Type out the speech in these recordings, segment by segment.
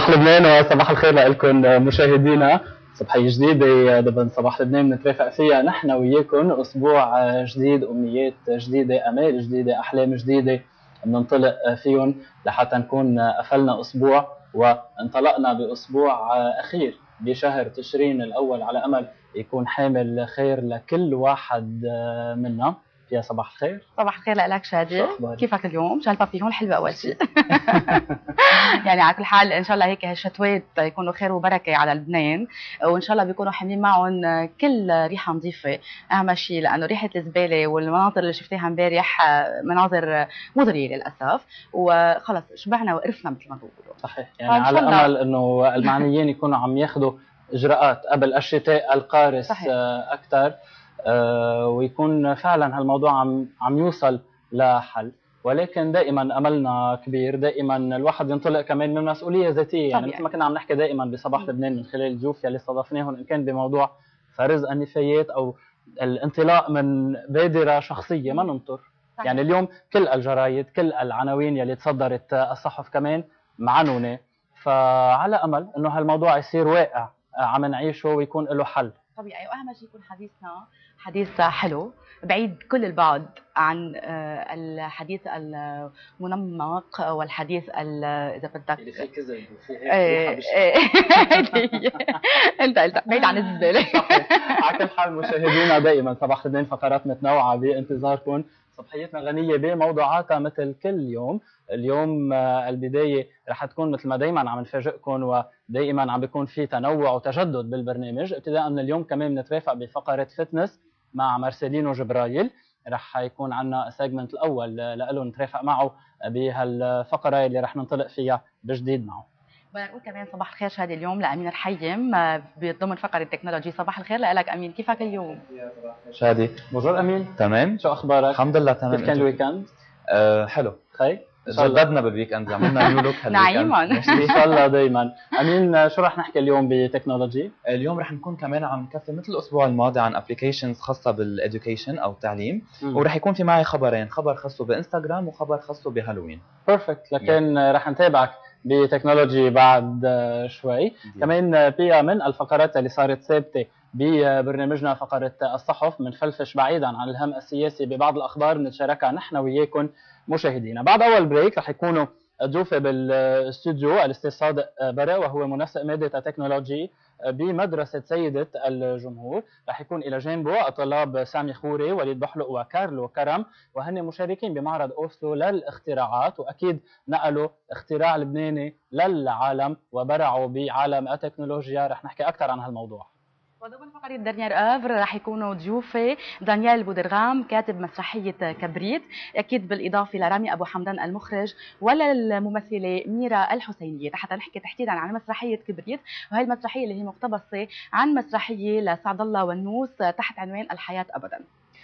صباح لبنان وصباح الخير لكم مشاهدينا. صبحية جديدة ضمن صباح لبنان بنترافق فيها نحن وياكم أسبوع جديد، أمنيات جديدة، أمال جديدة، أحلام جديدة بننطلق فيهم لحتى نكون قفلنا أسبوع وانطلقنا بأسبوع أخير بشهر تشرين الأول على أمل يكون حامل خير لكل واحد منا. يا صباح الخير. صباح الخير لك شادي، كيفك اليوم؟ شو هالبابيون حلوة أول شيء. يعني على كل حال إن شاء الله هيك هالشتوات يكونوا خير وبركة على لبنان، وإن شاء الله بيكونوا حاملين معهم كل ريحة نظيفة، أهم شيء، لأنه ريحة الزبالة والمناظر اللي شفتيها امبارح مناظر مغرية للأسف، وخلص شبعنا وقرفنا مثل ما بيقولوا. صحيح، يعني على أمل إنه المعنيين يكونوا عم ياخذوا إجراءات قبل الشتاء القارس أكثر، ويكون فعلا هالموضوع عم يوصل لحل. ولكن دائما املنا كبير، دائما الواحد ينطلق كمان من مسؤوليه ذاتيه، يعني مثل ما كنا عم نحكي دائما بصباح لبنان من خلال الضيوف يلي استضفناهم، ان كان بموضوع فرز النفايات او الانطلاق من بادره شخصيه ما ننطر. يعني اليوم كل الجرايد، كل العناوين يلي تصدرت الصحف كمان معنونه، فعلى امل انه هالموضوع يصير واقع عم نعيشه ويكون له حل طبيعي. واهم شيء يكون حديثنا حديث حلو بعيد كل البعد عن الحديث المنمق والحديث اذا بدك اللي فيه كذب وفيه هيك انت بعيد عن الزباله. على كل حال مشاهدينا دائما صباح لبنان فقرات متنوعه بانتظاركم، صبحيتنا غنيه بموضوعاتها مثل كل يوم. اليوم البدايه رح تكون مثل ما دائما عم نفاجئكم، ودائما عم بيكون في تنوع وتجدد بالبرنامج. ابتداء من اليوم كمان بنترافق بفقره فتنس مع مارسيلينو جبرايل، رح يكون عندنا السيجمنت الاول له نترافق معه بهالفقره اللي رح ننطلق فيها بجديد معه. بدنا نقول كمان صباح الخير شادي اليوم لامين الحيم ضمن فقره التكنولوجي. صباح الخير لك امين، كيفك اليوم؟ شادي بونجور امين. تمام، شو اخبارك؟ الحمد لله تمام. كيف كان الويكند؟ حلو. خير جددنا بالويكند، عملنا نيو لوك نعيما ان شاء الله دايما. امين، شو رح نحكي اليوم بتكنولوجي؟ اليوم رح نكون كمان عم نكفي مثل الاسبوع الماضي عن ابلكيشنز خاصه بالاديوكيشن او التعليم، ورح يكون في معي خبرين، خبر خاصه بانستغرام وخبر خاصه بهالوين. بيرفكت، لكن رح نتابعك بتكنولوجي بعد شوي. كمان بيا من الفقرات اللي صارت ثابته ببرنامجنا فقره الصحف، بنفلفش بعيدا عن الهم السياسي ببعض الاخبار بنتشاركها نحن وياكم مشاهدينا. بعد اول بريك رح يكونوا ضيوفي بالاستوديو الاستاذ صادق برا، وهو منسق ماده التكنولوجي بمدرسه سيده الجمهور. رح يكون الى جانبه الطلاب سامي خوري، وليد بحلق، وكارلو كرم، وهن مشاركين بمعرض اوسلو للاختراعات، واكيد نقلوا اختراع لبناني للعالم وبرعوا بعالم التكنولوجيا. رح نحكي اكثر عن هالموضوع. وضمن فقرة دانيال أوفر رح يكونوا ضيوفي دانيال بودرغام كاتب مسرحية كبريت، أكيد بالإضافة لرامي أبو حمدان المخرج وللممثلة ميرا الحسينية، حتى نحكي تحديدا عن مسرحية كبريت، وهي المسرحية اللي هي مقتبسة عن مسرحية لسعد الله ونوس تحت عنوان الحياة أبدا.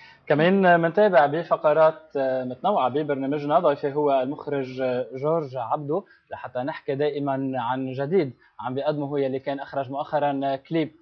كمان منتابع بفقرات متنوعة ببرنامجنا. ضيفي هو المخرج جورج عبدو لحتى نحكي دائما عن جديد عم بيقدمه، هو اللي كان أخرج مؤخرا كليب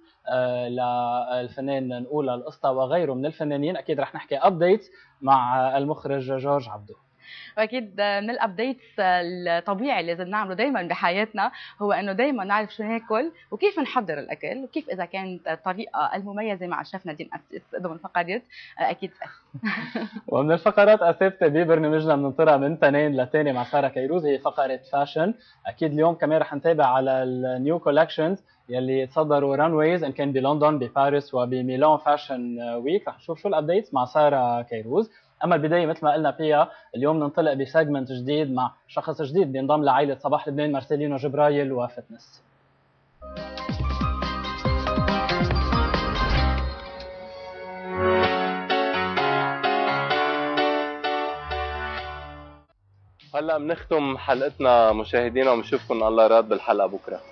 للفنان نقول القسطى وغيره من الفنانين. اكيد رح نحكي ابديت مع المخرج جورج عبدو. واكيد من الابديتس الطبيعي اللي لازم نعمله دائما بحياتنا هو انه دائما نعرف شو ناكل وكيف نحضر الاكل، وكيف اذا كانت الطريقه المميزه مع الشيف نادين أسيس ضمن فقرات اكيد ومن الفقرات الثابته ببرنامجنا بننطرها من تنين لتاني مع ساره كيروز، هي فقره فاشن. اكيد اليوم كمان رح نتابع على النيو كولكشنز يلي تصدروا رانويز ان كان بلندن بباريس وبميلان فاشن ويك. رح نشوف شو الابديتس مع ساره كيروز. اما البدايه مثل ما قلنا فيها اليوم ننطلق بسيجمنت جديد مع شخص جديد بينضم لعائله صباح لبنان، مارسيلينو جبرايل وفتنس. هلا بنختم حلقتنا مشاهدينا، وبنشوفكم الله راد بالحلقه بكره.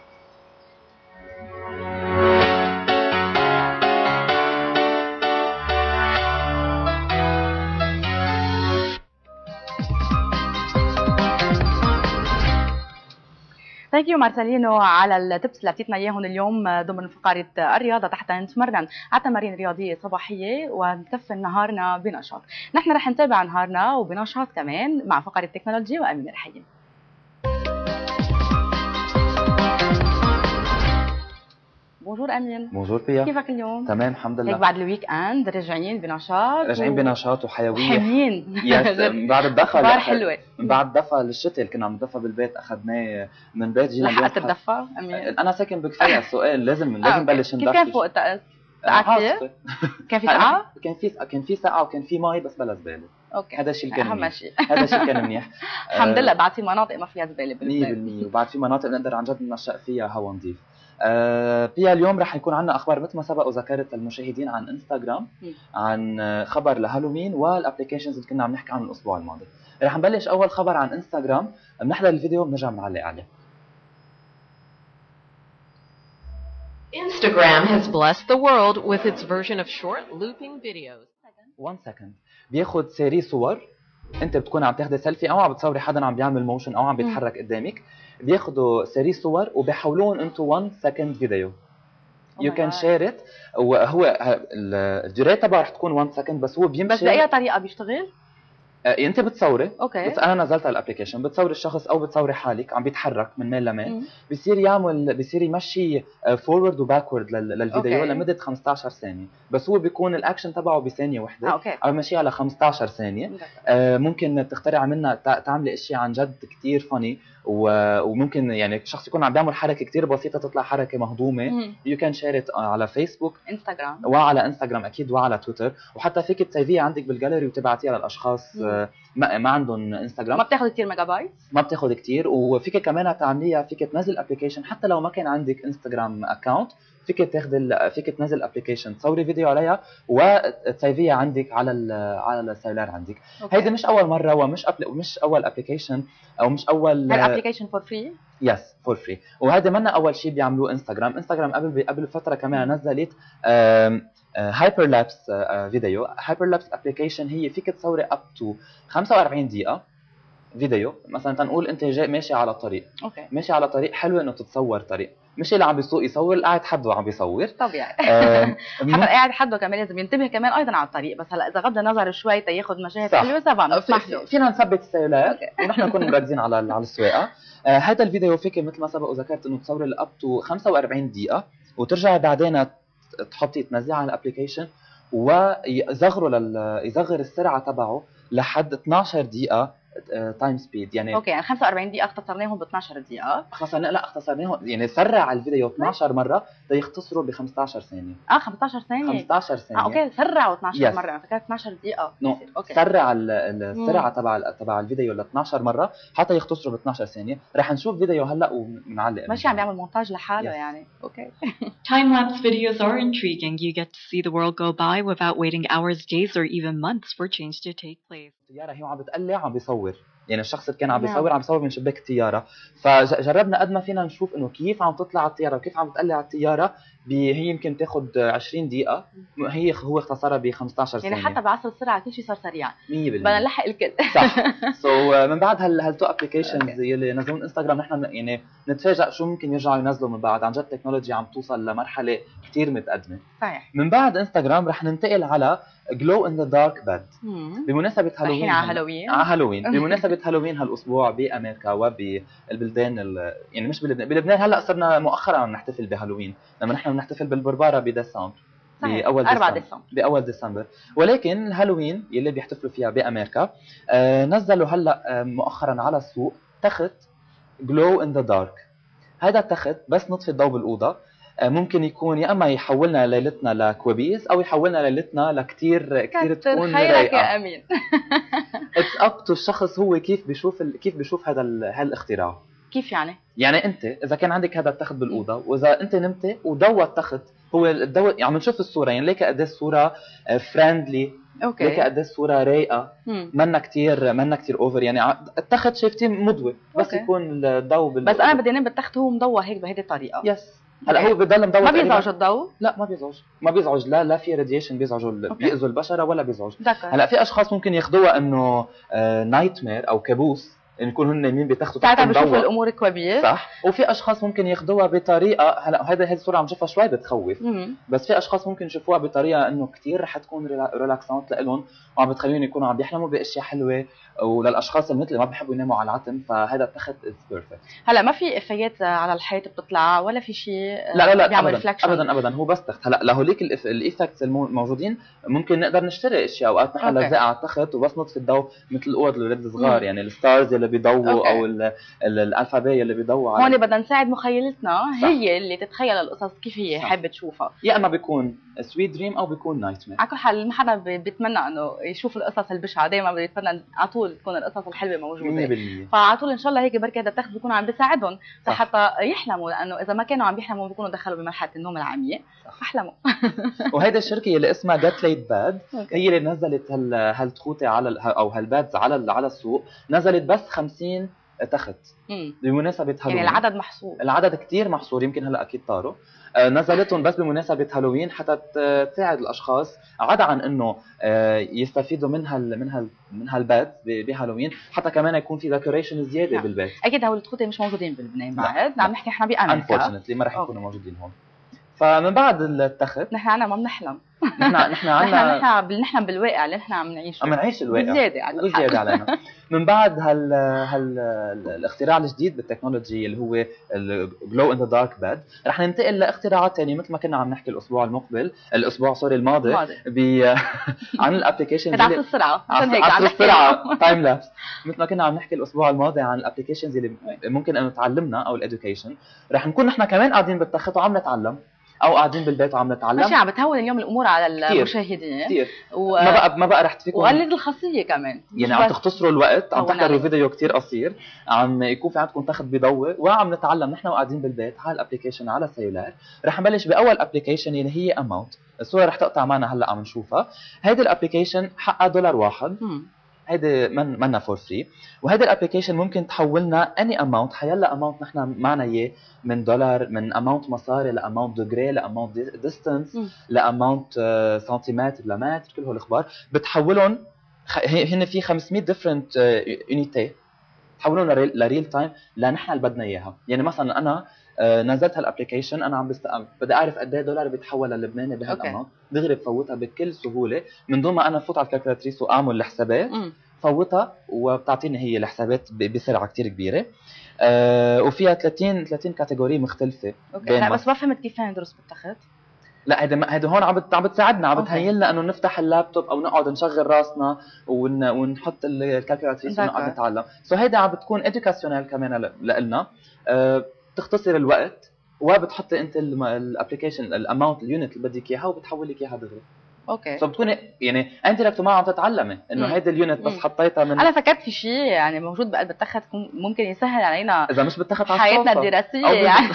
ثانك يو مارسيلينو على التبس اللي اعطيتنا اياهم اليوم ضمن فقره الرياضه، حتى نتمرن على تمارين رياضيه صباحيه ونكفي نهارنا بنشاط. نحن رح نتابع نهارنا وبنشاط كمان مع فقره التكنولوجي وامين الحيم. بونجور امين. بونجور بيا. كيفك اليوم؟ تمام الحمد لله. هيك بعد الويك اند راجعين بنشاط. راجعين بنشاط وحيويه. حاميين. بعد الدفا. اخبار حلوه. بعد دفا الشتاء اللي كنا عم ندفى بالبيت اخذناه من بيت جينا. لحقت تدفى امين؟ انا ساكن بكفايه السؤال لازم نبلش ندفي. كيف كان فوق الطقس؟ سقعة؟ كان في سقعة؟ كان في سقعة وكان في مي بس بلا زبالة. اوكي. هذا الشيء اللي كان اهم منيح. شيء. هذا الشيء كان منيح. الحمد لله بعد في مناطق ما فيها زبالة بلبنان 100%. وبعد في مناطق نقدر عن جد ننشأ فيها هوا نظيف. بيا اليوم رح يكون عندنا اخبار مثل ما سبق وذكرت المشاهدين عن انستغرام عن خبر لهالوين والابلكيشنز اللي كنا عم نحكي عنه الاسبوع الماضي. رح نبلش اول خبر عن انستغرام، بنحضر الفيديو بنرجع بنعلق عليه. Instagram has blessed the world with its version of short looping videos. 1 second بياخد سيري صور، انت بتكون عم تاخدي سيلفي او عم بتصوري حدا عم بيعمل موشن او عم بيتحرك قدامك، بياخدوا سيري صور وبيحولون انتو 1 second فيديو. يو كان شير ات. وهو الديوري تبعه رح تكون 1 second بس هو بيمشي. بس باي طريقه بيشتغل؟ انت بتصوري. اوكي. بس انا نزلت على الابلكيشن، بتصوري الشخص او بتصوري حالك عم بيتحرك من مين لمين، بيصير يمشي فورورد وباكورد للفيديو لمده 15 ثانيه، بس هو بيكون الاكشن تبعه بثانيه واحده. او ماشي على 15 ثانيه. ممكن تخترع منها تعملي اشياء عن جد كثير فاني، وممكن يعني الشخص يكون عم بيعمل حركه كثير بسيطه تطلع حركه مهضومه. يو كان شير على فيسبوك، انستغرام، وعلى انستغرام اكيد، وعلى تويتر، وحتى فيك تسيفيها عندك بالجاليري وتبعتيها للاشخاص ما عندهم انستغرام. ما بتاخذ كثير ميجا بايت؟ ما بتاخذ كثير. وفيك كمان تعمليها، فيك تنزل ابلكيشن حتى لو ما كان عندك انستغرام اكاونت، فيك تنزل ابلكيشن تصوري فيديو عليها وتسيفيها عندك على السيلولار عندك. هيدي مش اول مره ومش اول ابلكيشن او مش اول الابلكيشن فور فري. يس فور فري. وهذا منا اول شيء بيعملوه انستغرام قبل فتره كمان نزلت هايبر لابس فيديو. هايبر لابس ابلكيشن هي فيك تصوري اب تو 45 دقيقه فيديو. مثلا تنقول انت جاي ماشي على طريق، ماشي على طريق، حلو انه تتصور طريق، مش اللي عم بيسوق يصور، اللي قاعد حده عم بيصور طبيعي. حتى قاعد حده كمان لازم ينتبه كمان ايضا على الطريق. بس هلا اذا غض النظر شوي تاخذ مشاهد حلوه طبعا بنسمح له. فينا نثبت السيلولار ونحن نكون مركزين على السواقه. هذا الفيديو فيك مثل ما سبق وذكرت انه تصوري الاب تو 45 دقيقه وترجعي بعدين تحطي تنزليه على الابلكيشن يصغر السرعه تبعه لحد 12 دقيقه تايم سبيد. يعني اوكي 45 دقيقه اختصرناهم ب 12 دقيقه. اختصرناهم يعني سرع الفيديو 12 مره ليختصره ب 15 ثانيه. 15 ثانيه. 15 ثانيه. اوكي سرعوا 12 مره. انا فكرت 12 دقيقه. اوكي سرع السرعه تبع الفيديو ل 12 مره حتى يختصره ب 12 ثانيه. رح نشوف فيديو هلا وبنعلق. ماشي عم بيعمل مونتاج لحاله يعني. اوكي. Time lapse videos are intriguing. You get to see the world go by without waiting hours, days, or even months for change to take place. الطياره هي عم بتقلع عم بيصور، يعني الشخص اللي كان عم بيصور من شباك الطياره. فجربنا قد ما فينا نشوف انه كيف عم تطلع الطياره وكيف عم بتقلع الطياره. هي يمكن تاخذ 20 دقيقه، هو اختصرها ب 15 ثانيه. يعني حتى بعصر السرعه كل شيء صار سريع 100%. بدنا نلحق الكل. صح. من بعد هالتو ابلكيشنز يلي نزلون انستغرام نحن يعني نتفاجئ شو ممكن يرجعوا ينزلوا من بعد. عن جد التكنولوجيا عم توصل لمرحله كثير متقدمه. صحيح. من بعد انستغرام رح ننتقل على جلو ان ذا دارك باد بمناسبه هالوين. على هالوين بمناسبه هالوين هالاسبوع بامريكا وبالبلدان يعني مش بلبنان. هلا صرنا مؤخرا نحتفل بهالوين لما نحن بنحتفل بالبرباره بديسمبر، باول ديسمبر. ولكن الهالوين يلي بيحتفلوا فيها بامريكا نزلوا هلا مؤخرا على السوق تخت جلو ان ذا دارك. هذا التخت بس نطفي الضوء بالاوضه ممكن يكون يا اما يحولنا ليلتنا لكوابيس او يحولنا ليلتنا لكثير تكون خيرك يا امين. اتس اب تو الشخص هو كيف بيشوف هالاختراع. كيف يعني؟ يعني انت اذا كان عندك هذا التخت بالاوضه واذا انت نمتي وضوى التخت، هو الضوء عم نشوف الصوره يعني ليك قد ايه الصوره فريندلي، ليك قد ايه الصوره رايقه، منا كثير اوفر. يعني التخت شايفتيه مضوي بس يكون الضوء بس انا بدي انام بالتخت هو مضوى هيك بهيدي الطريقه. يس. هلا هو بضل مضوي. ما بيزعج الضوء؟ لا ما بيزعج لا في راديشن بيأذوا البشره ولا بيزعج. هلا في اشخاص ممكن ياخذوها انه نايت مير او كابوس يكونوا هن نايمين بتخته ساعتها بشوفوا الامور كوابيس. صح. وفي اشخاص ممكن ياخذوها بطريقه، هلا هذه الصوره عم نشوفها شوي بتخوف، بس في اشخاص ممكن يشوفوها بطريقه انه كثير رح تكون ريلاكسانت لهم، وعم بتخليهم يكونوا عم بيحلموا باشياء حلوه. وللاشخاص اللي مثلي ما بيحبوا يناموا على العتم، فهذا التخت از بيرفكت. هلا ما في افيات على الحيط بتطلع ولا في شيء؟ لا بيعمل ابدا هو بس تخت. هلا لهوليك الايفكتس الموجودين ممكن نقدر نشتري اشياء اوقات نحن لازقه على التخت وبس نطفي الضوء، مثل الاوض الولاد الصغار، يعني الستارز اللي بيضووا او الالفابيه اللي بيضووا. هون بدنا نساعد مخيلتنا هي اللي تتخيل القصص كيف هي حابه تشوفها، يا اما بيكون سويت دريم او بيكون نايت مير. على كل حال ما حدا بيتمنى انه يشوف القصص البشعه، دائما بيتمنى على طول تكون القصص الحلوه موجوده 100%. فعلى طول ان شاء الله هيك بركي هذا التخت بيكون عم بيساعدهم حتى يحلموا، لانه اذا ما كانوا عم بيحلموا بيكونوا دخلوا بمرحله النوم العميق فاحلموا. وهيدا الشركه اللي اسمها جيت ليت باد هي اللي نزلت هالتخوته على او هالبادز على السوق، نزلت بس 50 تخت بمناسبه هالوين. يعني العدد محصور، العدد كتير محصور، يمكن هلا اكيد طاروا. نزلتهم بس بمناسبه هالوين حتى تساعد الاشخاص عدا عن انه يستفيدوا من هالباد بهالوين، حتى كمان يكون في ديكوريشن زياده بالبيت. اكيد هول التخوته مش موجودين بلبنان بعد، عم نحكي احنا بامريكا unfortunately ما رح يكونوا موجودين هون. فمن بعد التخت نحن عنا ما بنحلم، نحن عنا بنحلم بالواقع اللي نحن عم نعيشه، عم نعيش الواقع زياده علينا. من بعد الاختراع الجديد بالتكنولوجي اللي هو الجلو ان ذا دارك باد، رح ننتقل لاختراعات ثانيه مثل ما كنا عم نحكي الاسبوع الماضي عن الابلكيشن عصر السرعه، عشان هيك عصر السرعه تايم لابس. مثل ما كنا عم نحكي الاسبوع الماضي عن الابلكيشنز اللي ممكن انه تعلمنا او الاديوكيشن، رح نكون نحن كمان قاعدين بالتخت وعم نتعلم، او قاعدين بالبيت وعم نتعلم. ماشي، عم بتهون اليوم الامور على المشاهدين كثير. ما بقى رح تفيكم وقلد الخاصيه كمان، يعني عم تختصروا الوقت، عم تحضروا فيديو كثير قصير، عم يكون في عندكم تخت بيضوي وعم نتعلم نحن وقاعدين بالبيت على الابلكيشن على السيلولار. رح نبلش باول ابلكيشن اللي هي اماونت. الصوره رح تقطع معنا هلا عم نشوفها. هيدي الابلكيشن حقها $1. هيدي منا فور فري، وهيدي الابلكيشن ممكن تحولنا اني اماونت، حيلا اماونت نحن معنا اياه، من دولار، من اماونت مصاري لاماونت دوغري لاماونت ديستانس لاماونت سنتيمتر لمتر، كل هول الاخبار بتحولهم. هن في 500 ديفرنت يونيتي تحولهم لريل تايم لنحن اللي بدنا اياها. يعني مثلا انا نزلت هالابلكيشن، انا عم بدي اعرف قد ايه دولار بيتحول للبناني بهالاماونت، دغري بفوتها بكل سهوله من دون ما انا فوت على الكالكولاتريس واعمل الحسابات، فوتها وبتعطيني هي الحسابات بسرعه كثير كبيره. وفيها 30 كاتيجوري مختلفه. لا بس ما فهمت كيف ندرس بالتخت. لا هيدا هون عم بتساعدنا، عم بتهيلنا انه نفتح اللابتوب او نقعد نشغل راسنا ونحط الكالكولاتريس ونقعد نتعلم. هيدا عم بتكون ادوكاسيونيل كمان لنا، بتختصر الوقت وبتحطي انت الابلكيشن الاماونت اليونت اللي بدك اياها وبتحول لك اياها دغري. اوكي، فبتكوني يعني انت ما عم تتعلمي انه هيدي اليونت بس حطيتها من. انا فكرت في شيء يعني موجود بقلب التخت ممكن يسهل علينا اذا مش بالتخت على حياتنا الدراسيه يعني.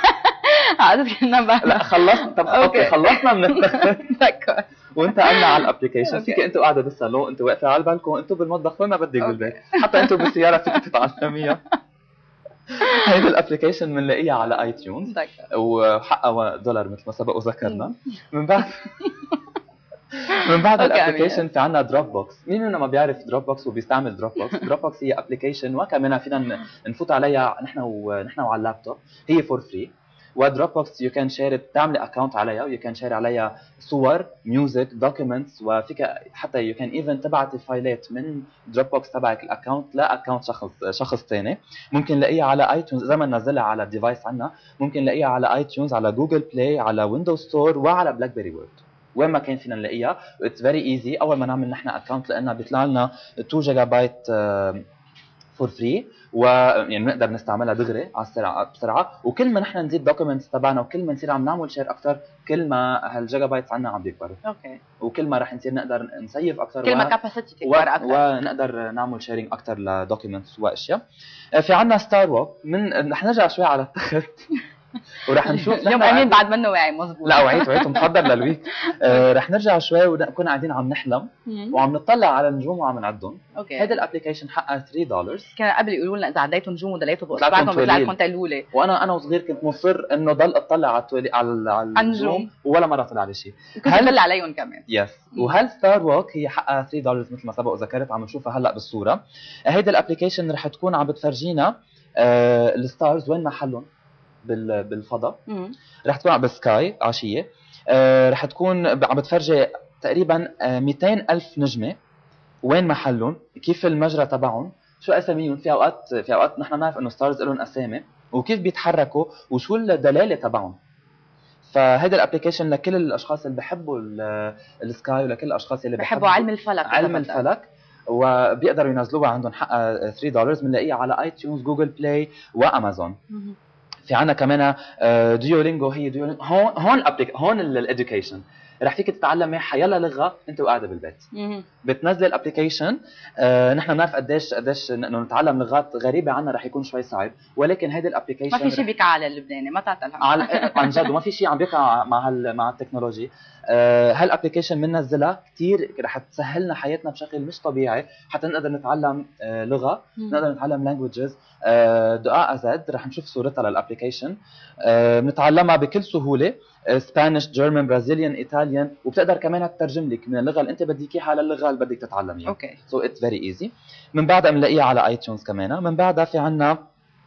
لا خلصنا. طب اوكي خلصنا من التخت وانت قلنا على الابلكيشن. فيك انت قاعده بالصالون، انت واقفه على البالكون، انتوا بالمطبخ، وين ما بدك بالبيت، حتى انتوا بالسياره فيك تتعلميها. هيدي الابلكيشن بنلاقيها على اي تيونز وحقها $1 مثل ما سبق وذكرنا. من بعد الابلكيشن في عندنا دروب بوكس. مين منا ما بيعرف دروب بوكس وبيستعمل دروب بوكس؟ دروب بوكس هي ابلكيشن وكمان فينا نفوت عليها نحن وعلى اللابتوب، هي فور فري. ودروب بوكس يو كان شير، بتعملي اكونت عليها ويو كان شير عليها صور، ميوزك، دوكيومنتس، وفيك حتى يو كان ايفن تبعتي فايلات من دروب بوكس تبعك الاكونت لاكونت شخص ثاني. ممكن نلاقيها على اي تيونز اذا ما ننزلها على الديفايس عندنا، ممكن نلاقيها على اي تيونز، على جوجل بلاي، على ويندوز ستور، وعلى بلاك بيري وورد. وين ما كان فينا نلاقيها. اتس فيري ايزي. اول ما نعمل نحن اكونت لنا بيطلع لنا 2 جيجا بايت فور فري، ويعني بنقدر نستعملها دغري على السرعه بسرعه. وكل ما نحن نزيد دوكيومنتس تبعنا وكل ما نصير عم نعمل شير اكثر، كل ما هالجيجا بايتس عندنا عم بيكبروا. اوكي. وكل ما رح نصير نقدر نسيف اكثر، كل ما كاباسيتي تكبر اكثر، ونقدر نعمل شيرنج اكثر لدوكيومنتس واشياء. في عندنا ستار ووك. رح نرجع شوي على التخت. ورح نشوف اليوم امين بعد منه واعي مزبوط. لا وعيت محضر للويك. رح نرجع شوي ونكون قاعدين عم نحلم وعم نطلع على النجوم وعم نعدهم. اوكي هذا الابلكيشن حقها $3. كان قبل يقولوا لنا اذا عديتوا نجوم ودليتوا باصبعكم بيطلع لكم تلوله. وانا وصغير كنت مصر انه ضل اطلع على النجوم ولا مره طلع لي شيء. كنت بطلع عليهم كمان. يس. وهل ستار ووك هي حقها $3 مثل ما سبق وذكرت، عم نشوفها هلا بالصوره. هيدا الابلكيشن رح تكون عم بتفرجينا الستارز وين محلهم بالفضاء. رح تكون بالسكاي عشيه. رح تكون عم بتفرجي تقريبا 200,000 نجمه وين محلهم، كيف المجرى تبعهم، شو اساميهم. في اوقات نحن بنعرف انه ستارز لهم اسامي وكيف بيتحركوا وشو الدلاله تبعهم. فهذا الابلكيشن لكل الاشخاص اللي بحبوا السكاي ولكل الاشخاص اللي بحبوا علم الفلك وبيقدروا ينزلوها عندهم حقها $3. بنلاقيها على اي تيونز، جوجل بلاي وامازون. في عنا كمان ديولينجو. هي ديولينجو هون الاديوكيشن رح فيك تتعلمي حيلا لغه انت وقاعده بالبيت. بتنزل ابلكيشن. نحن بنعرف قديش انه نتعلم لغات غريبه عنا رح يكون شوي صعب، ولكن هيدي الابلكيشن ما في شيء بيقع على اللبناني، ما تعتلها عن جد، وما في شيء عم بيقع مع التكنولوجي. هالابلكيشن بننزلها كثير رح تسهلنا حياتنا بشكل مش طبيعي، حتى نقدر نتعلم لغه، نقدر نتعلم لانجويجز. دقائق ازاد رح نشوف صورتها للابلكيشن. بنتعلمها بكل سهوله، سبانيش، جيرمان، برازيليان، ايطاليان، وبتقدر كمان تترجم لك من اللغه اللي انت بدك اياها للغه اللي بدك تتعلميها. اوكي سو اتس فيري ايزي. من بعدها بنلاقيها على اي تيونز كمان. من بعدها في عنا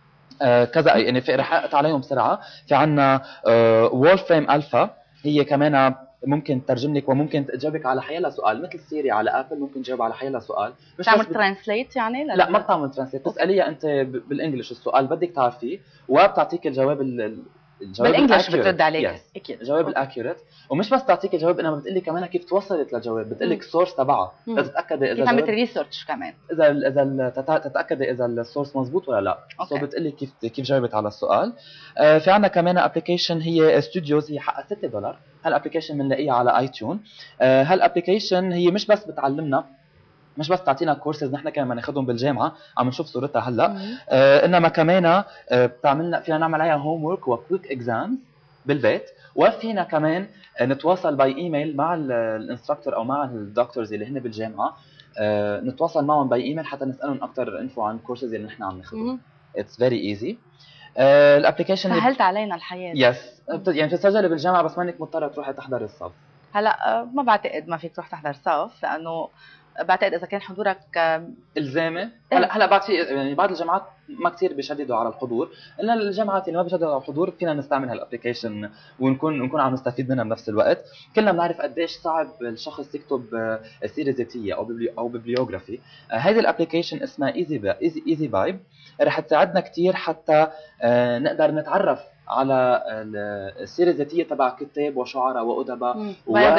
كذا، يعني في رح اقطع عليهم بسرعه. في عنا وولفريم الفا، هي كمان ممكن تترجم لك وممكن تجاوبك على حيلا سؤال، مثل سيري على ابل ممكن تجاوب على حيلا سؤال. مش تعمل ترانسليت يعني؟ لا ما بتعمل ترانسليت، بتساليها انت بالانجلش السؤال بدك تعرفيه وبتعطيك الجواب بالانجلش بترد عليك. اكيد الجواب الاكيوريت. ومش بس تعطيك الجواب، انما بتقلي كمان كيف توصلت للجواب، بتقلك السورس تبعها لتتاكدي اذا تعمل ريسيرش كمان، اذا تتاكدي اذا السورس مزبوط ولا لا. سو بتقلي كيف جاوبت على السؤال. في عندنا كمان ابلكيشن هي ستوديوز، هي حقها $6. هالابلكيشن بنلاقيها على اي تيون. هالابلكيشن هي مش بس بتعلمنا، مش بس تعطينا كورسز نحن كمان ناخذهم بالجامعه، عم نشوف صورتها هلا. انما كمان بتعملنا فينا نعمل عليها هوم ورك وكويك اكزامز بالبيت، وفينا كمان نتواصل باي ايميل مع الانستراكتور او مع الدكتورز اللي هن بالجامعه. نتواصل معهم باي ايميل حتى نسالهم اكثر انفو عن الكورسز اللي نحن عم ناخذهم. اتس فيري ايزي. الابلكيشن سهلت علينا الحياه. يس. يعني بتسجلي بالجامعه بس مانك مضطره تروحي تحضري الصف. هلا ما بعتقد ما فيك تروح تحضر صف، لانه بعتقد اذا كان حضورك الزامي. هلا بعد في يعني بعض الجامعات ما كثير بيشددوا على الحضور، الا الجامعات اللي ما بيشددوا على الحضور فينا نستعمل هالابلكيشن ونكون عم نستفيد منها بنفس الوقت. كلنا بنعرف قديش صعب الشخص يكتب سيره ذاتيه او ببليوغرافي. هذه الابلكيشن اسمها ايزي بايب، رح تساعدنا كثير حتى نقدر نتعرف على السيره الذاتيه تبع كتاب وشعراء وادباء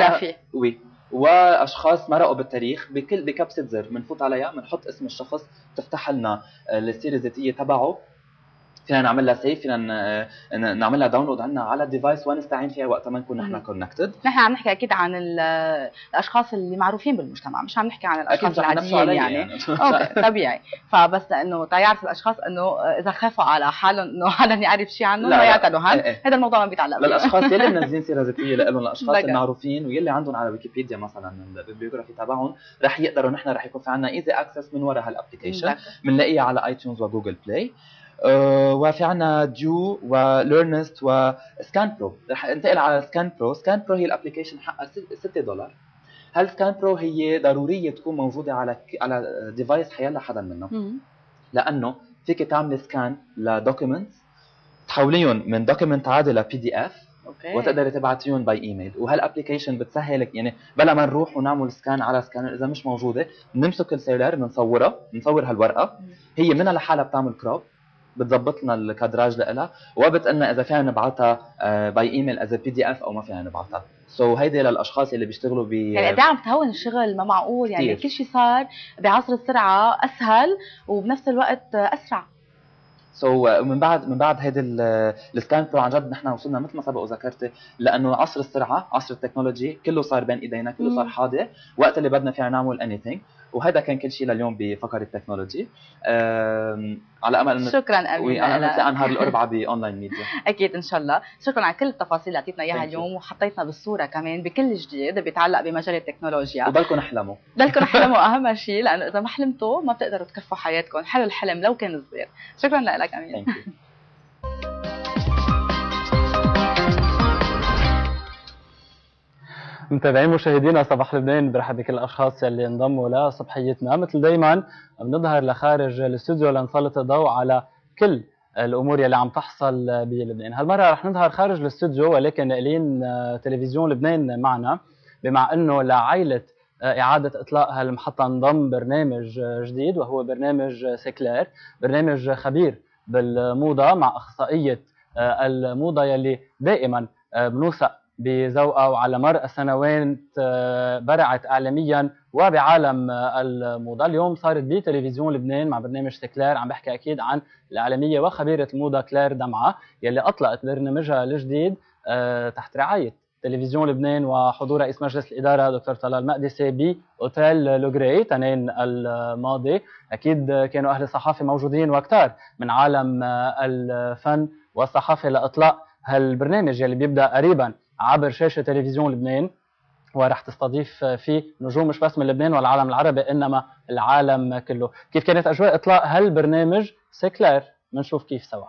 واشخاص مرقوا بالتاريخ. بكبسه زر بنفوت عليها، بنحط اسم الشخص، تفتح لنا السيره الذاتيه تبعه. فينا نعمل لها سيف، فينا نعمل لها داونلود عندنا على الديفايس ونستعين فيها وقت ما نكون نحن كونكتد. نحن عم نحكي اكيد عن الاشخاص اللي معروفين بالمجتمع، مش عم نحكي عن الاشخاص العاديين يعني. اوكي طبيعي. فبس لانه تعرف الاشخاص انه اذا خافوا على حالهم انه حدا يعرف شيء عنهم ما يعتنوا هذا الموضوع ما بيتعلق للاشخاص يلي منزلين سيره ذاتيه لهم، الاشخاص المعروفين واللي عندهم على ويكيبيديا مثلا البيوغرافي تبعهم، رح يقدروا نحن رح يكون في عندنا ايزي اكسس من وراء هالابلكيشن. بنلاقيها على اي تيونز وجوجل بلاي. وفي عنا ديو وليرنست وسكان برو. رح انتقل على سكان برو. سكان برو هي الابلكيشن حقها $6. هالسكان برو هي ضروريه تكون موجوده على ديفايس حيلا حدا منهم، لانه فيك تعمل سكان لدوكيومنتس، تحوليهم من دوكيومنت عادي لبي دي اف، وتقدري تبعتيهم باي ايميل. وهالابلكيشن بتسهلك، يعني بلا ما نروح ونعمل سكان على سكانر اذا مش موجوده، بنمسك السيلولار بنصور هالورقه، هي منها لحالها بتعمل كروب، بتظبط لنا الكادراج لها، وبتقلنا اذا فينا نبعتها باي ايميل از بي دي اف او ما فينا نبعتها. هيدي للاشخاص اللي بيشتغلوا يعني قد عم تهون الشغل ما معقول يعني. كل شيء صار بعصر السرعه اسهل وبنفس الوقت اسرع. من بعد هيدي السكان برو عن جد نحن وصلنا مثل ما سبق وذكرتي، لانه عصر السرعه، عصر التكنولوجي، كله صار بين ايدينا، كله صار حاضر وقت اللي بدنا فينا نعمل anything. وهذا كان كل شيء لليوم بفقره تكنولوجي. على امل انه شكرا امين، انا نتلاقى نهار الاربعاء باونلاين ميديا. اكيد ان شاء الله. شكرا على كل التفاصيل اللي اعطيتنا اياها اليوم، وحطيتنا بالصوره كمان بكل جديد بيتعلق بمجال التكنولوجيا. وضلكم احلموا، ضلكم احلموا اهم شيء، لانه اذا ما حلمتوا ما بتقدروا تكفوا حياتكم. حلو الحلم لو كان صغير. شكرا لك امين. متابعين مشاهدينا صباح لبنان، برحب بكل الاشخاص اللي انضموا لصبحيتنا. مثل دايما بنظهر لخارج الاستوديو لنسلط الضوء على كل الامور اللي عم تحصل بلبنان. هالمره رح نظهر خارج الاستوديو ولكن ناقلين تلفزيون لبنان معنا، بما انه لعائله اعاده اطلاق هالمحطه انضم برنامج جديد وهو برنامج سيكلير، برنامج خبير بالموضه مع اخصائيه الموضه يلي دائما بنوثق بذوقها وعلى مر السنوات برعت اعلاميا وبعالم الموضه. اليوم صارت بتلفزيون لبنان مع برنامج سيكلير. عم بحكي اكيد عن الاعلاميه وخبيره الموضه كلير دمعه يلي اطلقت برنامجها الجديد تحت رعايه تلفزيون لبنان وحضور رئيس مجلس الاداره دكتور طلال مقدسي باوتيل لوغري تنين الماضي. اكيد كانوا اهل الصحافه موجودين وكثار من عالم الفن والصحافه لاطلاق هالبرنامج يلي بيبدا قريبا عبر شاشه تلفزيون لبنان، ورح تستضيف فيه نجوم مش بس من لبنان والعالم العربي انما العالم كله. كيف كانت اجواء اطلاق هالبرنامج سيكلير؟ بنشوف كيف سوا.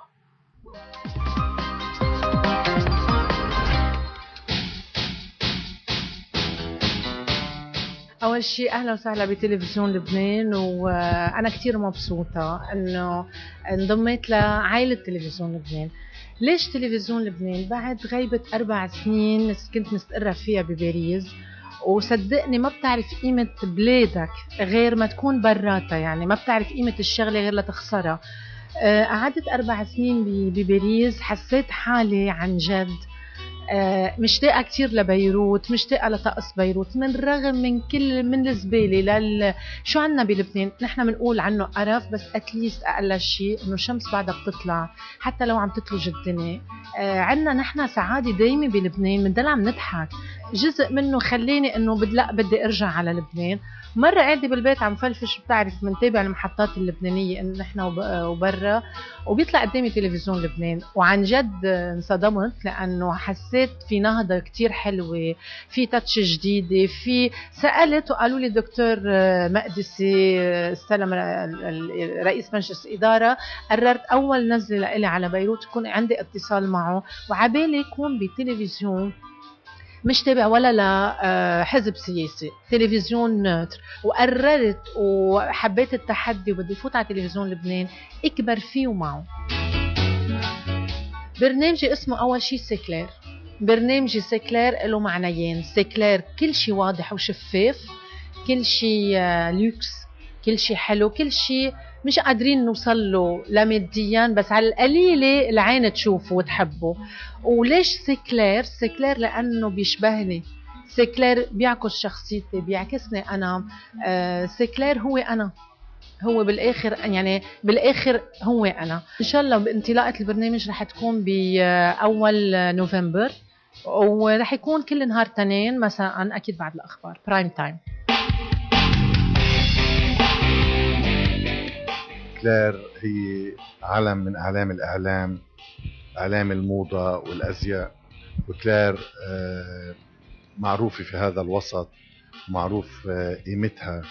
أول شيء أهلا وسهلا بتلفزيون لبنان، وأنا كتير مبسوطة أنه انضميت لعائلة تلفزيون لبنان. ليش تلفزيون لبنان؟ بعد غيبة 4 سنين كنت مستقرة فيها بباريس، وصدقني ما بتعرف قيمة بلادك غير ما تكون براتها، يعني ما بتعرف قيمة الشغلة غير لتخسرها. قعدت 4 سنين بباريس، حسيت حالي عن جد مشتاقة كتير لبيروت، مشتاقة لطقس بيروت، من رغم من كل من الزبالة شو عنا بلبنان؟ نحن بنقول عنه قرف، بس اتليست أقل شيء إنه الشمس بعدها بتطلع حتى لو عم تتلج الدنيا. عنا نحن سعادة دايمة بلبنان، بنضل عم نضحك. جزء منه خليني إنه لا بدي أرجع على لبنان. مرة قاعدة بالبيت عم فلفش، بتعرف منتابع المحطات اللبنانية إن نحن وبرا، وبيطلع قدامي تلفزيون لبنان، وعن جد انصدمت لأنه حسيت في نهضة كتير حلوة، في تاتش جديدة. في سألت وقالوا لي دكتور مقدسي استلم رئيس مجلس إدارة، قررت أول نزلة لي على بيروت يكون عندي اتصال معه، وعبالي يكون بتلفزيون مش تابع ولا لحزب سياسي، تلفزيون نوتر. وقررت وحبيت التحدي وبدي فوت على تلفزيون لبنان اكبر فيه معه. برنامجي اسمه اول شيء سيكلير. برنامجي سيكلير له معنيين. سيكلير كل شيء واضح وشفاف، كل شيء لوكس، كل شيء حلو، كل شيء مش قادرين نوصل له لا ماديا بس على القليله العين تشوفه وتحبه. وليش سيكلير؟ سيكلير لانه بيشبهني، سيكلير بيعكس شخصيتي، بيعكسني انا. سيكلير هو انا، هو بالاخر يعني بالاخر هو انا. ان شاء الله بانطلاقه البرنامج رح تكون باول نوفمبر، ورح يكون كل نهار تنين مساء اكيد بعد الاخبار برايم تايم. كلير هي علم من أعلام الإعلام، أعلام الموضة والأزياء. وكلير معروفة في هذا الوسط، معروف قيمتها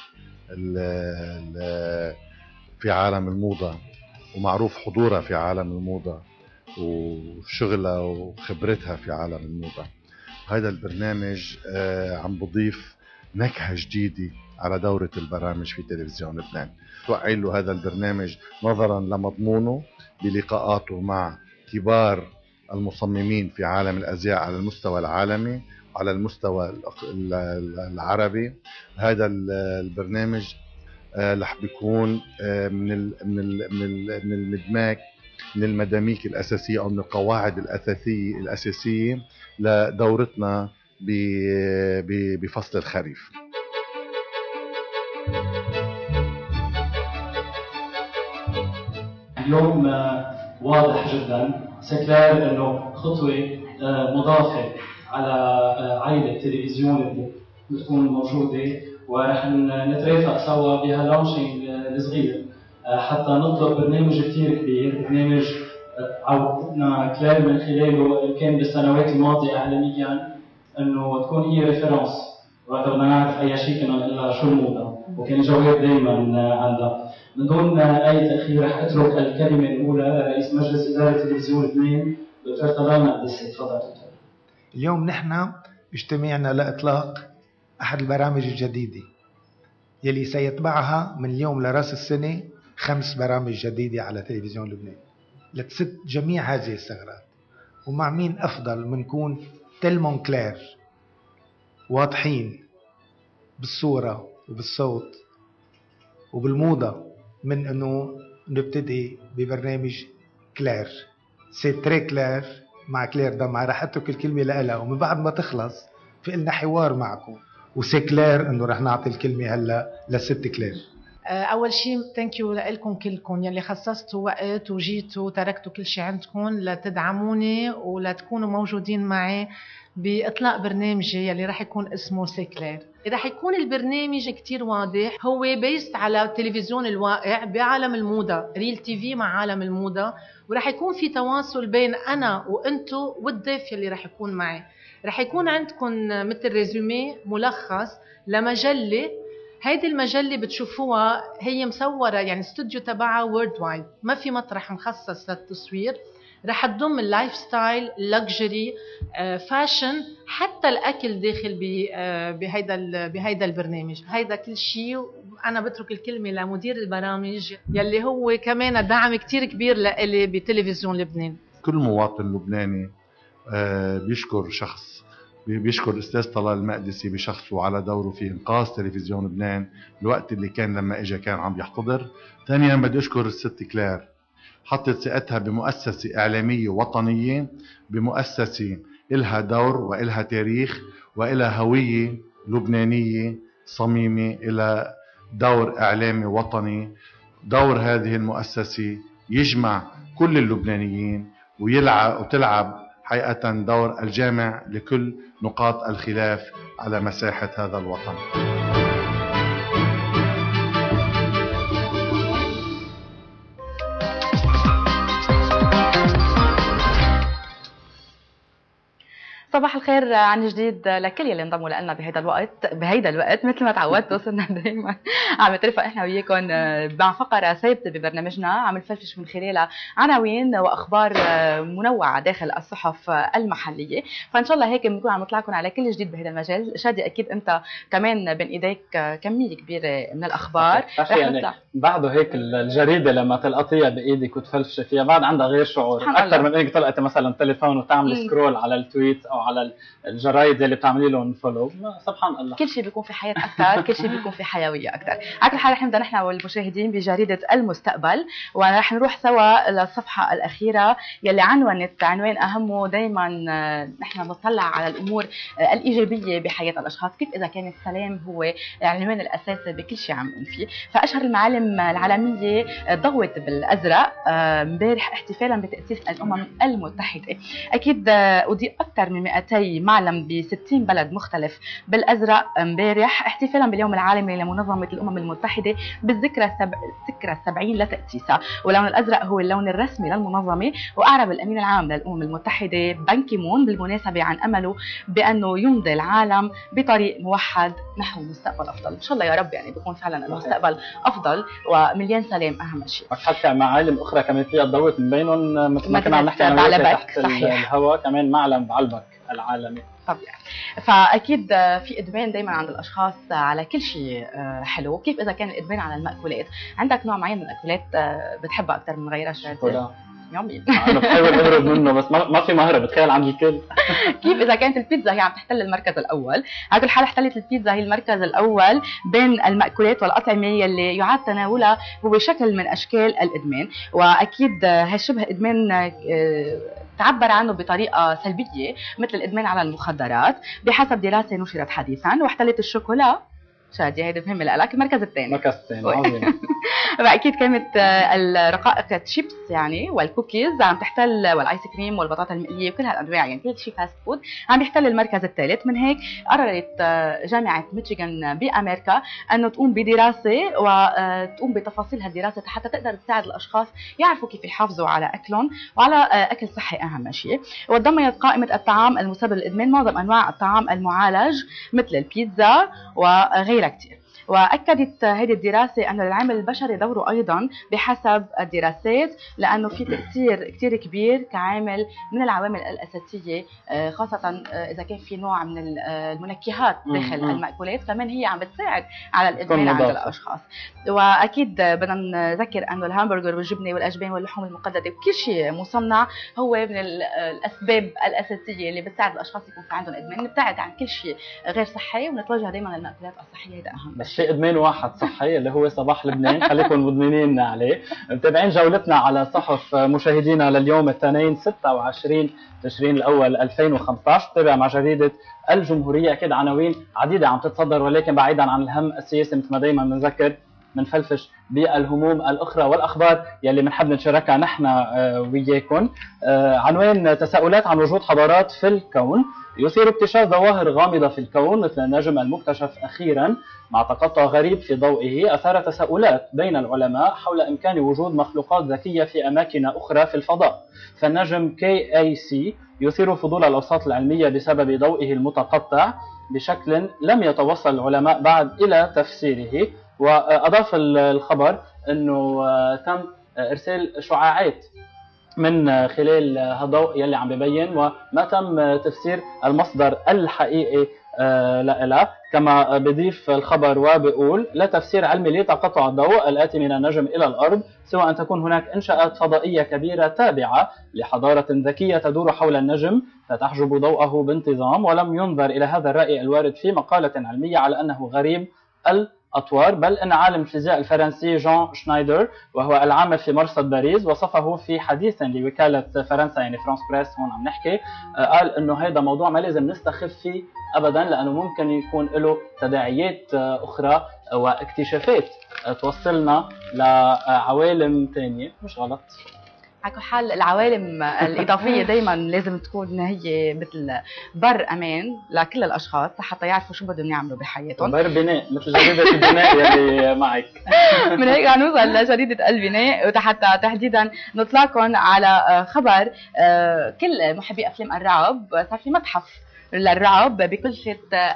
في عالم الموضة، ومعروف حضورها في عالم الموضة وشغلها وخبرتها في عالم الموضة. هذا البرنامج عم بضيف نكهة جديدة على دورة البرامج في تلفزيون لبنان. توقع له هذا البرنامج نظرا لمضمونه بلقاءاته مع كبار المصممين في عالم الأزياء على المستوى العالمي وعلى المستوى العربي. هذا البرنامج رح بيكون من المدماج، من المداميك الأساسية أو من القواعد الأساسية لدورتنا بفصل الخريف. اليوم واضح جدا سيكلير انه خطوه مضافه على عائله تلفزيون اللي بتكون موجوده ورح نترافق سوا بهاللونشينج الصغير حتى نطلق برنامج كثير كبير، برنامج عودتنا كلير من خلاله كان بالسنوات الماضيه اعلاميا انه تكون هي ريفرنس وقت بدنا نعرف اي شيء كنا نقول لها شو الموضه، وكان الجواب دائما عندها. من دون اي تاخير رح اترك الكلمه الاولى لرئيس مجلس اداره تلفزيون لبنان دكتور طلال مقدسي. تفضل دكتور. اليوم نحن اجتمعنا لاطلاق احد البرامج الجديده يلي سيتبعها من اليوم لراس السنه 5 برامج جديده على تلفزيون لبنان لتسد جميع هذه الثغرات. ومع مين افضل من نكون تلمون كلير واضحين بالصوره وبالصوت وبالموضه من انه نبتدي ببرنامج كلير. سي تري كلير مع كلير دمعة. رح اترك الكلمه لها ومن بعد ما تخلص في لنا حوار معكم، وسي كلير انه رح نعطي الكلمه هلا لست كلير. اول شيء ثانك يو لكم كلكم يلي خصصتوا وقت وجيتوا وتركتوا كل شيء عندكم لتدعموني ولتكونوا موجودين معي باطلاق برنامجي يلي راح يكون اسمه سي كلير. راح يكون البرنامج كتير واضح، هو بيست على التلفزيون الواقع بعالم الموضه، ريل تي في مع عالم الموضه، وراح يكون في تواصل بين انا وانتو والضيف يلي راح يكون معي. راح يكون عندكم مثل ريزومي ملخص لمجله، هيدي المجله بتشوفوها هي مصوره يعني استوديو تبعها وورد وايد، ما في مطرح مخصص للتصوير. رح تضم اللايف ستايل، لكجري، فاشن، حتى الاكل داخل بهيدا البرنامج. هيدا كل شيء. انا بترك الكلمه لمدير البرامج يلي هو كمان دعم كتير كبير لإلي بتلفزيون لبنان. كل مواطن لبناني بيشكر شخص، بيشكر الاستاذ طلال المقدسي بشخصه على دوره في انقاذ تلفزيون لبنان الوقت اللي كان لما اجى كان عم يحتضر. ثانيا بدي اشكر الست كلير، حطت ثقتها بمؤسسة إعلامية وطنية، بمؤسسة إلها دور وإلها تاريخ وإلها هوية لبنانية صميمة، إلى دور إعلامي وطني. دور هذه المؤسسة يجمع كل اللبنانيين وتلعب حقيقة دور الجامع لكل نقاط الخلاف على مساحة هذا الوطن. صباح الخير عن جديد لكل يلي انضموا لنا بهيدا الوقت مثل ما تعودتوا صرنا دائما عم نترفق احنا وياكم مع فقره ثابته ببرنامجنا عم نفرفش من خلالها عناوين واخبار منوعه داخل الصحف المحليه. فان شاء الله هيك بنكون عم نطلعكم على كل جديد بهذا المجال. شادي اكيد انت كمان بين ايديك كميه كبيره من الاخبار. رح يعني بعده هيك الجريده لما تلقطيها بايدك وتفلفشي فيها بعد عندها غير شعور اكثر من انك تلقطي مثلا تليفون وتعملي سكرول على التويت او على الجرايد اللي بتعملي لهم فولو. سبحان الله، كل شيء بيكون في حياه اكثر، كل شيء بيكون في حيويه اكثر. على كل حال رح نبدا نحن والمشاهدين بجريده المستقبل، ورح نروح سوا للصفحه الاخيره يلي عنوان اهمه دائما نحن بنطلع على الامور الايجابيه بحياه الاشخاص، كيف اذا كان السلام هو العنوان الاساسي بكل شيء عم نقول فيه. فاشهر المعالم العالميه ضوت بالازرق امبارح احتفالا بتاسيس الامم المتحده. اكيد اضيء اكثر من 200 معلم ب 60 بلد مختلف بالازرق امبارح احتفالا باليوم العالمي لمنظمه الامم المتحده بالذكرى الذكرى 70 لتاسيسها. واللون الازرق هو اللون الرسمي للمنظمه، واعرب الامين العام للامم المتحده بان كي مون بالمناسبه عن امله بانه يمضي العالم بطريق موحد نحو مستقبل افضل. ان شاء الله يا رب يعني بيكون فعلا المستقبل افضل ومليان سلام اهم شيء. حتى معالم اخرى كمان فيها ضوت من بينهم مثل ما كنا عم نحكي عن تحت الهواء كمان معلم بعلبك العالمي. طبيعي. فاكيد في ادمان دائما عند الاشخاص على كل شيء حلو. كيف اذا كان الادمان على المأكولات؟ عندك نوع معين من الاكلات بتحبها اكثر من غيرها؟ شادي يومي انا بحاول اهرب منه بس ما في مهرب، بتخيل عند الكل. كيف اذا كانت البيتزا هي عم تحتل المركز الاول؟ على كل حال احتلت البيتزا هي المركز الاول بين المأكولات والاطعمه يلي يعاد تناولها هو شكل من اشكال الادمان. واكيد هالشبه ادمان تعبر عنه بطريقه سلبيه مثل الادمان على المخدرات بحسب دراسه نشرت حديثا. واحتلت الشوكولا شادي هيدي مهمه لك المركز الثاني. المركز الثاني عظيم. فاكيد كانت الرقائق تشيبس يعني والكوكيز عم تحتل، والايس كريم والبطاطا المقليه وكل هالانواع، يعني كل شيء فاست فود عم يحتل المركز الثالث. من هيك قررت جامعه ميشيغان بامريكا انه تقوم بدراسه وتقوم بتفاصيل هالدراسه حتى تقدر تساعد الاشخاص يعرفوا كيف يحافظوا على اكلهم وعلى اكل صحي اهم شيء. وضمنت قائمه الطعام المسبب للادمان معظم انواع الطعام المعالج مثل البيتزا وغيرها كثير. واكدت هذه الدراسه انه العامل البشري دوره ايضا بحسب الدراسات، لانه في تاثير كثير كبير كعامل من العوامل الاساسيه، خاصه اذا كان في نوع من المنكهات داخل المأكولات كمان هي عم بتساعد على الادمان عند الاشخاص. واكيد بدنا نذكر انه الهامبرجر والجبنه والاجبان واللحوم المقدده وكل شيء مصنع هو من الاسباب الاساسيه اللي بتساعد الاشخاص يكون في عندهم ادمان. نبتعد عن كل شيء غير صحي ونتوجه دائما للمأكولات الصحيه، هذا اهم. بس في ادمان واحد صحي اللي هو صباح لبنان، خليكم مدمنين عليه. متابعين جولتنا على صحف مشاهدينا لليوم الاثنين 26 تشرين الاول 2015. تابع مع جريده الجمهوريه، اكيد عناوين عديده عم تتصدر، ولكن بعيدا عن الهم السياسي مثل ما دائما بنذكر بنفلفش بالهموم الاخرى والاخبار يلي بنحب نشاركها نحن وياكم. عنوان تساؤلات عن وجود حضارات في الكون. يثير اكتشاف ظواهر غامضة في الكون مثل النجم المكتشف أخيرا مع تقطع غريب في ضوئه، أثار تساؤلات بين العلماء حول إمكان وجود مخلوقات ذكية في أماكن أخرى في الفضاء. فالنجم KAC يثير فضول الأوساط العلمية بسبب ضوئه المتقطع بشكل لم يتوصل العلماء بعد إلى تفسيره. وأضاف الخبر أنه تم إرسال شعاعات من خلال هالضوء يلي عم ببين وما تم تفسير المصدر الحقيقي لها. كما بضيف الخبر وبيقول لا تفسير علمي لتقطع الضوء الآتي من النجم إلى الأرض سوى أن تكون هناك إنشاءات فضائية كبيرة تابعة لحضارة ذكية تدور حول النجم فتحجب ضوءه بانتظام. ولم ينظر إلى هذا الرأي الوارد في مقالة علمية على أنه غريب الأطوار، بل أن عالم الفيزياء الفرنسي جان شنايدر وهو العامل في مرصد باريس وصفه في حديث لوكالة فرنسا يعني فرانس بريس هون عم نحكي، قال أنه هذا موضوع ما لازم نستخف فيه أبدا لأنه ممكن يكون له تداعيات أخرى واكتشافات توصلنا لعوالم ثانية مش غلط. على كل حال العوالم الإضافية دايما لازم تكون هي مثل بر أمان لكل الأشخاص حتى يعرفوا شو بدهم يعملوا بحياتهم. بر بناء مثل جريدة البناء يلي معك. من هيك هنوصل لجريدة البناء وحتى تحديدا نطلعكم على خبر كل محبي أفلام الرعب. صار في متحف للرعب بكلفة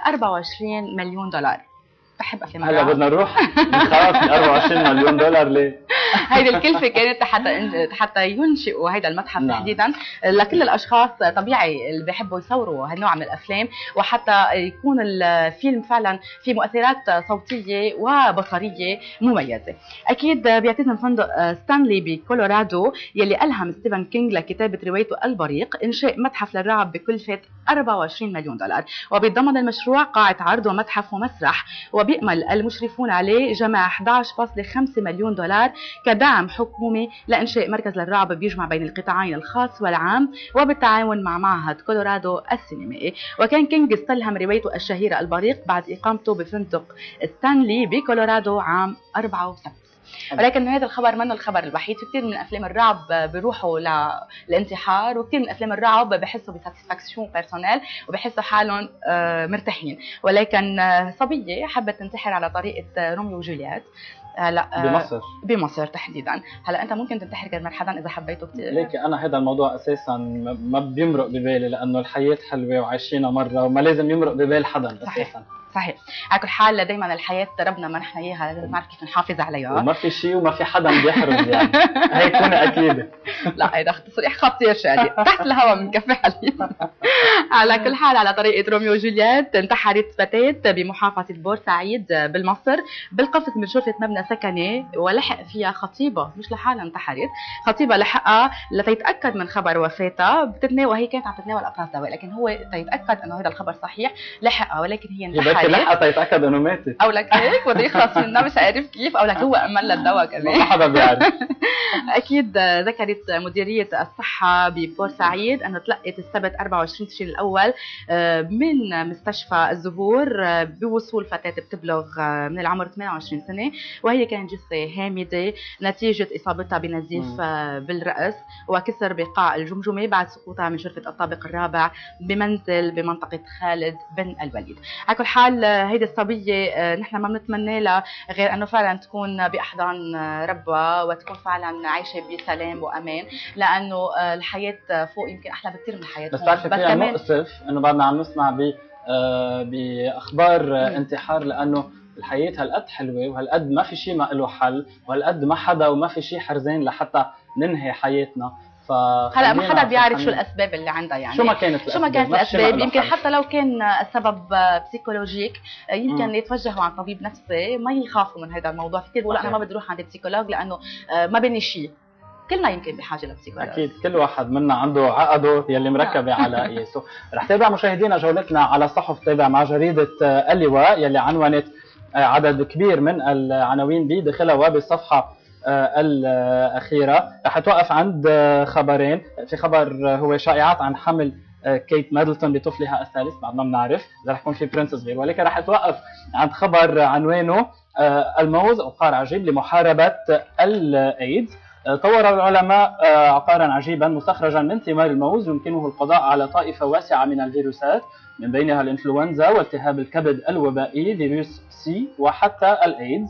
24 مليون دولار. بحب افلام هلا بدنا نروح نخاف 24 مليون دولار ليه؟ هيدي الكلفه كانت حتى ينشئوا هيدا المتحف تحديدا لكل الاشخاص طبيعي اللي بيحبوا يصوروا هالنوع من الافلام وحتى يكون الفيلم فعلا في مؤثرات صوتيه وبصريه مميزه. اكيد بيعتزم فندق ستانلي بكولورادو يلي الهم ستيفن كينج لكتابه روايته البريق انشاء متحف للرعب بكلفه 24 مليون دولار، وبيتضمن المشروع قاعه عرض ومتحف ومسرح، وبيأمل المشرفون عليه جمع 11.5 مليون دولار كدعم حكومي لإنشاء مركز للرعب بيجمع بين القطاعين الخاص والعام وبالتعاون مع معهد كولورادو السينمائي. وكان كينج استلهم روايته الشهيرة البريق بعد إقامته بفندق ستانلي بكولورادو عام 74. ولكن هذا الخبر منه الخبر الوحيد، في كثير من افلام الرعب بيروحوا للانتحار وكثير من افلام الرعب بحسوا بساتسفاكسيون بيرسونيل وبحسوا حالهم مرتاحين، ولكن صبيه حبت تنتحر على طريقه روميو وجولييت. هلا بمصر تحديدا. هلا انت ممكن تنتحر كرمال حدا اذا حبيته كثير؟ ليكي انا هذا الموضوع اساسا ما بيمرق ببالي لانه الحياه حلوه وعايشينها مره وما لازم يمرق ببال حدا اساسا. صحيح. على كل حال دايما الحياه ربنا ما نحن اياها لازم نعرف كيف نحافظ عليها وما في شيء وما في حدا بيحرز يعني هي تكون اكيده. لا هيدا تصريح خطير شادي تحت الهواء من كفي حليب. على كل حال على طريقه روميو وجولييت انتحرت فتاه بمحافظه بورسعيد بالمصر بالقفز من شرفه مبنى سكني ولحق فيها خطيبه، مش لحالها انتحرت، خطيبه لحقها لتيتاكد من خبر وفاتها وهي كانت عم تتناول اقراص دواء، لكن هو تيتاكد انه هذا الخبر صحيح لحقها، ولكن هي انتحرت لحقها يتاكد انه ماتت او لك هيك بده يخلص منها مش عارف كيف او لك هو امن لها الدواء كمان ما حدا بيعرف. اكيد ذكرت مديرية الصحة ببورسعيد أنه تلقت السبت 24 تشرين الأول من مستشفى الزهور بوصول فتاة بتبلغ من العمر 28 سنة، وهي كانت جثة هامدة نتيجة إصابتها بنزيف بالرأس وكسر بقاع الجمجمة بعد سقوطها من شرفة الطابق الرابع بمنزل بمنطقة خالد بن الوليد. على كل حال هيدي الصبية نحن ما بنتمنى لها غير أنه فعلا تكون بأحضان ربها وتكون فعلا عايشة بسلام وأمان، لأنه الحياة فوق يمكن أحلى بكثير من الحياة. بس بعرفي فيها مؤسف إنه بعدنا عم نسمع بأخبار انتحار، لأنه الحياة هالقد حلوة وهالقد ما في شيء ما له حل، وهالقد ما حدا وما في شيء حرزين لحتى ننهي حياتنا. هلا ما حدا بيعرف شو الاسباب اللي عندها، يعني شو ما كانت الاسباب يمكن حتى لو كان السبب بسيكولوجيك يمكن يتوجهوا عن طبيب نفسي، ما يخافوا من هذا الموضوع. في كثير بيقولوا انا ما بدي اروح عند البسيكولوج لانه ما بيني شيء. كلنا يمكن بحاجه لبسيكولوج، اكيد كل واحد منا عنده عقده يلي مركبه على قياسه. رح تابع مشاهدينا جولتنا على الصحف، تابع مع جريده اللواء يلي عنونت عدد كبير من العناوين بداخلها وبالصفحه الأخيرة. رح أتوقف عند خبرين. في خبر هو شائعات عن حمل كيت ميدلتون لطفلها الثالث، بعد ما بنعرف إذا رح يكون في برنس صغير، ولكن رح أتوقف عند خبر عنوانه الموز عقار عجيب لمحاربة الإيدز. طور العلماء عقارا عجيبا مستخرجا من ثمار الموز يمكنه القضاء على طائفة واسعة من الفيروسات من بينها الإنفلونزا والتهاب الكبد الوبائي فيروس سي وحتى الإيدز.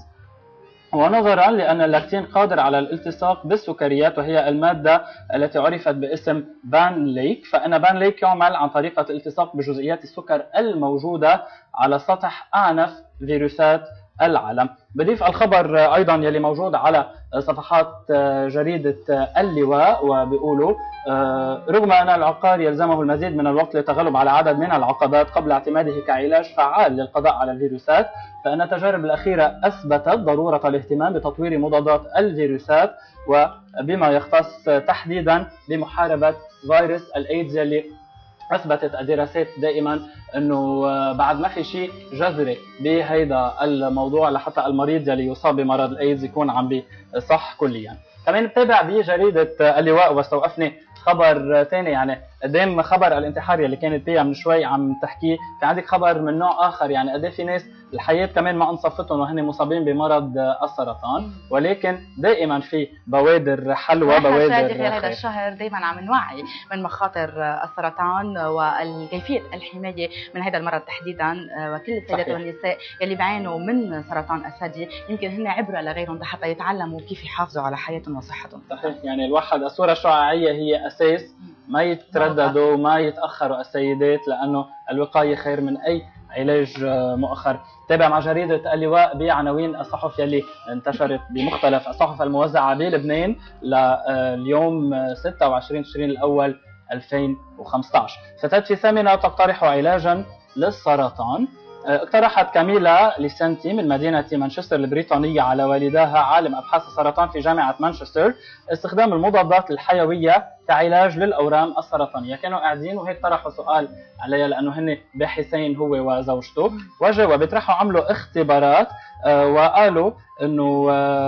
ونظرا لأن اللاكتين قادر على الالتصاق بالسكريات وهي المادة التي عرفت باسم بان ليك، فإن بان ليك يعمل عن طريقة الالتصاق بجزيئات السكر الموجودة على سطح أعنف فيروسات العالم. بضيف الخبر أيضا يلي موجود على صفحات جريدة اللواء وبيقولوا رغم أن العقار يلزمه المزيد من الوقت للتغلب على عدد من العقبات قبل اعتماده كعلاج فعال للقضاء على الفيروسات، فإن التجارب الأخيرة أثبتت ضرورة الاهتمام بتطوير مضادات الفيروسات وبما يختص تحديدا بمحاربة فيروس الإيدز يلي أثبتت الدراسات دائما أنه بعد ما في شيء جذري بهذا الموضوع لحتى المريض يلي يصاب بمرض الإيدز يكون عم بصح كليا. كمان بتابع بجريدة اللواء واستوقفني خبر ثاني، يعني قدام خبر الانتحار يلي كانت بيها من شوي عم تحكي، في عندك خبر من نوع آخر، يعني قد في ناس الحياة كمان ما انصفتهم وهن مصابين بمرض السرطان، ولكن دائما في بوادر حلوى بوادر خير. هذا الشهر دائما عم نوعي من مخاطر السرطان وكيفية الحماية من هذا المرض تحديدا، وكل السيدات والنساء يلي بيعانوا من سرطان الثدي يمكن هن عبرة لغيرهم لحتى يتعلموا كيف يحافظوا على حياتهم وصحتهم. صحيح، يعني الواحد الصورة الشعاعية هي أساس، ما يترددوا ما يتأخروا السيدات، لأنه الوقاية خير من أي علاج مؤخر. تابع مع جريدة اللواء بعناوين الصحف يلي انتشرت بمختلف الصحف الموزعة بلبنان لليوم 26 تشرين الأول 2015. فتاة في ثامنة تقترح علاجا للسرطان. اقترحت كاميلا ليسنتي من مدينة مانشستر البريطانية على والداها عالم أبحاث السرطان في جامعة مانشستر استخدام المضادات الحيوية كعلاج للأورام السرطانية. كانوا قاعدين وهيك طرحوا سؤال عليها لأنه هن باحثين هو وزوجته، وجاوا بيطرحوا عملوا اختبارات وقالوا أنه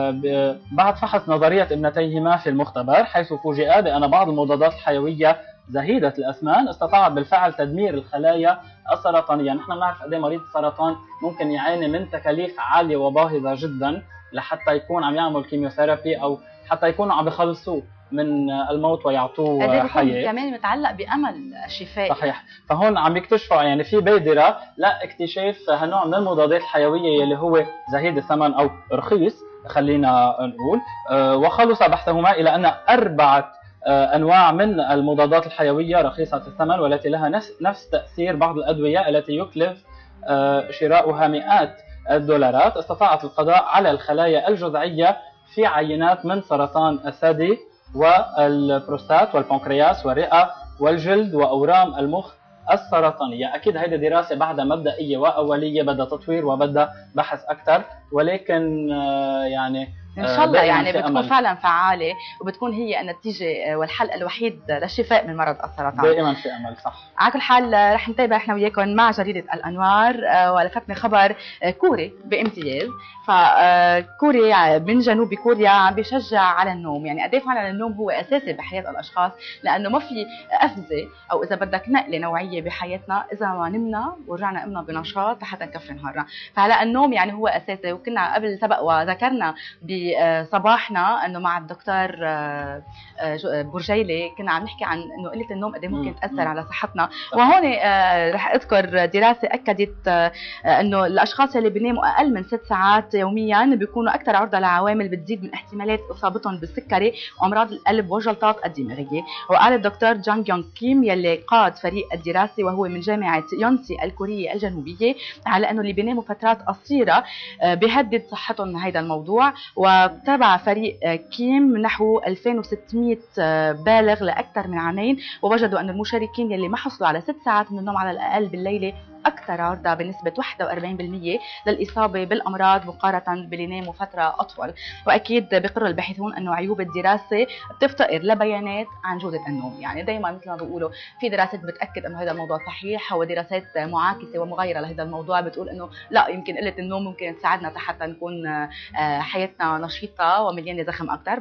بعد فحص نظرية ابنتيهما في المختبر حيث فوجئا بأن بعض المضادات الحيوية زهيدة الأثمان استطاعت بالفعل تدمير الخلايا السرطانية. نحن بنعرف قد ايه مريض السرطان ممكن يعاني من تكاليف عالية وباهظة جدا لحتى يكون عم يعمل كيميوثيرابي أو حتى يكونوا عم بخلصوه من الموت ويعطوه حياة. كمان متعلق بأمل الشفاء. صحيح، فهون عم يكتشفوا يعني في بادرة لاكتشاف هالنوع من المضادات الحيوية اللي هو زهيد الثمن أو رخيص خلينا نقول. وخلص بحثهما إلى أن 4 أنواع من المضادات الحيوية رخيصة الثمن والتي لها نفس تأثير بعض الأدوية التي يكلف شراؤها مئات الدولارات استطاعت القضاء على الخلايا الجذعية في عينات من سرطان الثدي والبروستات والبنكرياس والرئة والجلد وأورام المخ السرطانية. أكيد هذه دراسة بعدها مبدئية وأولية، بدها تطوير وبدها بحث أكثر، ولكن يعني ان شاء الله يعني بتكون فعلا فعاله وبتكون هي النتيجه والحل الوحيد للشفاء من مرض السرطان. دائما في امل. صح. على كل حال رح نتابع احنا وياكم مع جريده الانوار، ولفتنا خبر كوري بامتياز. فكوريا من جنوب كوريا عم بيشجع على النوم، يعني قد ايه فعلا النوم هو اساسي بحياه الاشخاص، لانه ما في قفزه او اذا بدك نقله نوعيه بحياتنا اذا ما نمنا ورجعنا قمنا بنشاط لحتى نكفي نهارنا. فهلا النوم يعني هو اساسي، وكنا قبل سبق وذكرنا بصباحنا انه مع الدكتور برجيلي كنا عم نحكي عن انه قله النوم قد ايه ممكن تاثر على صحتنا. وهون رح اذكر دراسه اكدت انه الاشخاص اللي بيناموا اقل من 6 ساعات يوميا بيكونوا اكثر عرضه لعوامل بتزيد من احتمالات اصابتهم بالسكري وامراض القلب والجلطات الدماغيه. وقال الدكتور جانغ يونغ كيم يلي قاد فريق الدراسه وهو من جامعه يونسي الكوريه الجنوبيه على انه اللي بيناموا فترات قصيره بيهدد صحتهم من هذا الموضوع. وتابع فريق كيم نحو 2600 بالغ لاكثر من عامين، ووجدوا ان المشاركين يلي ما حصلوا على 6 ساعات من النوم على الاقل بالليله اكثر عرضه بنسبه 41% للاصابه بالامراض مقارنه باللي ناموا فتره اطول. واكيد بقر الباحثون انه عيوب الدراسه بتفتقر لبيانات عن جوده النوم، يعني دائما مثل ما بيقولوا في دراسات بتاكد انه هذا الموضوع صحيح، ودراسات معاكسه ومغايره لهذا الموضوع بتقول انه لا، يمكن قله النوم ممكن تساعدنا حتى نكون حياتنا نشيطه ومليانه زخم اكثر.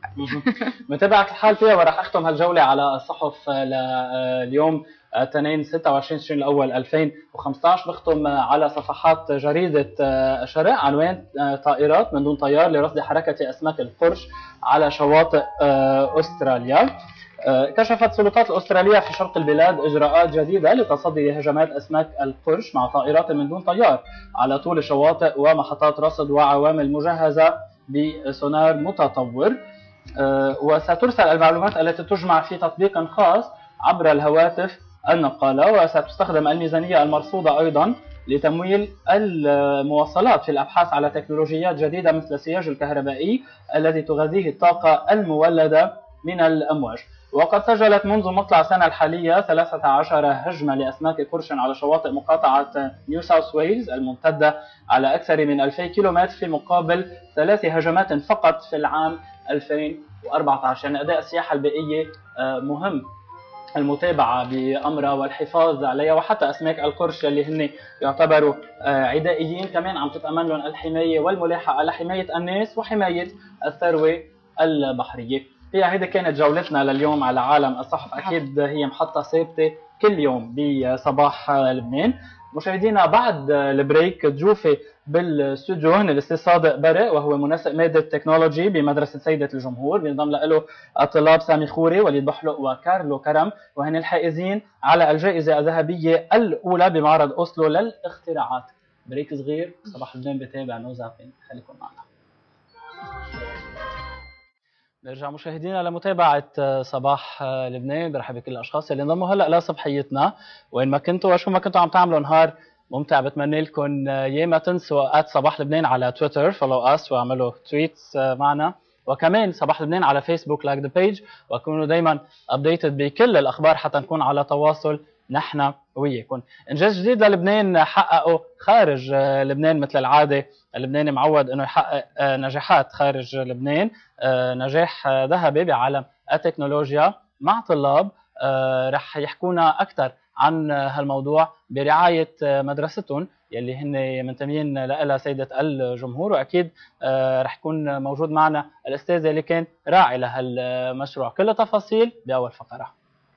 متابعة الحال فيها، وراح اختم هالجوله على الصحف لليوم الاثنين 26 تشرين الاول 2015. بختم على صفحات جريده الشرق عنوان طائرات من دون طيار لرصد حركه اسماك القرش على شواطئ استراليا. كشفت السلطات الأسترالية في شرق البلاد إجراءات جديدة لتصدي هجمات أسماك القرش مع طائرات من دون طيار على طول الشواطئ ومحطات رصد وعوامل مجهزة بسونار متطور. وسترسل المعلومات التي تجمع في تطبيق خاص عبر الهواتف النقالة، وستستخدم الميزانية المرصودة أيضا لتمويل المواصلات في الأبحاث على تكنولوجيات جديدة مثل السياج الكهربائي الذي تغذيه الطاقة المولدة من الأمواج. وقد سجلت منذ مطلع السنة الحالية 13 هجمة لأسماك قرش على شواطئ مقاطعة نيو ساوث ويلز الممتدة على أكثر من 2000 كيلومتر في مقابل 3 هجمات فقط في العام 2014. يعني أداء السياحة البيئية مهم المتابعة بأمرها والحفاظ عليها، وحتى أسماك القرش اللي هن يعتبروا عدائيين كمان عم تتأمن لهم الحماية والملاحة على حماية الناس وحماية الثروة البحرية. هي هيدي كانت جولتنا لليوم على عالم الصحف، أكيد هي محطة ثابتة كل يوم بصباح لبنان. مشاهدينا بعد البريك تجوفي بالاستوديو هن الاستاذ صادق برق وهو منسق ماده تكنولوجي بمدرسه سيده الجمهور، بينضم له الطلاب سامي خوري وليد بحلق وكارلو كرم، وهن الحائزين على الجائزه الذهبيه الاولى بمعرض اوسلو للاختراعات. بريك صغير، صباح لبنان بتابع نوزعين، خليكم معنا. نرجع مشاهدينا لمتابعة صباح لبنان. برحب بكل الأشخاص اللي انضموا هلأ لصبحيتنا وين ما كنتوا وشو ما كنتوا عم تعملوا نهار ممتع. بتمنى لكم يا ما تنسوا @صباح لبنان على تويتر، فولو اس واعملوا تويتس معنا، وكمان صباح لبنان على فيسبوك لايك ذا بيج، وكونوا دايما ابديتد بكل الأخبار حتى نكون على تواصل نحن وياكم. انجاز جديد للبنان حققه خارج لبنان مثل العاده، اللبناني معود انه يحقق نجاحات خارج لبنان. نجاح ذهبي بعالم التكنولوجيا مع طلاب رح يحكونا اكثر عن هالموضوع برعايه مدرستهم يلي هن منتمين لها سيده الجمهور. واكيد رح يكون موجود معنا الاستاذ اللي كان راعي لهالمشروع. كل التفاصيل باول فقره.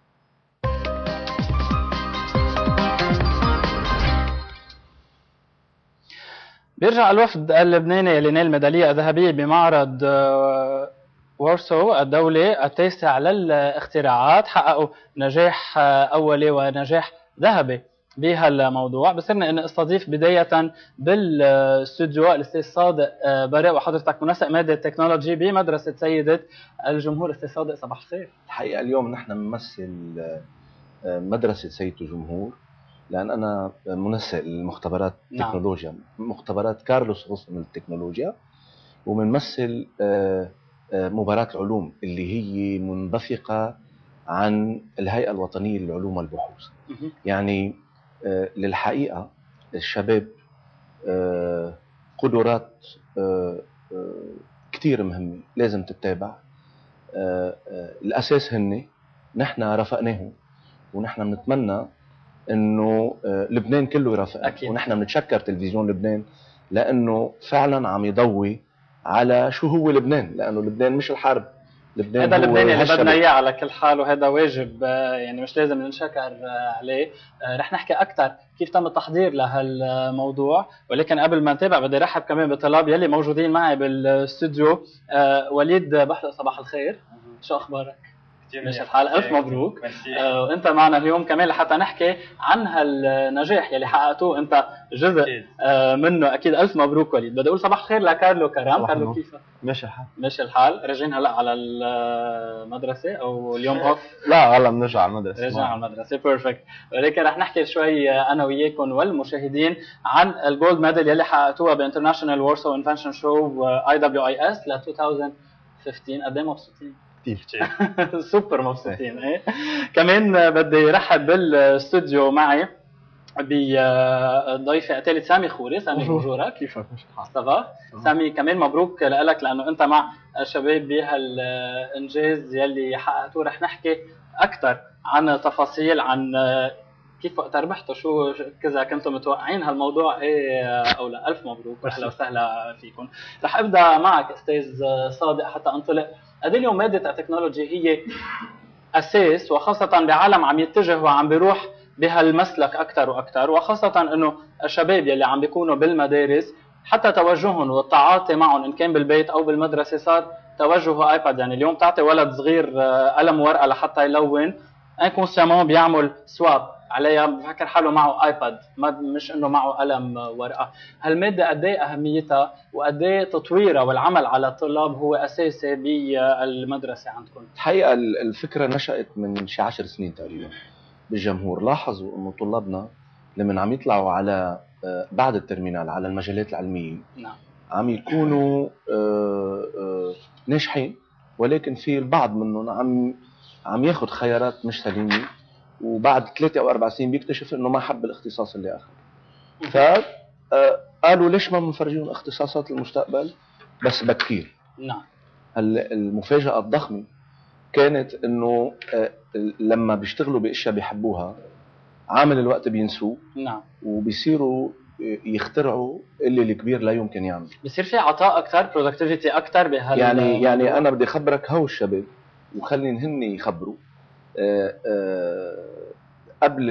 بيرجع الوفد اللبناني اللي نال الميدالية الذهبية بمعرض وارسو الدولي التاسع للاختراعات. حققوا نجاح أولي ونجاح ذهبي بهالموضوع. بصرنا أن استضيف بداية بالاستوديو الأستاذ صادق برق وحضرتك منسق مادة تكنولوجي بمدرسة سيدة الجمهور. أستاذ صادق صباح الخير. الحقيقة اليوم نحن نمثل مدرسة سيدة الجمهور لأن أنا منسق المختبرات التكنولوجيا، مختبرات كارلوس غصن التكنولوجيا، ومنمثل مباراة العلوم اللي هي منبثقة عن الهيئة الوطنية للعلوم والبحوث. يعني للحقيقة الشباب قدرات كتير مهمة لازم تتابع. الأساس هن نحن رافقناهم، ونحن بنتمنى إنه لبنان كله يرافقنا، ونحن بنتشكر تلفزيون لبنان لأنه فعلا عم يضوي على شو هو لبنان، لأنه لبنان مش الحرب، هذا لبنان اللي بدنا اياه على كل حال، وهذا واجب يعني مش لازم ننشكر عليه. رح نحكي اكثر كيف تم التحضير لهالموضوع، ولكن قبل ما نتابع بدي ارحب كمان بالطلاب يلي موجودين معي بالاستوديو. وليد بحلق، صباح الخير، شو اخبارك؟ ماشي الحال، الف مبروك. وانت معنا اليوم كمان لحتى نحكي عن هالنجاح يلي حققتوه، انت جزء منه اكيد. الف مبروك وليد. بدي اقول صباح الخير لكارلو كرام. كارلو كيفك؟ ماشي الحال. ماشي الحال. راجعين هلا على المدرسه او اليوم اوف؟ لا هلا بنرجع على المدرسه. رجعنا على المدرسه، بيرفكت. ولكن رح نحكي شوي انا وياكم والمشاهدين عن الجولد ميدال يلي حققتوها بانترناشونال وورسو انفنشن شو IWIS ل 2015. قد ايه مبسوطين؟ كثير سوبر مبسوطين. ايه كمان بدي رحب بالاستوديو معي بضيفي الثالث سامي خوري. سامي بونجورك، كيفك؟ صافا سامي، كمان مبروك لك لانه انت مع الشباب بهالانجاز يلي حققتوه. رح نحكي اكثر عن تفاصيل عن كيف وقت ربحتوا، شو كذا كنتم متوقعين هالموضوع ايه او لا. الف مبروك واهلا وسهلا فيكم. رح ابدا معك استاذ صادق حتى انطلق. قد اليوم ماده التكنولوجي هي اساس، وخاصه بعالم عم يتجه وعم بيروح بهالمسلك اكثر واكثر، وخاصه انه الشباب يلي عم بيكونوا بالمدارس حتى توجههم والتعاطي معهم ان كان بالبيت او بالمدرسه صار توجه ايباد. يعني اليوم تعطي ولد صغير قلم ورقه لحتى يلون، انكونسيامون بيعمل سواب عليها، بفكر حاله معه ايباد، مش انه معه قلم ورقه. هالماده قد ايه اهميتها وقد ايه تطويرها والعمل على الطلاب هو اساسي بالمدرسه عندكم؟ الحقيقه الفكره نشات من شي 10 سنين تقريبا بالجمهور. لاحظوا انه طلابنا لما عم يطلعوا على بعد الترمينال على المجالات العلميه نعم عم يكونوا ناجحين، ولكن في البعض منهم عم ياخذ خيارات مش سليمه، وبعد 3 أو 4 سنين بيكتشف انه ما حب الاختصاص اللي اخذه. فقالوا ليش ما بنفرجيهم اختصاصات المستقبل بس بكير. نعم. المفاجأة الضخمة كانت انه لما بيشتغلوا باشياء بيحبوها عامل الوقت بينسوه. نعم. وبيصيروا يخترعوا اللي الكبير لا يمكن يعمل. بصير في عطاء اكثر، برودكتيفيتي اكثر بهال يعني انا بدي اخبرك هو الشباب وخليني هن يخبروا. قبل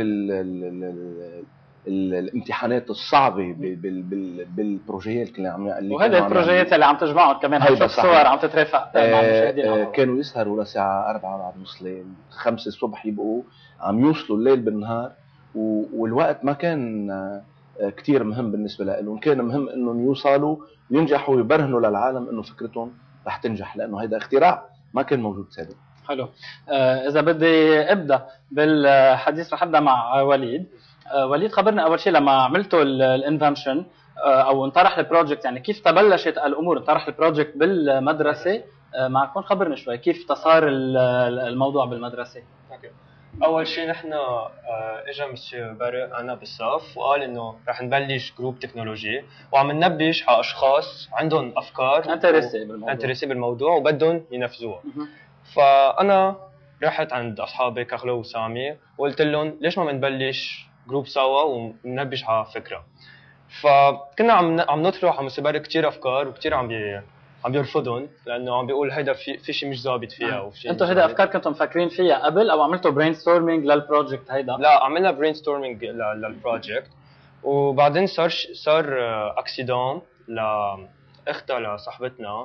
الامتحانات الصعبه بالبروجيات اللي وهذه البروجيات اللي عم تجمعهم كمان، عم تشوف صور عم تترافق مع المشاهدين. كانوا يسهروا لساعه 4 بعد نص الليل، 5 الصبح يبقوا عم يوصلوا الليل بالنهار، والوقت ما كان كتير مهم بالنسبه لهم، كان مهم انهم يوصلوا وينجحوا ويبرهنوا للعالم انه فكرتهم رح تنجح، لانه هيدا اختراع ما كان موجود سابقا. حلو. اذا بدي ابدا بالحديث رح ابدا مع وليد. وليد خبرنا اول شيء لما عملتوا الانفنشن او انطرح البروجكت، يعني كيف تبلشت الامور؟ انطرح البروجكت بالمدرسه معكم، خبرنا شوي كيف صار الموضوع بالمدرسه. اول شيء نحن اجى مسيو برق انا بالصف وقال انه رح نبلش جروب تكنولوجي، وعم ننبش على اشخاص عندهم افكار انتريسي بالموضوع وبدهم ينفذوها. فانا رحت عند اصحابي كارلو وسامي وقلت لهم ليش ما بنبلش جروب سوا وننبش على فكره. فكنا عم نطرح على مسيو برق كثير افكار وكثير عم بيرفضهم، لانه عم بيقول هيدا في شيء مش ظابط فيها وفي انتوا هيدا افكار كنتم مفكرين فيها قبل او عملتوا برين ستورمينج للبروجكت هيدا؟ لا، عملنا برين ستورمينج للبروجكت، وبعدين صار اكسيدون لاختها لصاحبتنا.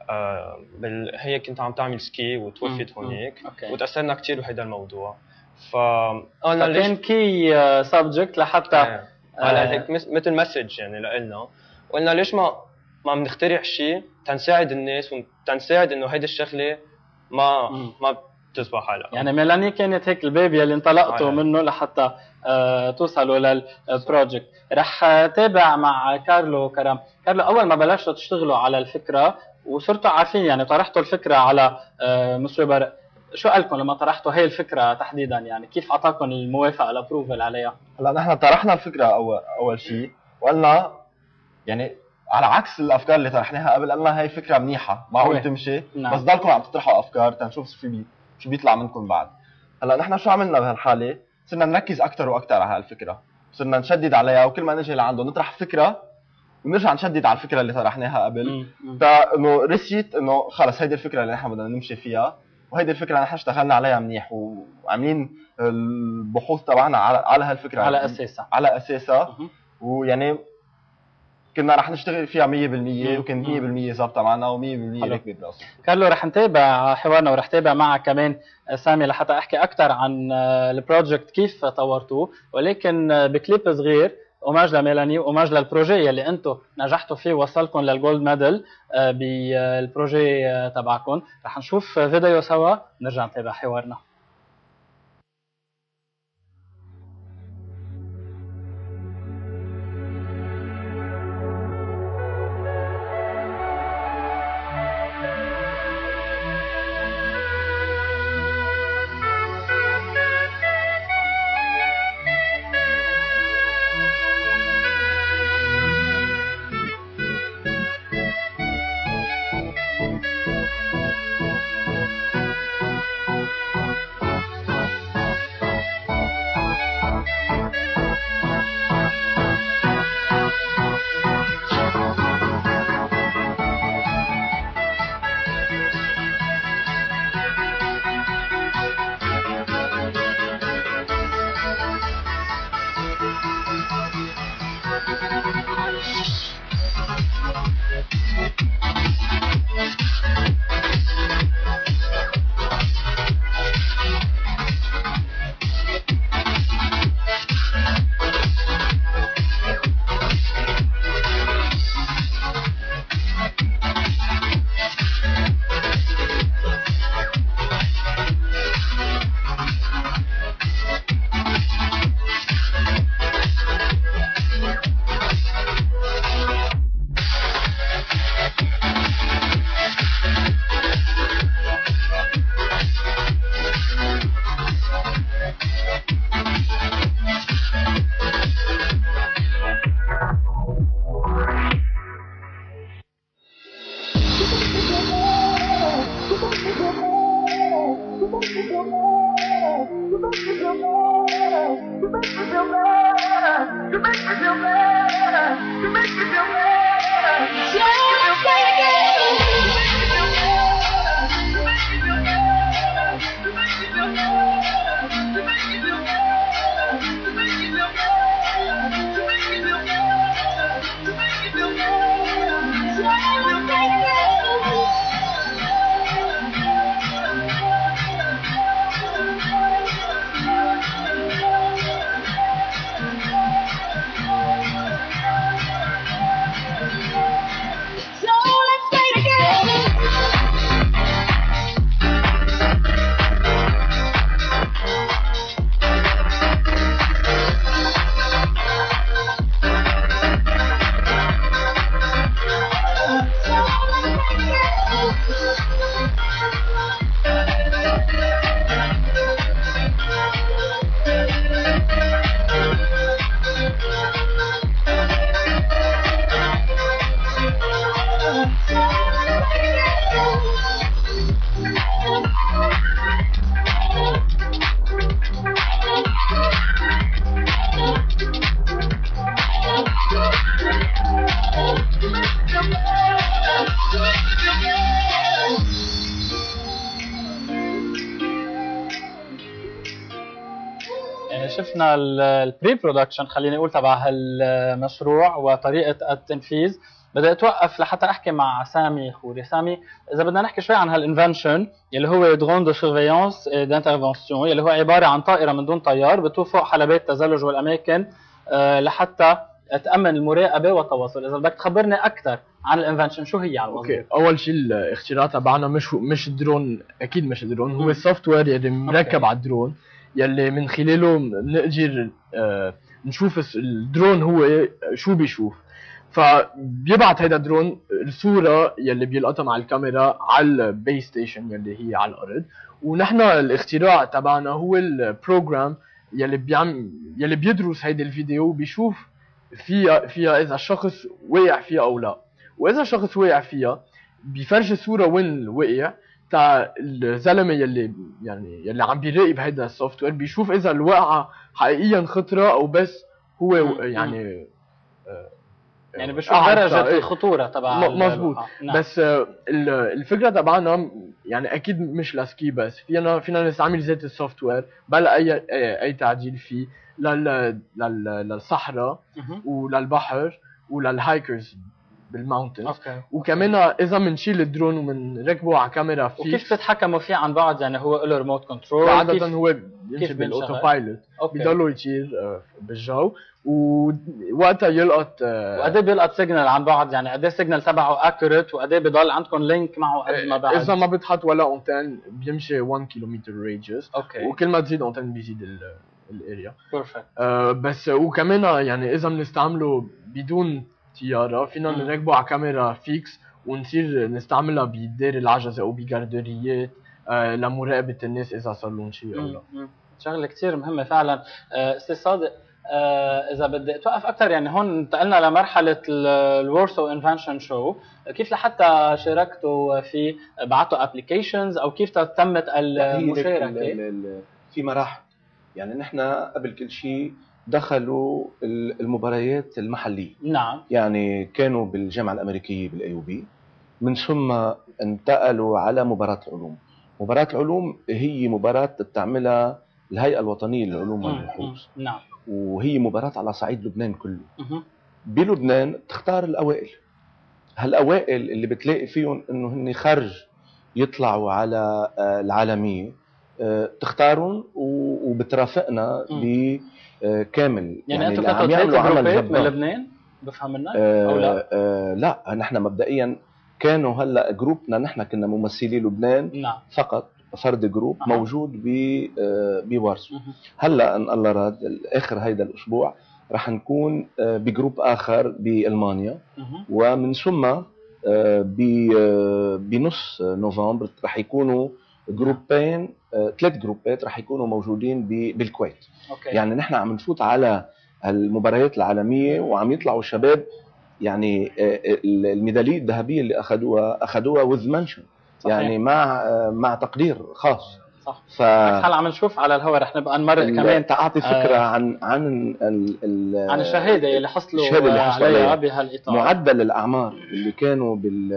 هي كنت عم تعمل سكي وتوفت هونيك وتاثرنا كثير بهيدا الموضوع. فانا كان كي سبجكت لحتى هيك مثل مسج يعني لنا. قلنا ليش ما بنخترع شيء تنساعد الناس وتنساعد انه هيدي الشغله ما بتصبح حالها. يعني ميلاني كانت هيك الباب يلي انطلقتوا منه لحتى توصلوا للبروجكت. رح تابع مع كارلو كرام. كارلو، اول ما بلشتوا تشتغلوا على الفكره وصرتوا عارفين يعني طرحتوا الفكره على مسيو برق، شو قالكم لما طرحتوا هي الفكره تحديدا؟ يعني كيف اعطاكم الموافقه الابروفل عليها؟ هلا نحن طرحنا الفكره اول شيء وقلنا يعني على عكس الافكار اللي طرحناها قبل، قلنا هي فكره منيحه معقول تمشي، نعم. بس ضلكم عم تطرحوا افكار تنشوف شو بيطلع منكم بعد. هلا نحن شو عملنا بهالحاله؟ صرنا نركز اكثر واكثر على هالفكره، صرنا نشدد عليها، وكل ما نجي لعنده نطرح فكره ونرجع نشدد على الفكره اللي طرحناها قبل، فانه رسيت انه خلص هيدي الفكره اللي نحن بدنا نمشي فيها، وهيدي الفكره نحن اشتغلنا عليها منيح وعاملين البحوث تبعنا على هالفكره على اساسها ويعني كنا رح نشتغل فيها 100% وكان 100% ظابطه معنا و100% راكبه براسه. كارلو رح نتابع حوارنا ورح تابع معك كمان سامي لحتى احكي اكثر عن البروجكت كيف طورتوه، ولكن بكليب صغير اوماج لميلاني واوماج للبروجي اللي انتم نجحتوا فيه ووصلكم للجولد ميدل بالبروجي تبعكم. رح نشوف فيديو سوا نرجع نتابع حوارنا. شفنا البري برودكشن خليني اقول تبع هالمشروع وطريقه التنفيذ. بدي اتوقف لحتى احكي مع سامي خوري. سامي، اذا بدنا نحكي شوي عن هالانفنشن اللي هو درون دو سيرفيونس دانترفنسيون اللي هو عباره عن طائره من دون طيار بتطوف فوق حلبات التزلج والاماكن لحتى تامن المراقبه والتواصل. اذا بدك تخبرني اكثر عن الانفنشن شو هي على اوكي، اول شيء الاختراع تبعنا مش الدرون، اكيد مش الدرون، هو السوفت وير اللي مركب على الدرون يلي من خلاله بنقدر نشوف الدرون هو شو بيشوف. فبيبعت هيدا الدرون الصوره يلي بيلقطها مع الكاميرا على البيس ستيشن يلي هي على الارض، ونحن الاختراع تبعنا هو البروجرام يلي بيدرس هيدا الفيديو وبيشوف فيها اذا الشخص واقع فيها او لا، واذا الشخص واقع فيها بيفرجي صوره وين وقع تاع الزلمه يلي عم بيراقب هيدا السوفت وير، بيشوف اذا الوقعه حقيقيا خطره او بس هو يعني بشوف درجه الخطوره تبع مظبوط. نعم. بس الفكره تبعنا يعني اكيد مش لسكي بس، فينا نستعمل ذات السوفت وير بلا اي تعديل فيه للصحراء وللبحر وللهايكرز بالماونتنز. وكمان اذا بنشيل الدرون وبنركبه على كاميرا فيه. وكيف تتحكموا فيه عن بعد؟ يعني هو له ريموت كنترول؟ عادة هو بيمشي بالاوتو بايلوت، بيضلوا يطير بالجو ووقتها يلقط وقد ايه بيلقط سيجنال عن بعد؟ يعني قد ايه السيجنال تبعه اكيوريت وقد ايه بضل عندكم لينك معه قد ما بعد؟ اذا ما بتحط ولا انتن بيمشي 1 كيلومتر راديوس، وكل ما تزيد انتن بيزيد الاريا. بيرفكت. بس وكمان يعني اذا بنستعمله بدون طياره فينا نركبه على كاميرا فيكس ونصير نستعملها بدار العجزه او بجاردريات لمراقبه الناس اذا صار لهم شيء او لا. شغله كثير مهمه فعلا. استاذ صادق، اذا بدي اتوقف اكثر، يعني هون انتقلنا لمرحله الورسو انفنشن شو، كيف لحتى شاركتوا فيه؟ بعتوا ابلكيشنز او كيف تمت المشاركه؟ في مراحل. يعني نحن قبل كل شيء دخلوا المباريات المحليه. نعم. يعني كانوا بالجامعه الامريكيه بالاي او بي، من ثم انتقلوا على مباراه العلوم. مباراه العلوم هي مباراه بتعملها الهيئه الوطنيه للعلوم والبحوث. نعم. وهي مباراه على صعيد لبنان كله. بلبنان تختار الاوائل. هالاوائل اللي بتلاقي فيهم انه هن خرج يطلعوا على العالميه، تختارهم وبترافقنا بكامل. يعني انتم كنتوا بيعملوا عمل من لبنان بفهم منك او لا؟ لا، نحن مبدئيا كانوا هلا جروبنا نحن كنا ممثلي لبنان. نعم. فقط فرد جروب موجود بوارسو. هلا ان الله راد اخر هيدا الاسبوع رح نكون بجروب اخر بالمانيا، ومن ثم بنص نوفمبر رح يكونوا جروبين، 3 جروبات رح يكونوا موجودين بالكويت. يعني نحن عم نفوت على المباريات العالميه وعم يطلعوا الشباب، يعني الميداليه الذهبيه اللي اخذوها وذ منشن، يعني مع تقدير خاص. صح. هلا عم نشوف على الهواء، رح نبقى نمرق كمان تعطي فكره عن الشهاده اللي حصلوا عليها بهالاطار. معدل الاعمار اللي كانوا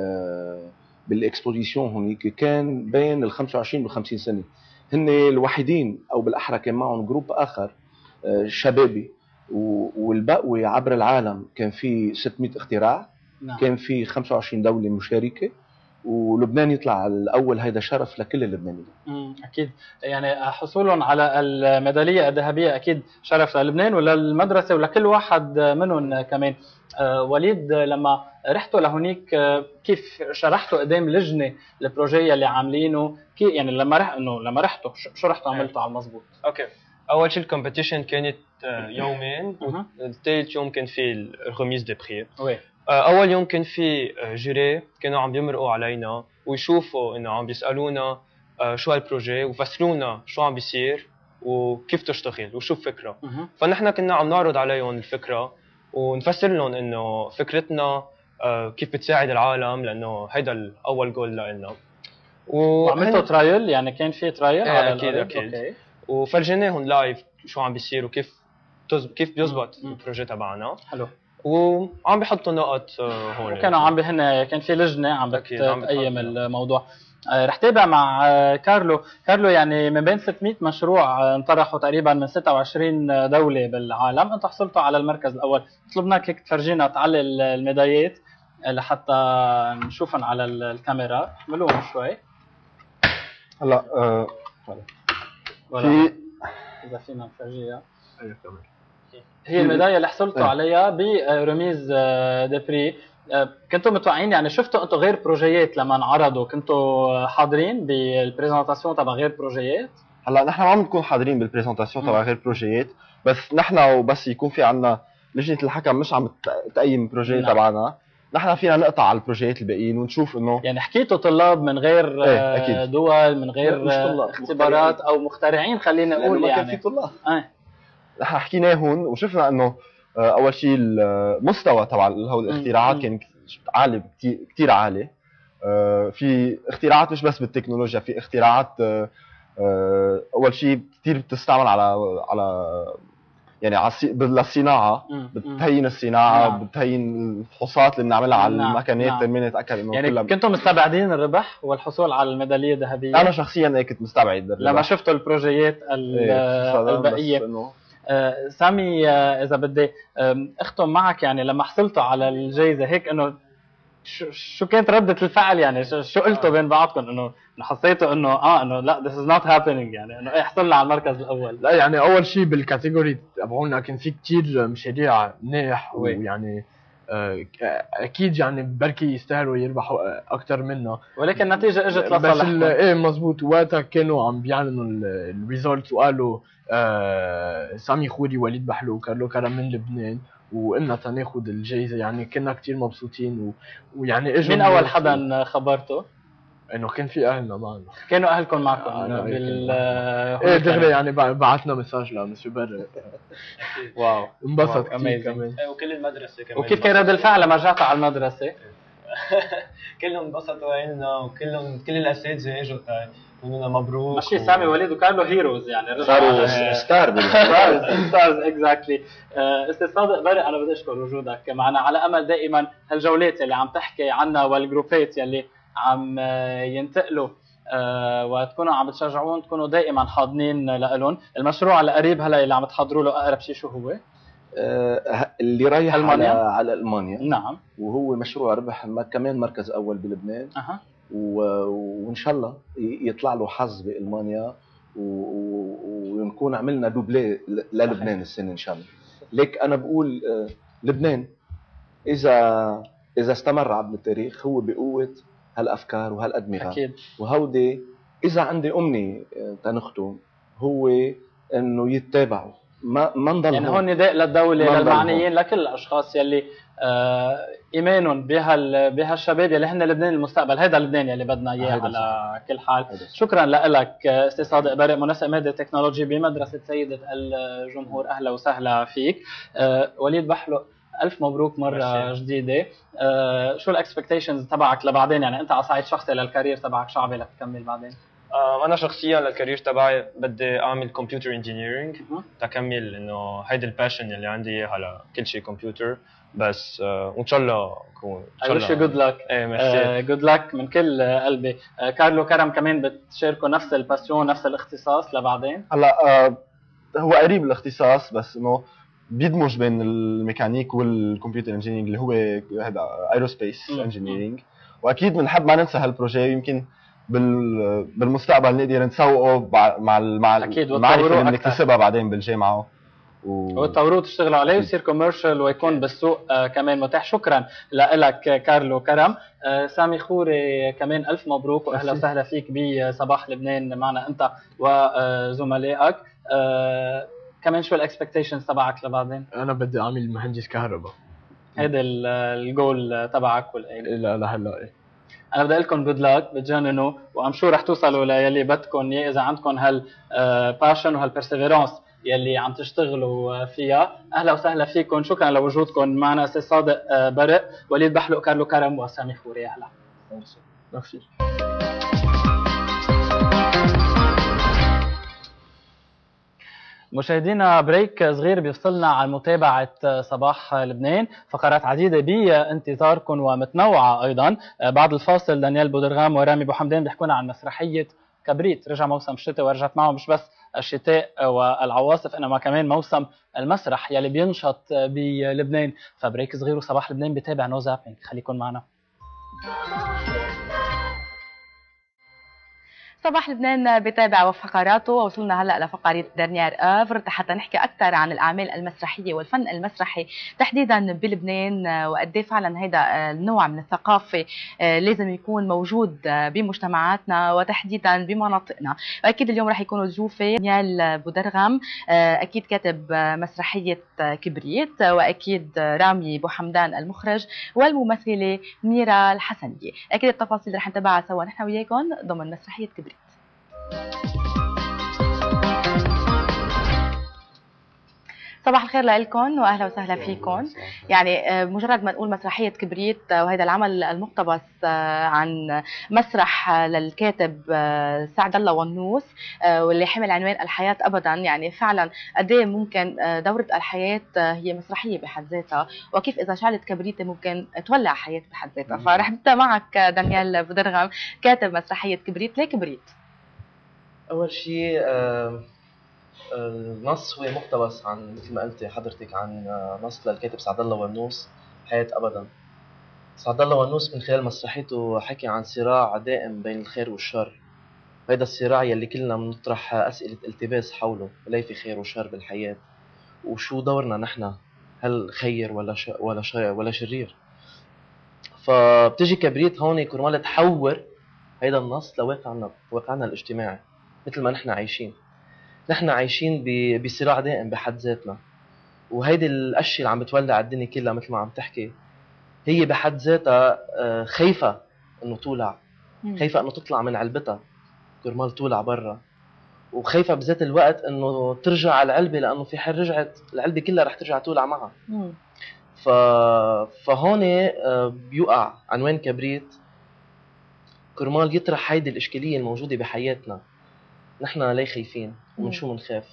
بالاكسبوزيشن هونيك كان بين ال 25 وال 50 سنه. هن الوحيدين او بالاحرى كان معهم جروب اخر شبابي، والبقوي عبر العالم كان في 600 اختراع. نعم. كان في 25 دوله مشاركه، ولبنان يطلع الاول. هيدا شرف لكل اللبنانيين. اكيد. يعني حصولهم على الميداليه الذهبيه اكيد شرف للبنان وللمدرسه ولكل واحد منهم كمان. وليد، لما رحتوا لهونيك كيف شرحتوا قدام لجنه البروجي اللي عاملينه؟ كيف يعني لما رحتوا شو رحتوا عملتوا على المضبوط؟ اوكي، اول شيء الكومبيتيشن كانت يومين، والثالث يوم كان في الريميز دي بري. اول يوم كان في جوري كانوا عم بيمرقوا علينا ويشوفوا انه عم بيسالونا شو هالبروجي وفسرونا شو عم بيصير وكيف تشتغل وشو الفكره. فنحن كنا عم نعرض عليهم الفكره ونفسر لهم انه فكرتنا كيف بتساعد العالم، لانه هيدا الاول جول لنا. وعملتوا ترايل؟ يعني كان في ترايل على اكيد اكيد. وفرجيناهم لايف شو عم بيصير وكيف بيزبط البروجي تبعنا. حلو. وعم بيحطوا نقط هون. وكانوا كان في لجنه عم بتقيم الموضوع. رح تابع مع كارلو. يعني من بين 600 مشروع انطرحوا تقريبا من 26 دوله بالعالم، انتم حصلتوا على المركز الاول. طلبناك هيك تفرجينا تعلل الميداليات لحتى نشوفهم على الكاميرا. احملوهم شوي. هلا في اذا فينا نفرجيها. هي الميداليه اللي حصلتوا عليها برميز دبري. كنتوا متوقعين، يعني شفتوا انتم غير بروجيات لما انعرضوا؟ كنتوا حاضرين بالبريزنتاسيون تبع غير بروجيات؟ هلا نحن ما عم نكون حاضرين بالبريزنتاسيون تبع غير بروجيات، بس نحن وبس يكون في عنا لجنه الحكم مش عم تقيم البروجي تبعنا، نحن فينا نقطع على البروجيات الباقيين ونشوف انه يعني حكيتوا طلاب من غير دول، من غير اختبارات او مخترعين، خلينا نقول. يعني كان في طلاب نحن حكيناهم وشفنا انه اول شيء المستوى تبع هول الاختراعات كان عالي كثير عالي. في اختراعات مش بس بالتكنولوجيا، في اختراعات اول شيء كثير بتستعمل على يعني للصناعه، بتهين الصناعه، بتهين الفحوصات اللي بنعملها على المكنات تنمين نتاكد انه يعني كنتم مستبعدين الربح والحصول على الميداليه الذهبيه؟ انا شخصيا كنت مستبعد الربح لما شفتوا البروجيات البقيه. سامي اذا بدي اختم معك، يعني لما حصلتوا على الجائزه هيك انه شو كانت ردة الفعل؟ يعني شو قلتوا بين بعضكم؟ انه حسيتوا انه لا this is not happening، يعني انه حصلنا على المركز الاول؟ لا يعني اول شيء بالكاتيجوري تبعونا كان في كثير مشاريع منيح، ويعني اكيد يعني بركي يستاهلوا يربحوا اكثر منا، ولكن النتيجه اجت لصالحهم. ايه مزبوط. وقتها كانوا عم بيعلنوا الريزولتس وقالوا سامي خوري، وليد بحلو، وكارلو كرم من لبنان، وقلنا تناخذ الجائزه. يعني كنا كثير مبسوطين ويعني اجوا. مين اول حدا خبرته؟ انه كان في اهلنا معنا. كانوا اهلكم معكم؟ ايه دغري يعني بعثنا مساج لمسيو بر. واو انبسط كثير كمان. وكل المدرسه كمان. وكيف كان رد الفعل لما رجعت على المدرسه؟ كلهم انبسطوا عنا، وكلهم كل الاساتذه اجوا يقولوا لنا مبروك. ماشي سامي وليد وكارلو هيروز، يعني صاروا ستار ستارز اكزاكتلي. استاذ صادق برق، انا بدي اشكر وجودك معنا، على امل دائما هالجولات اللي عم تحكي عنها والجروبات يلي عم ينتقلوا وتكونوا عم بتشجعون، تكونوا دائما حاضنين لهم. المشروع القريب هلا اللي عم تحضروا له اقرب شيء شو هو؟ اللي رايح ألمانيا. على المانيا. نعم. وهو مشروع ربح كمان مركز اول بلبنان. وان شاء الله يطلع له حظ بالمانيا ونكون عملنا دوبلي للبنان السنه ان شاء الله. ليك انا بقول لبنان اذا استمر عبر التاريخ هو بقوه هالافكار وهالادمغه. اكيد. وهودي اذا عندي امنيه تنختم هو انه يتابعوا، ما نضل يعني هون نداء للدوله، للمعنيين، لكل الاشخاص يلي ايمانهم بهالشباب يلي هن لبنان المستقبل. هذا لبنان يلي بدنا اياه على كل حال. شكرا لك استاذ صادق برق، منسق ماده تكنولوجي بمدرسه سيده الجمهور، اهلا وسهلا فيك. وليد بحلو، الف مبروك مره جديده. شو الاكسبكتيشنز تبعك لبعدين؟ يعني انت على صعيد شخصي للكارير تبعك شو عبالك تكمل بعدين؟ انا شخصيا للكارير تبعي بدي اعمل كمبيوتر انجينيرنج، تكمل انه هيدي الباشن اللي عندي اياها لكل شيء كمبيوتر بس. وان شاء الله اكون ان شاء الله. I wish you good luck. good luck من كل قلبي. كارلو كرم كمان بتشاركوا نفس الباسيون، نفس الاختصاص لبعدين؟ هلا هو قريب الاختصاص، بس انه بيدمج بين الميكانيك والكمبيوتر انجينيرنج اللي هو هذا ايروسبيس انجينيرنج. واكيد بنحب ما ننسى هالبروجي، يمكن بالمستقبل نقدر نسوقه مع المعرفه اللي بنكتسبها بعدين بالجامعه وتطوروه تشتغلوا عليه ويصير كوميرشال ويكون بالسوق كمان متاح. شكرا لك كارلو كرم. سامي خوري كمان الف مبروك واهلا وسهلا فيك بصباح لبنان معنا انت وزملائك. كمان شو الاكسبكتيشنز تبعك لبعدين؟ انا بدي اعمل مهندس كهرباء، هذا الجول تبعك والايم؟ لا لهلا ايه. انا بدي اقول لكم جود لاك، بتجننوا وام شو رح توصلوا للي بدكم اياه اذا عندكم هالباشن وهالبرسيفيرانس يلي عم تشتغلوا فيها. اهلا وسهلا فيكم، شكرا لوجودكم معنا استاذ صادق برق، وليد بحلو، كارلو كرم وسامي خوري. اهلا. ميرسي. مشاهدينا بريك صغير بيفصلنا عن متابعة صباح لبنان، فقرات عديدة بانتظاركم ومتنوعة أيضا. بعد الفاصل دانيال بودرغام ورامي بوحمدان بيحكونا عن مسرحية كبريت. رجع موسم الشتاء ورجعت معه مش بس الشتاء والعواصف إنما كمان موسم المسرح يلي بينشط بلبنان. فبريك صغير وصباح لبنان بتابع نو زابينج، خليكن معنا. صباح لبنان بتابع وفقراته، وصلنا هلا لفقرة دانيال أفر حتى نحكي أكثر عن الأعمال المسرحية والفن المسرحي تحديدا بلبنان، وقد ايه فعلا هيدا النوع من الثقافة لازم يكون موجود بمجتمعاتنا وتحديدا بمناطقنا. وأكيد اليوم رح يكونوا ضيوفي دانيال بودرغام، أكيد كاتب مسرحية كبريت، وأكيد رامي بوحمدان المخرج، والممثلة ميرا الحسنية. أكيد التفاصيل رح نتابعها سوا نحن وياكم ضمن مسرحية كبريت. صباح الخير لكم واهلا وسهلا فيكم. يعني مجرد ما نقول مسرحيه كبريت وهذا العمل المقتبس عن مسرح للكاتب سعد الله ونوس واللي حمل عنوان الحياه ابدا، يعني فعلا قد ايه ممكن دوره الحياه هي مسرحيه بحد ذاتها، وكيف اذا شعلت كبريت ممكن تولع حياه بحد ذاتها. فرح نبدا معك دانيال بودرغم، كاتب مسرحيه كبريت. ليه كبريت؟ اول شيء النص هو مقتبس عن مثل ما قلتي حضرتك عن نص للكاتب سعد الله ونوس حياة أبدا. سعد الله ونوس من خلال مسرحيته حكي عن صراع دائم بين الخير والشر، وهذا الصراع يلي كلنا بنطرح أسئلة التباس حوله، ليه في خير وشر بالحياة، وشو دورنا نحن، هل خير ولا شرير. فبتجي كبريت هون كرمال تحور هذا النص لواقعنا الاجتماعي، مثل ما نحن عايشين بصراع دائم بحد ذاتنا، وهيدي الاشياء اللي عم بتولع الدنيا كلها مثل ما عم تحكي هي بحد ذاتها خايفه انه تولع، خايفه انه تطلع من علبتها كرمال تولع برا، وخايفه بذات الوقت انه ترجع على العلبه، لانه في حال رجعت العلبه كلها رح ترجع تولع معها. فهون بيوقع عنوان كبريت كرمال يطرح هيدي الاشكاليه الموجوده بحياتنا، نحن ليه خايفين ومن شو منخاف،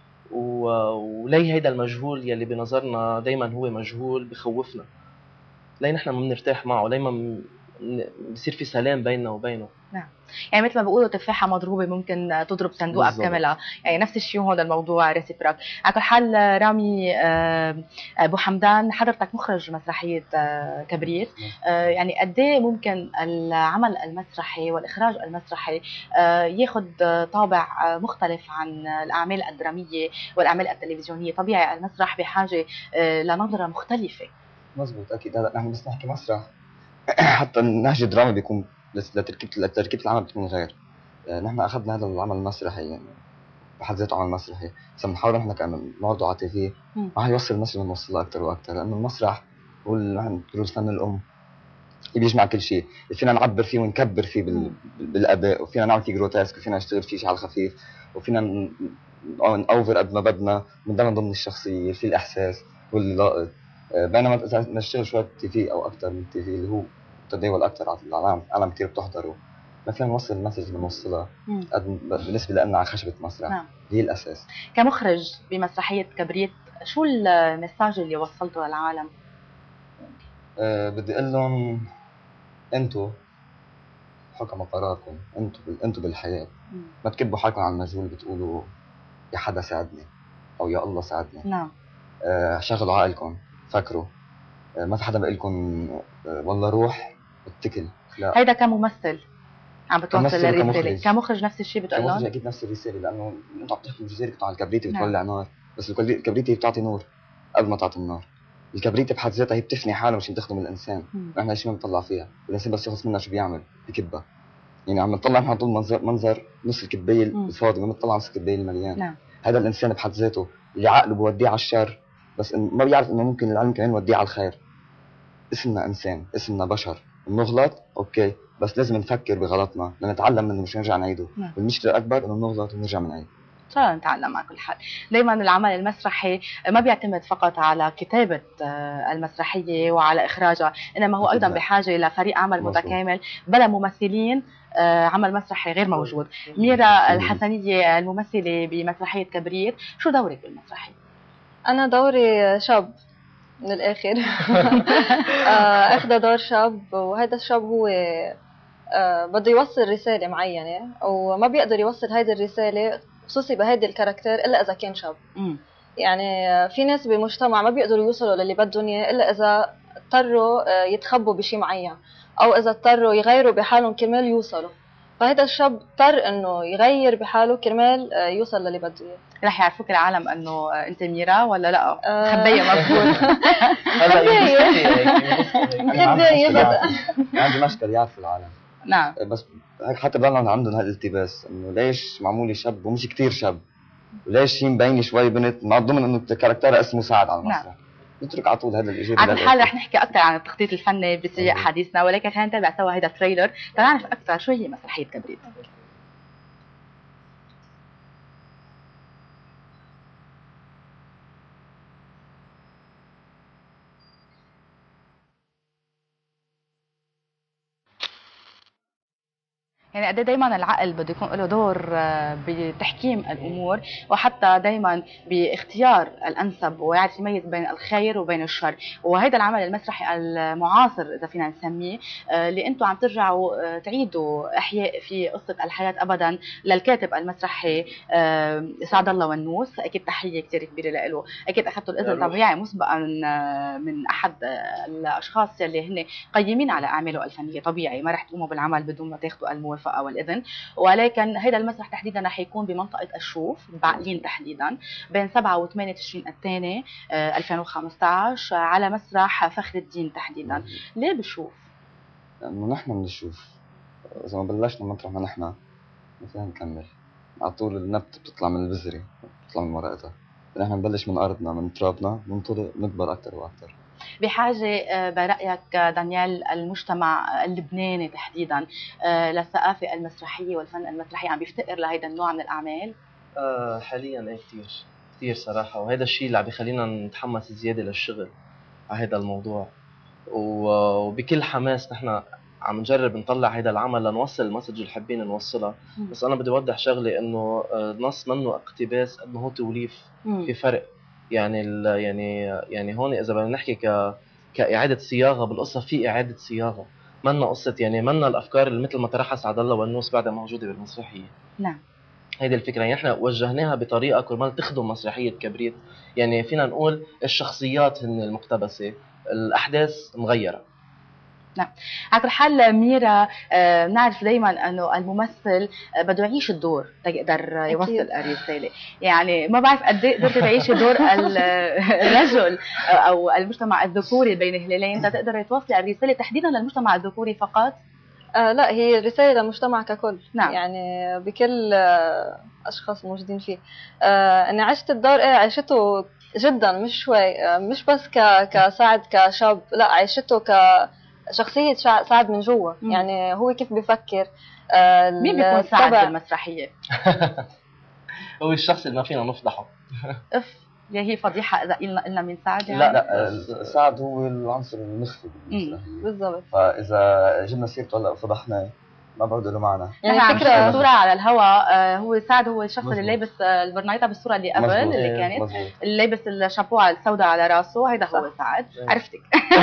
وليه هيدا المجهول يلي بنظرنا دايما هو مجهول بخوفنا، ليه نحن ما بنرتاح معه، ليه ما بصير في سلام بيننا وبينه. نعم، يعني مثل ما بيقولوا تفاحه مضروبه ممكن تضرب صندوقها بكاملها، يعني نفس الشيء هون الموضوع ريسيبراك. على كل حال رامي ابو حمدان، حضرتك مخرج مسرحيه كبريت، يعني قد ايه ممكن العمل المسرحي والاخراج المسرحي ياخذ طابع مختلف عن الاعمال الدراميه والاعمال التلفزيونيه؟ طبيعي المسرح بحاجه لنظره مختلفه. مزبوط، اكيد. هلا نحن بس نحكي مسرح حتى النهج الدرامي بيكون لتركيبة العمل بتكون غير. نحن اخذنا هذا العمل المسرحي يعني بحد ذاته عمل مسرحي، بس بنحاول نحن كمان نعرضه على تي في راح يوصل المسرح ونوصله اكثر واكثر، لانه المسرح هو نحن بنقول الفن الام اللي بيجمع كل شيء، فينا نعبر فيه ونكبر فيه بالاداء، وفينا نعمل فيه جروتاسك، وفينا نشتغل فيه شيء على الخفيف، وفينا نأوفر قد ما بدنا بنضل ضمن الشخصيه في الاحساس واللائق. بينما اذا نشتغل شويه تي في او اكثر من تي في اللي هو تداول اكثر على العالم كثير بتحضره، ما فينا نوصل المسج اللي بنوصلها بالنسبه لنا على خشبه مسرح. نعم. هي الاساس. كمخرج بمسرحيه كبريت، شو المساج اللي وصلته للعالم؟ بدي اقول لهم انتم حكم قراركم، انتم بالحياه ما تكبوا حالكم على المجهول بتقولوا يا حدا ساعدني او يا الله ساعدني. نعم. شغلوا عقلكم، فكروا، ما في حدا بيقول لكم والله روح اتكل. لا، هيدا كممثل عم بتوصل الرساله، كمخرج نفس الشيء بتقول لهم؟ كمخرج اكيد نفس الرساله، لانه انتم عم تحكوا رسالتكم على الكبريتي بتولع نار، بس الكبريتي بتعطي نور قبل ما تعطي النار. الكبريتي بحد ذاتها هي بتفني حالها مش بتخدم الانسان. نحن شو بنطلع فيها؟ الانسان بس يخلص منها شو بيعمل؟ بكبها. يعني عم نطلع نحن طول منظر نص الكبايه الفاضي، ما بنطلع نص الكبايه المليان. نعم. هذا الانسان بحد ذاته اللي عقله بوديه على الشر، بس ما بيعرف انه ممكن العلم كمان يوديه على الخير. اسمنا انسان، اسمنا بشر، بنغلط اوكي، بس لازم نفكر بغلطنا لنتعلم منه مش نرجع نعيده. نعم. والمشكله الاكبر انه بنغلط ونرجع بنعيد. ان شاء الله نتعلم على كل حال. دائما العمل المسرحي ما بيعتمد فقط على كتابه المسرحيه وعلى اخراجها، انما هو ايضا بحاجه لفريق عمل متكامل. بلا ممثلين عمل مسرحي غير موجود. ميرا الحسنيه الممثله بمسرحيه كبريت، شو دورك بالمسرحيه؟ انا دوري شاب من الاخر. اخذ دور شاب، وهذا الشاب هو بده يوصل رساله معينه، وما بيقدر يوصل هيدي الرساله خصوصي بهيدي الكاركتر الا اذا كان شاب. يعني في ناس بالمجتمع ما بيقدروا يوصلوا للي بدهم اياه الا اذا اضطروا يتخبوا بشيء معين، او اذا اضطروا يغيروا بحالهم كرمال يوصلوا. فهذا الشاب اضطر انه يغير بحاله كرمال يوصل للي بده اياه. رح يعرفوك العالم انه انت ميرا ولا لا؟ خبايه مفروض. خبايه عندي مشكل يعرفوا العالم. نعم. بس هيك حتى بضلنا عندهم هالالتباس انه ليش معمولي شاب ومش كتير شاب، وليش هي مبينه شوي بنت مع ضمن انه كاركترها اسمه سعد على المسرح. نترك على طول هذا الاجابه. على الحال رح نحكي اكثر عن التخطيط الفني بسياق حديثنا، ولكن خلينا نتابع سوا هذا التريلر تنعرف اكثر شو هي مسرحيه كبريت. يعني قد دائما العقل بده يكون له دور بتحكيم الامور، وحتى دائما باختيار الانسب ويعرف يميز بين الخير وبين الشر. وهذا العمل المسرحي المعاصر اذا فينا نسميه، اللي انتم عم ترجعوا تعيدوا احياء في قصه الحياه ابدا للكاتب المسرحي سعد الله ونوس. اكيد تحيه كثير كبيره له، اكيد اخذتوا الاذن طبيعي مسبقا من احد الاشخاص اللي هن قيمين على اعماله الفنيه. طبيعي ما رح تقوموا بالعمل بدون ما تاخذوا الموافقه والاذن، ولكن هذا المسرح تحديدا رح يكون بمنطقه الشوف بعقلين تحديدا بين 7 و8 تشرين الثاني 2015 على مسرح فخر الدين تحديدا. ليه بالشوف؟ لانه نحن من الشوف، اذا ما بلشنا مطرح ما نحن ما فينا نكمل. على طول النبته بتطلع من البذره، بتطلع من ورقتها. نحن نبلش من ارضنا، من ترابنا، ننطلق نكبر اكثر واكثر. بحاجة برأيك دانيال المجتمع اللبناني تحديدا للثقافة المسرحية والفن المسرحي عم بيفتقر لهذا النوع من الأعمال؟ حاليا ايه كثير صراحة، وهذا الشيء اللي عم بيخلينا نتحمس زيادة للشغل على هذا الموضوع. وبكل حماس نحن عم نجرب نطلع هذا العمل لنوصل المسج اللي حابين نوصلها. بس أنا بدي أوضح شغلة، إنه النص منه اقتباس قد ما هو توليف. في فرق. يعني هون اذا بدنا نحكي كاعاده صياغه بالقصه، في اعاده صياغه، منا قصه يعني منا الافكار اللي مثل ما طرحها سعد الله والنوس بعدها موجوده بالمسرحيه. نعم. هيدي الفكره، يعني احنا وجهناها بطريقه كرمال تخدم مسرحيه كبريت. يعني فينا نقول الشخصيات هن المقتبسه، الاحداث مغيره. نعم. على كل حال ميرا، بنعرف دائما انه الممثل بده يعيش الدور تقدر يوصل الرساله. يعني ما بعرف قد ايه قدرتي تعيشي دور الرجل او المجتمع الذكوري بين هلالين تقدري توصلي الرساله تحديدا للمجتمع الذكوري فقط؟ لا، هي رساله للمجتمع ككل. نعم. يعني بكل اشخاص موجودين فيه. اني عشت الدور، عشته جدا، مش شوي، مش بس كسعد كشاب، لا عشته شخصية سعد من جوا. يعني هو كيف بيفكر. مين بيكون سعد بالمسرحية؟ هو الشخص اللي ما فينا نفضحه. هي فضيحة إذا قلنا من سعد يعني؟ لا، سعد هو العنصر المخفي بالمسرحية. بالضبط. فإذا جبنا سيرته هلا وفضحناه ما بعود له معنى. يعني فكرة الصورة على الهواء، هو سعد هو الشخص اللي لابس البرنيطة بالصورة اللي قبل اللي كانت اللي لابس الشابوه السوداء على راسه، هيدا هو سعد. عرفتك.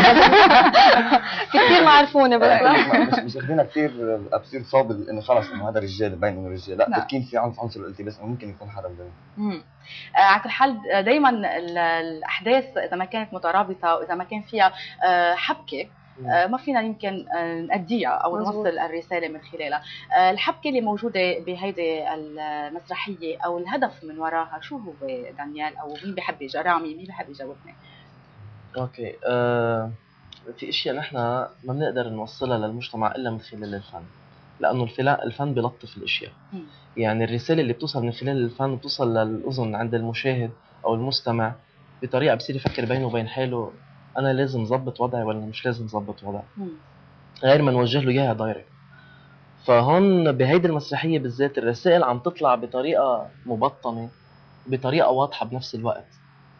كثير ما عرفوني بس مش اخذينها كثير بصير صاب انه خلص انه هذا رجال باين انه رجال، لا تركين في عنصر الالتباس انه ممكن يكون حدا باين. على كل حال دائما الاحداث اذا ما كانت مترابطه واذا ما كان فيها حبكه ما فينا يمكن نأديها او نوصل الرساله من خلالها. الحبكه اللي موجوده بهيدي المسرحيه او الهدف من وراها شو هو دانيال؟ او مين بحب يجرامي، مين بحب يجاوبني؟ اوكي. في اشياء نحن ما بنقدر نوصلها للمجتمع الا من خلال الفن، لانه الفن بيلطف الاشياء. يعني الرساله اللي بتوصل من خلال الفن بتوصل للاذن عند المشاهد او المستمع بطريقه بصير يفكر بينه وبين حاله، انا لازم ظبط وضعي ولا مش لازم ظبط وضعي، غير ما نوجه له اياها دايركت. فهون بهيدي المسرحيه بالذات الرسائل عم تطلع بطريقه مبطنه، بطريقه واضحه بنفس الوقت،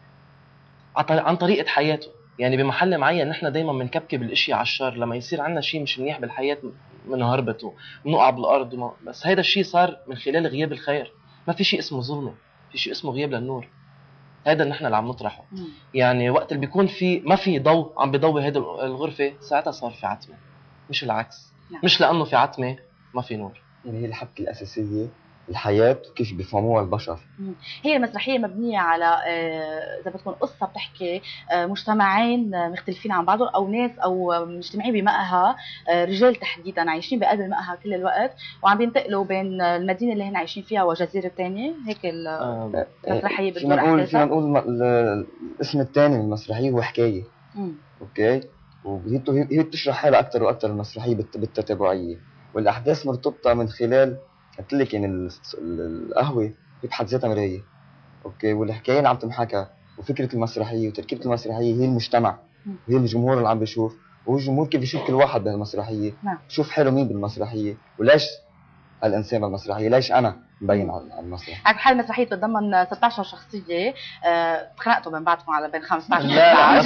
عن طريقه حياته. يعني بمحل معين نحن دائما بنكبكب الاشياء على الشر، لما يصير عندنا شيء مش منيح بالحياه بنهربته بنقع بالارض بس هيدا الشيء صار من خلال غياب الخير. ما في شيء اسمه ظلمه، في شيء اسمه غياب للنور. هذا اللي نحن اللي عم نطرحه. يعني وقت اللي بيكون في ما في ضوء عم بيضوي هيدي الغرفه، ساعتها صار في عتمه، مش العكس. مش لانه في عتمه ما في نور. يعني هي الحبكه الاساسيه الحياة وكيف بيفهموها البشر. هي المسرحية مبنية على إذا بتكون قصة بتحكي مجتمعين مختلفين عن بعضهم أو ناس أو مجتمعين بمقهى، رجال تحديدا عايشين بقلب المقهى كل الوقت وعم بينتقلوا بين المدينة اللي هن عايشين فيها وجزيرة تانية. هيك المسرحية بتدور أحداثها. فينا نقول الاسم الثاني من المسرحية هو حكاية. أوكي، وهي بتشرح حالها أكثر وأكثر المسرحية بالتتابعية، والأحداث مرتبطة من خلال قلت لك يعني القهوة هي بحد ذاتها مراية. اوكي، والحكاية اللي عم تنحكى وفكرة المسرحية وتركيبة المسرحية هي المجتمع وهي الجمهور اللي عم بيشوف، وهو الجمهور كيف يشوف كل واحد بهالمسرحية. بشوف حاله مين بالمسرحية وليش هالإنسان بالمسرحية، ليش أنا مبين على المسرح. على حال المسرحيه بتتضمن 16 شخصيه. تخانقتوا من بعضكم على بين 15 لا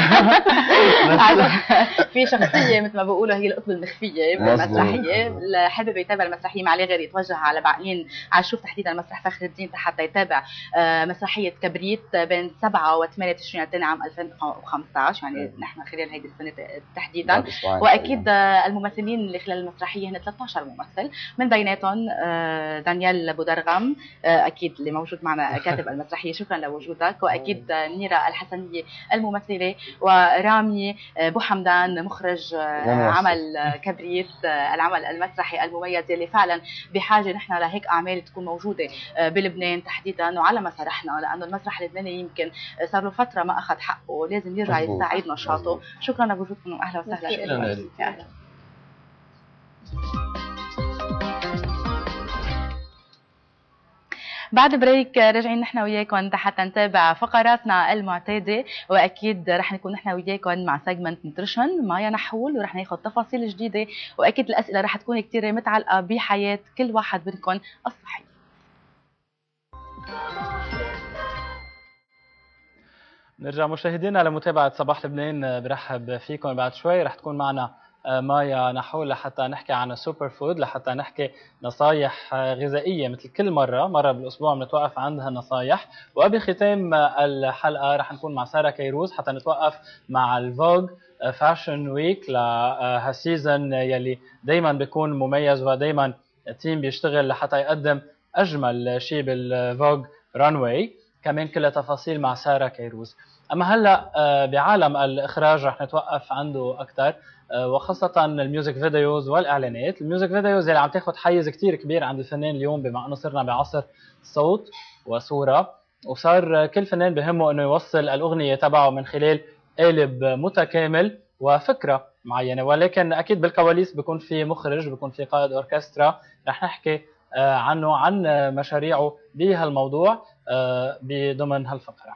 في شخصيه مثل ما بيقولوا هي القطب المخفيه بالمسرحيه. اللي حابب يتابع المسرحيه ما عليه غير يتوجه على بعقلين على شوف تحديدا مسرح فخر الدين حتى يتابع مسرحيه كبريت بين 7 و 8 تشرين الثاني عام 2015، يعني نحن خلال هيدي السنه تحديدا. واكيد الممثلين اللي خلال المسرحيه هن 13 ممثل، من بيناتهم دانيال بودرغم اكيد اللي موجود معنا كاتب المسرحيه، شكرا لوجودك. واكيد منيره الحسنيه الممثله، ورامي بو حمدان مخرج عمل كبريت العمل المسرحي المميز اللي فعلا بحاجه نحن لهيك اعمال تكون موجوده بلبنان تحديدا وعلى مسارحنا، لانه المسرح اللبناني يمكن صار له فتره ما اخذ حقه، لازم يرجع يستعيد نشاطه. شكرا لوجودكم واهلا وسهلا فيكم. بعد بريك راجعين نحن وياكم حتى نتابع فقراتنا المعتاده، واكيد رح نكون نحن وياكم مع سيجمنت نوتريشن مايا نحول، ورح ناخذ تفاصيل جديده، واكيد الاسئله رح تكون كثير متعلقه بحياه كل واحد منكم الصحيه. نرجع مشاهدينا لمتابعه صباح لبنان، برحب فيكم. بعد شوي رح تكون معنا مايا نحول لحتى نحكي عن السوبر فود، لحتى نحكي نصايح غذائيه مثل كل مره بالاسبوع بنتوقف عند هالنصايح. وبختام الحلقه رح نكون مع ساره كيروز حتى نتوقف مع الفوغ فاشن ويك لهالسيزون يلي دائما بيكون مميز، ودائما التيم بيشتغل لحتى يقدم اجمل شيء بالفوغ رانواي. كمان كل تفاصيل مع ساره كيروز. اما هلا بعالم الاخراج رح نتوقف عنده اكثر، وخاصة الميوزك فيديوز والإعلانات. الميوزك فيديوز اللي عم تاخد حيز كتير كبير عند الفنان اليوم، بما أنه صرنا بعصر صوت وصورة، وصار كل فنان بهمه أنه يوصل الأغنية تبعه من خلال قالب متكامل وفكرة معينة. ولكن أكيد بالكواليس بيكون في مخرج، بيكون في قائد أوركسترا، رح نحكي عنه عن مشاريعه بهالموضوع بضمن هالفقرة.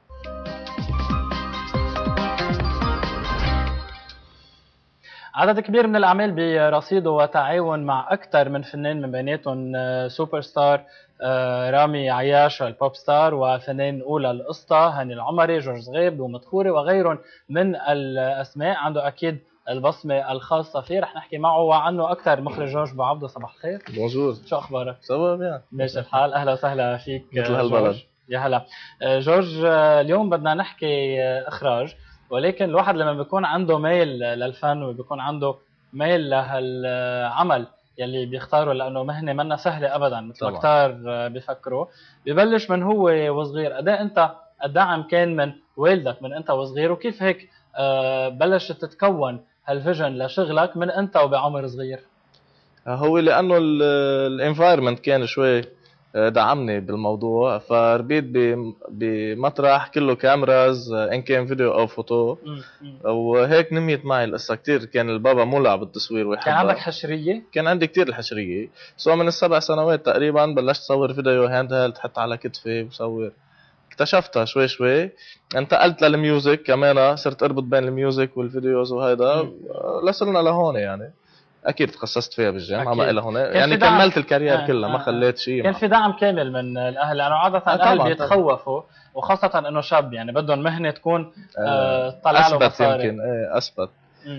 عدد كبير من الأعمال برصيده وتعاون مع أكثر من فنان، من بيناتهم سوبر ستار رامي عياش البوب ستار، وفنان أولى القسطى هاني العمري، جورج غيب ومدخوري وغيرهم من الأسماء. عنده أكيد البصمة الخاصة فيه، رح نحكي معه وعنه أكثر. مخرج جورج بو عبده، صباح الخير. بونجور، شو أخبارك؟ سوا بيان، ماشي الحال. أهلا وسهلا فيك مثل هالبلد. يا هلا جورج. اليوم بدنا نحكي إخراج، ولكن الواحد لما بيكون عنده ميل للفن وبيكون عنده ميل لهالعمل يلي بيختاره، لأنه مهنة منا سهلة أبدا مثل ما كتار بيفكروا، ببلش من هو وصغير. أداء أنت الدعم كان من والدك من أنت وصغير، وكيف هيك بلشت تتكون هالفيجن لشغلك من أنت وبعمر صغير؟ هو لأنه الانفايرمنت كان شوي دعمني بالموضوع، فربيت بمطرح كله كاميراز ان كان فيديو او فوتو، وهيك نميت معي القصه كتير. كان البابا مولع بالتصوير ويحبها. كان عندك حشريه؟ كان عندي كتير الحشريه، سو من ال7 سنوات تقريبا بلشت اصور فيديو هاند هيلد، حط على كتفي بصور. اكتشفتها شوي شوي، انتقلت للميوزك كمان، صرت اربط بين الميوزك والفيديوز وهيدا لصلنا لهون. يعني اكيد تخصصت فيها بالجامعه ما إلى هنا، يعني كملت الكارير كلها ما خليت شيء. كان في دعم كامل من الاهل، لانه عاده الاهل بيتخوفوا، وخاصه انه شاب يعني بدهم مهنه تكون طلع له مصاري. يمكن اثبت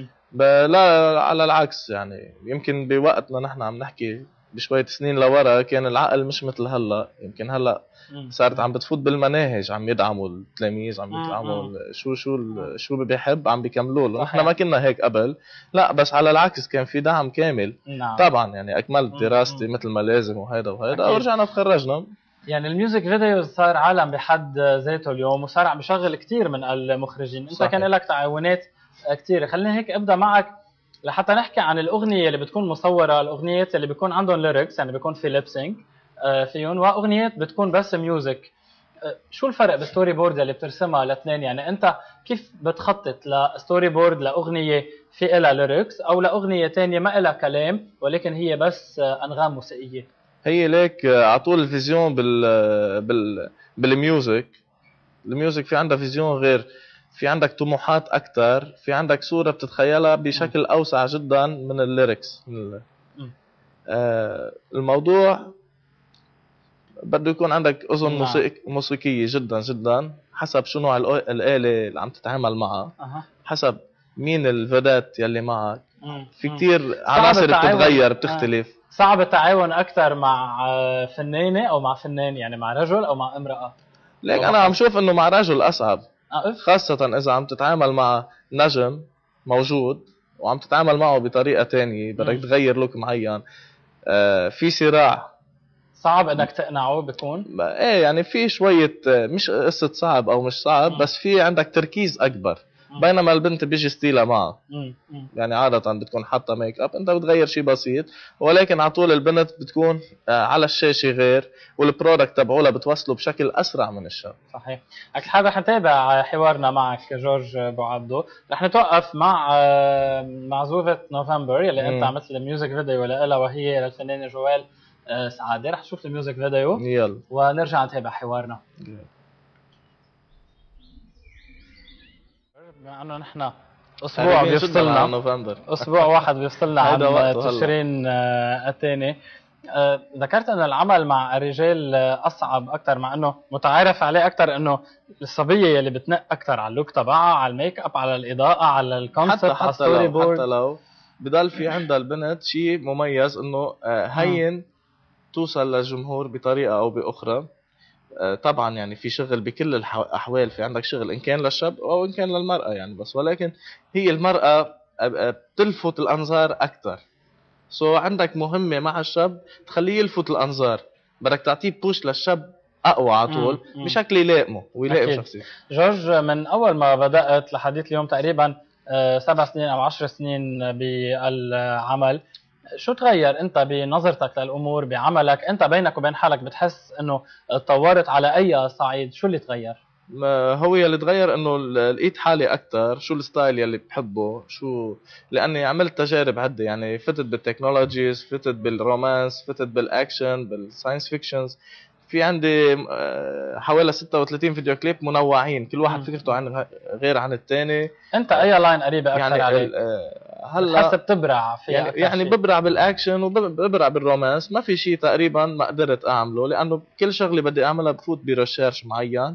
لا على العكس، يعني يمكن بوقتنا نحن عم نحكي بشويه سنين لورا كان العقل مش مثل هلا. يمكن هلا صارت عم بتفوت بالمناهج، عم يدعموا التلاميذ، عم يدعموا شو بيحب عم بيكملوا له. نحن ما كنا هيك قبل، لا بس على العكس كان في دعم كامل. طبعا يعني اكملت دراستي مثل ما لازم وهيدا ورجعنا تخرجنا. يعني الميوزك فيديو صار عالم بحد ذاته اليوم، وصار عم بيشغل كتير من المخرجين. انت كان لك تعاونات كتير. خلينا هيك ابدا معك لحتى نحكي عن الاغنيه اللي بتكون مصوره، الاغنيات اللي بيكون عندهم ليركس، يعني بيكون في ليبسينج فيهم، واغنيات بتكون بس ميوزك. شو الفرق بالستوري بورد اللي بترسمها الاثنين؟ يعني انت كيف بتخطط لستوري بورد لاغنيه في لها ليركس، او لاغنيه ثانيه ما لها كلام ولكن هي بس انغام موسيقيه؟ هي ليك على طول الفيزيون بالميوزك. الميوزك في عندها فيزيون غير، في عندك طموحات اكثر، في عندك صوره بتتخيلها بشكل اوسع جدا من الليركس. الموضوع بده يكون عندك اذن موسيقيه جدا جدا، حسب شو نوع الاله اللي عم تتعامل معها، حسب مين الفيدات يلي معك. في كتير عناصر بتتغير بتختلف. صعب التعاون اكثر مع فنانه او مع فنان، يعني مع رجل او مع امراه؟ ليك انا عم شوف انه مع رجل اصعب، خاصه اذا عم تتعامل مع نجم موجود وعم تتعامل معه بطريقه تانية، بدك تغير لوك معين، في صراع صعب انك تقنعه بيكون. ايه يعني في شويه، مش قصه صعب او مش صعب، بس في عندك تركيز اكبر. بينما البنت بيجي ستيلها معها، يعني عادة بتكون حاطة ميك اب، انت بتغير شيء بسيط، ولكن على طول البنت بتكون على الشاشة غير، والبرودكت تبعولها بتوصله بشكل اسرع من الشاب. صحيح. اكيد رح نتابع حوارنا معك جورج ابو عبدو. رح نتوقف مع معزوفة نوفمبر يلي انت عملت الميوزك فيديو لها، وهي للفنانة جوال سعادة. رح نشوف الميوزك فيديو يلا ونرجع نتابع حوارنا. بما انه نحن اسبوع بيفصلنا، نوفمبر اسبوع واحد بيفصلنا عن تشرين الثاني، ذكرت ان العمل مع الرجال اصعب اكثر، مع انه متعارف عليه اكثر انه الصبيه يلي بتنق اكثر على اللوك تبعها، على الميك اب، على الاضاءه، على الكونسبت، على الستوري بورد. حتى لو بضل في عندها البنت شيء مميز، انه هين توصل للجمهور بطريقه او باخرى. طبعا يعني في شغل بكل الاحوال، في عندك شغل ان كان للشاب او ان كان للمراه يعني، بس ولكن هي المراه بتلفت الانظار اكثر. عندك مهمه مع الشاب تخليه يلفت الانظار، بدك تعطيه بوش للشاب اقوى على طول بشكل يلائمه ويلائم شخصيته. جورج، من اول ما بدات لحديث اليوم تقريبا 7 سنين او 10 سنين بالعمل، شو تغير انت بنظرتك للامور بعملك؟ انت بينك وبين حالك بتحس انه تطورت على اي صعيد؟ شو اللي تغير؟ هو اللي تغير انه لقيت حالي اكثر شو الستايل يلي بحبه، شو لاني عملت تجارب عده، يعني فتت بالتكنولوجيز، فتت بالرومانس، فتت بالاكشن، بالساينس فيكشنز. في عندي حوالي 36 فيديو كليب منوعين، كل واحد فكرته عن غير عن الثاني. انت اي لاين قريبه اكثر يعني عليك؟ هلا حسب بتبرع فيها يعني ببرع بالاكشن وببرع بالرومانس. ما في شيء تقريبا ما قدرت اعمله، لانه كل شغله بدي اعملها بفوت بريسيرش معين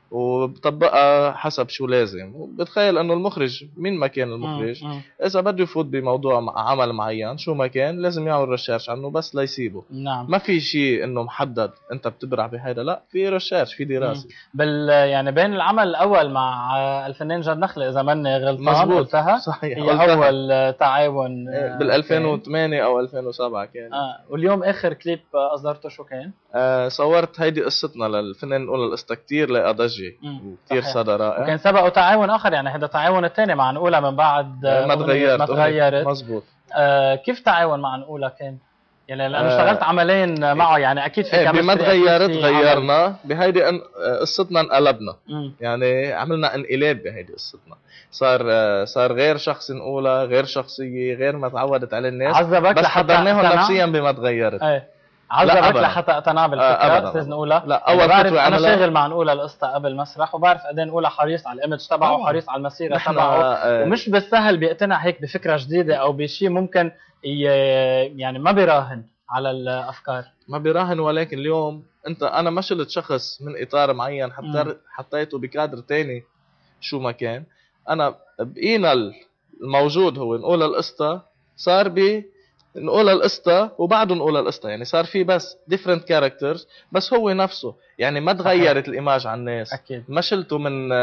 وبطبقها حسب شو لازم. بتخيل انه المخرج مين ما كان المخرج اذا بده يفوت بموضوع عمل معين شو ما كان لازم يعمل ريسيرش عنه بس ليسيبه. نعم. ما في شيء انه محدد انت بتبرع بهيدا، لا، في ريسيرش، في دراسه. يعني بين العمل الاول مع الفنان جاد نخله اذا ماني غلطان، مزبوط صحيح، هي اول تعاون بال 2008 او 2007 كان. واليوم اخر كليب اصدرته شو كان؟ صورت هيدي قصتنا للفنان نقول القصه كثير لقى ضجه وكثير صدى رائع. وكان سبقه تعاون اخر، يعني هذا التعاون الثاني مع نقولة من بعد ما تغيرت. مزبوط. كيف تعاون مع نقولة كان؟ يعني لانه اشتغلت عملين معه، يعني اكيد في كم ما تغيرت، غيرنا بهيدي قصتنا، انقلبنا. يعني عملنا انقلاب بهيدي قصتنا، صار غير شخص نقولة، غير شخصيه، غير ما تعودت على الناس. عذبك بس حضرناهم نفسيا بما تغيرت. عذبك لحتى اقتنع بالفكره استاذ نقولة؟ لا، اول فتره انا شاغل مع نقولة القصه قبل مسرح، وبعرف قد ايه نقولة حريص على الايمج تبعه وحريص على المسيره تبعه، ومش بالسهل بيقتنع هيك بفكره جديده او بشيء ممكن يعني ما بيراهن على الافكار، ما بيراهن. ولكن اليوم انا ما شلت شخص من اطار معين حطيته بكادر تاني شو ما كان. انا بقينا الموجود هو نقول القصه، صار نقول القصة وبعده نقول القصة، يعني صار في بس different characters، بس هو نفسه، يعني ما تغيرت الإيماج عن الناس. أكيد. ما شلته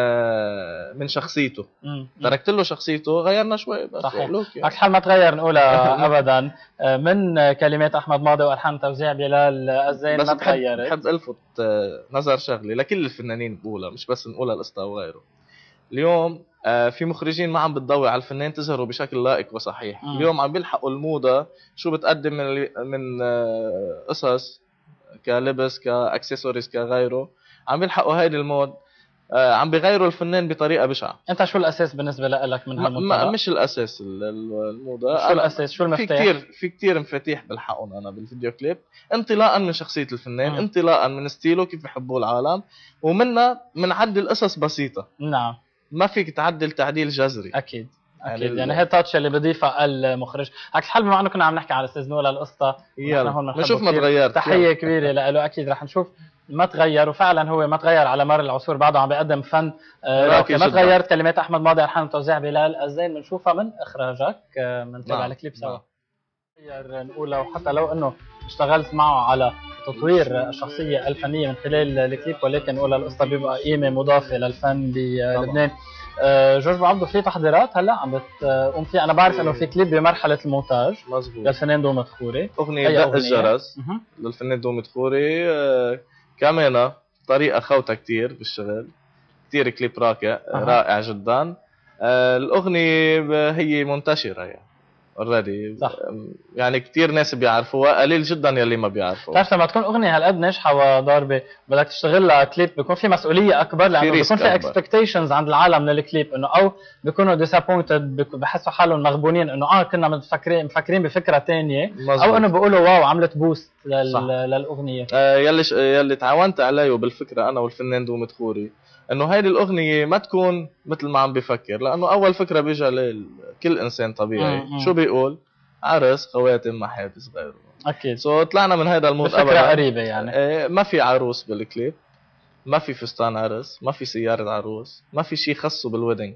من شخصيته، تركت له شخصيته، غيرنا شوي بس. صحيح. يعني. حال ما تغير نقولها أبدا. من كلمات أحمد ماضي وألحان توزيع بلال الزين ما تغيرت. بحب ألفت نظر شغلي لكل الفنانين بقولها، مش بس نقولها القصة وغيره. اليوم في مخرجين ما عم بتضوي على الفنان تظهروا بشكل لائق وصحيح. اليوم عم بيلحقوا الموضة شو بتقدم من قصص كلبس كاكسسوارز كغيره، عم بيلحقوا هيدي المود، عم بيغيروا الفنان بطريقه بشعه. انت شو الاساس بالنسبه لك من هالموضوع؟ مش الاساس الموضه. شو الاساس؟ شو المفتاح؟ في كتير مفاتيح بلحقهم انا بالفيديو كليب، انطلاقا من شخصيه الفنان، انطلاقا من ستيله كيف بحبوه العالم، ومنها بنعدل قصص بسيطه. نعم. ما فيك تعدل تعديل جذري. اكيد. اكيد يعني هي التاتش اللي بضيفها المخرج. على الحال بما انه كنا عم نحكي على استاذ نولا القصه نشوف ما تغيرت. تحيه كبيره له، اكيد رح نشوف ما تغير، وفعلا هو ما تغير على مر العصور، بعده عم بيقدم فن راقي. ما تغيرت كلمات احمد ماضي، الحان وتوزيع بلال الزين، بنشوفها من اخراجك. بنتابع الكليب سوا. نقول لو انه اشتغلت معه على تطوير الشخصيه الفنيه من خلال الكليب، ولكن نقول القصه بيبقى قيمه مضافه للفن بلبنان. جورج عبده، في تحضيرات هلا عم بتقوم فيها؟ انا بعرف انه في كليب بمرحله المونتاج مزبوط للفنان دومة خوري، اغنيه دق الجرس للفنان دومة خوري. كمان طريقه خوته كتير بالشغل، كتير كليب رائع جدا. الاغنيه هي منتشره يعني اوريدي، يعني كثير ناس بيعرفوها، قليل جدا يلي ما بيعرفوها. بتعرف لما تكون اغنيه هالقد ناجحه وضاربه بدك تشتغل لها كليب، بيكون في مسؤوليه اكبر، لانه بيكون في اكسبكتيشنز عند العالم من الكليب، انه او بيكونوا ديسابوينتد، بحسوا حالهم مغبونين انه كنا مفكرين بفكره ثانيه، او انه بيقولوا واو عملت بوست للاغنيه. يلي تعاونت عليه بالفكره انا والفنان دومة خوري، انه هيدي الاغنيه ما تكون مثل ما عم بفكر، لانه اول فكره بيجي لكل انسان طبيعي شو بيقول؟ عرس، خواتم، محابس، غيره. اكيد طلعنا من هذا المود فكره قريبه يعني. ما في عروس بالكليب، ما في فستان عرس، ما في سياره عروس، ما في شيء خصه بالويدنج،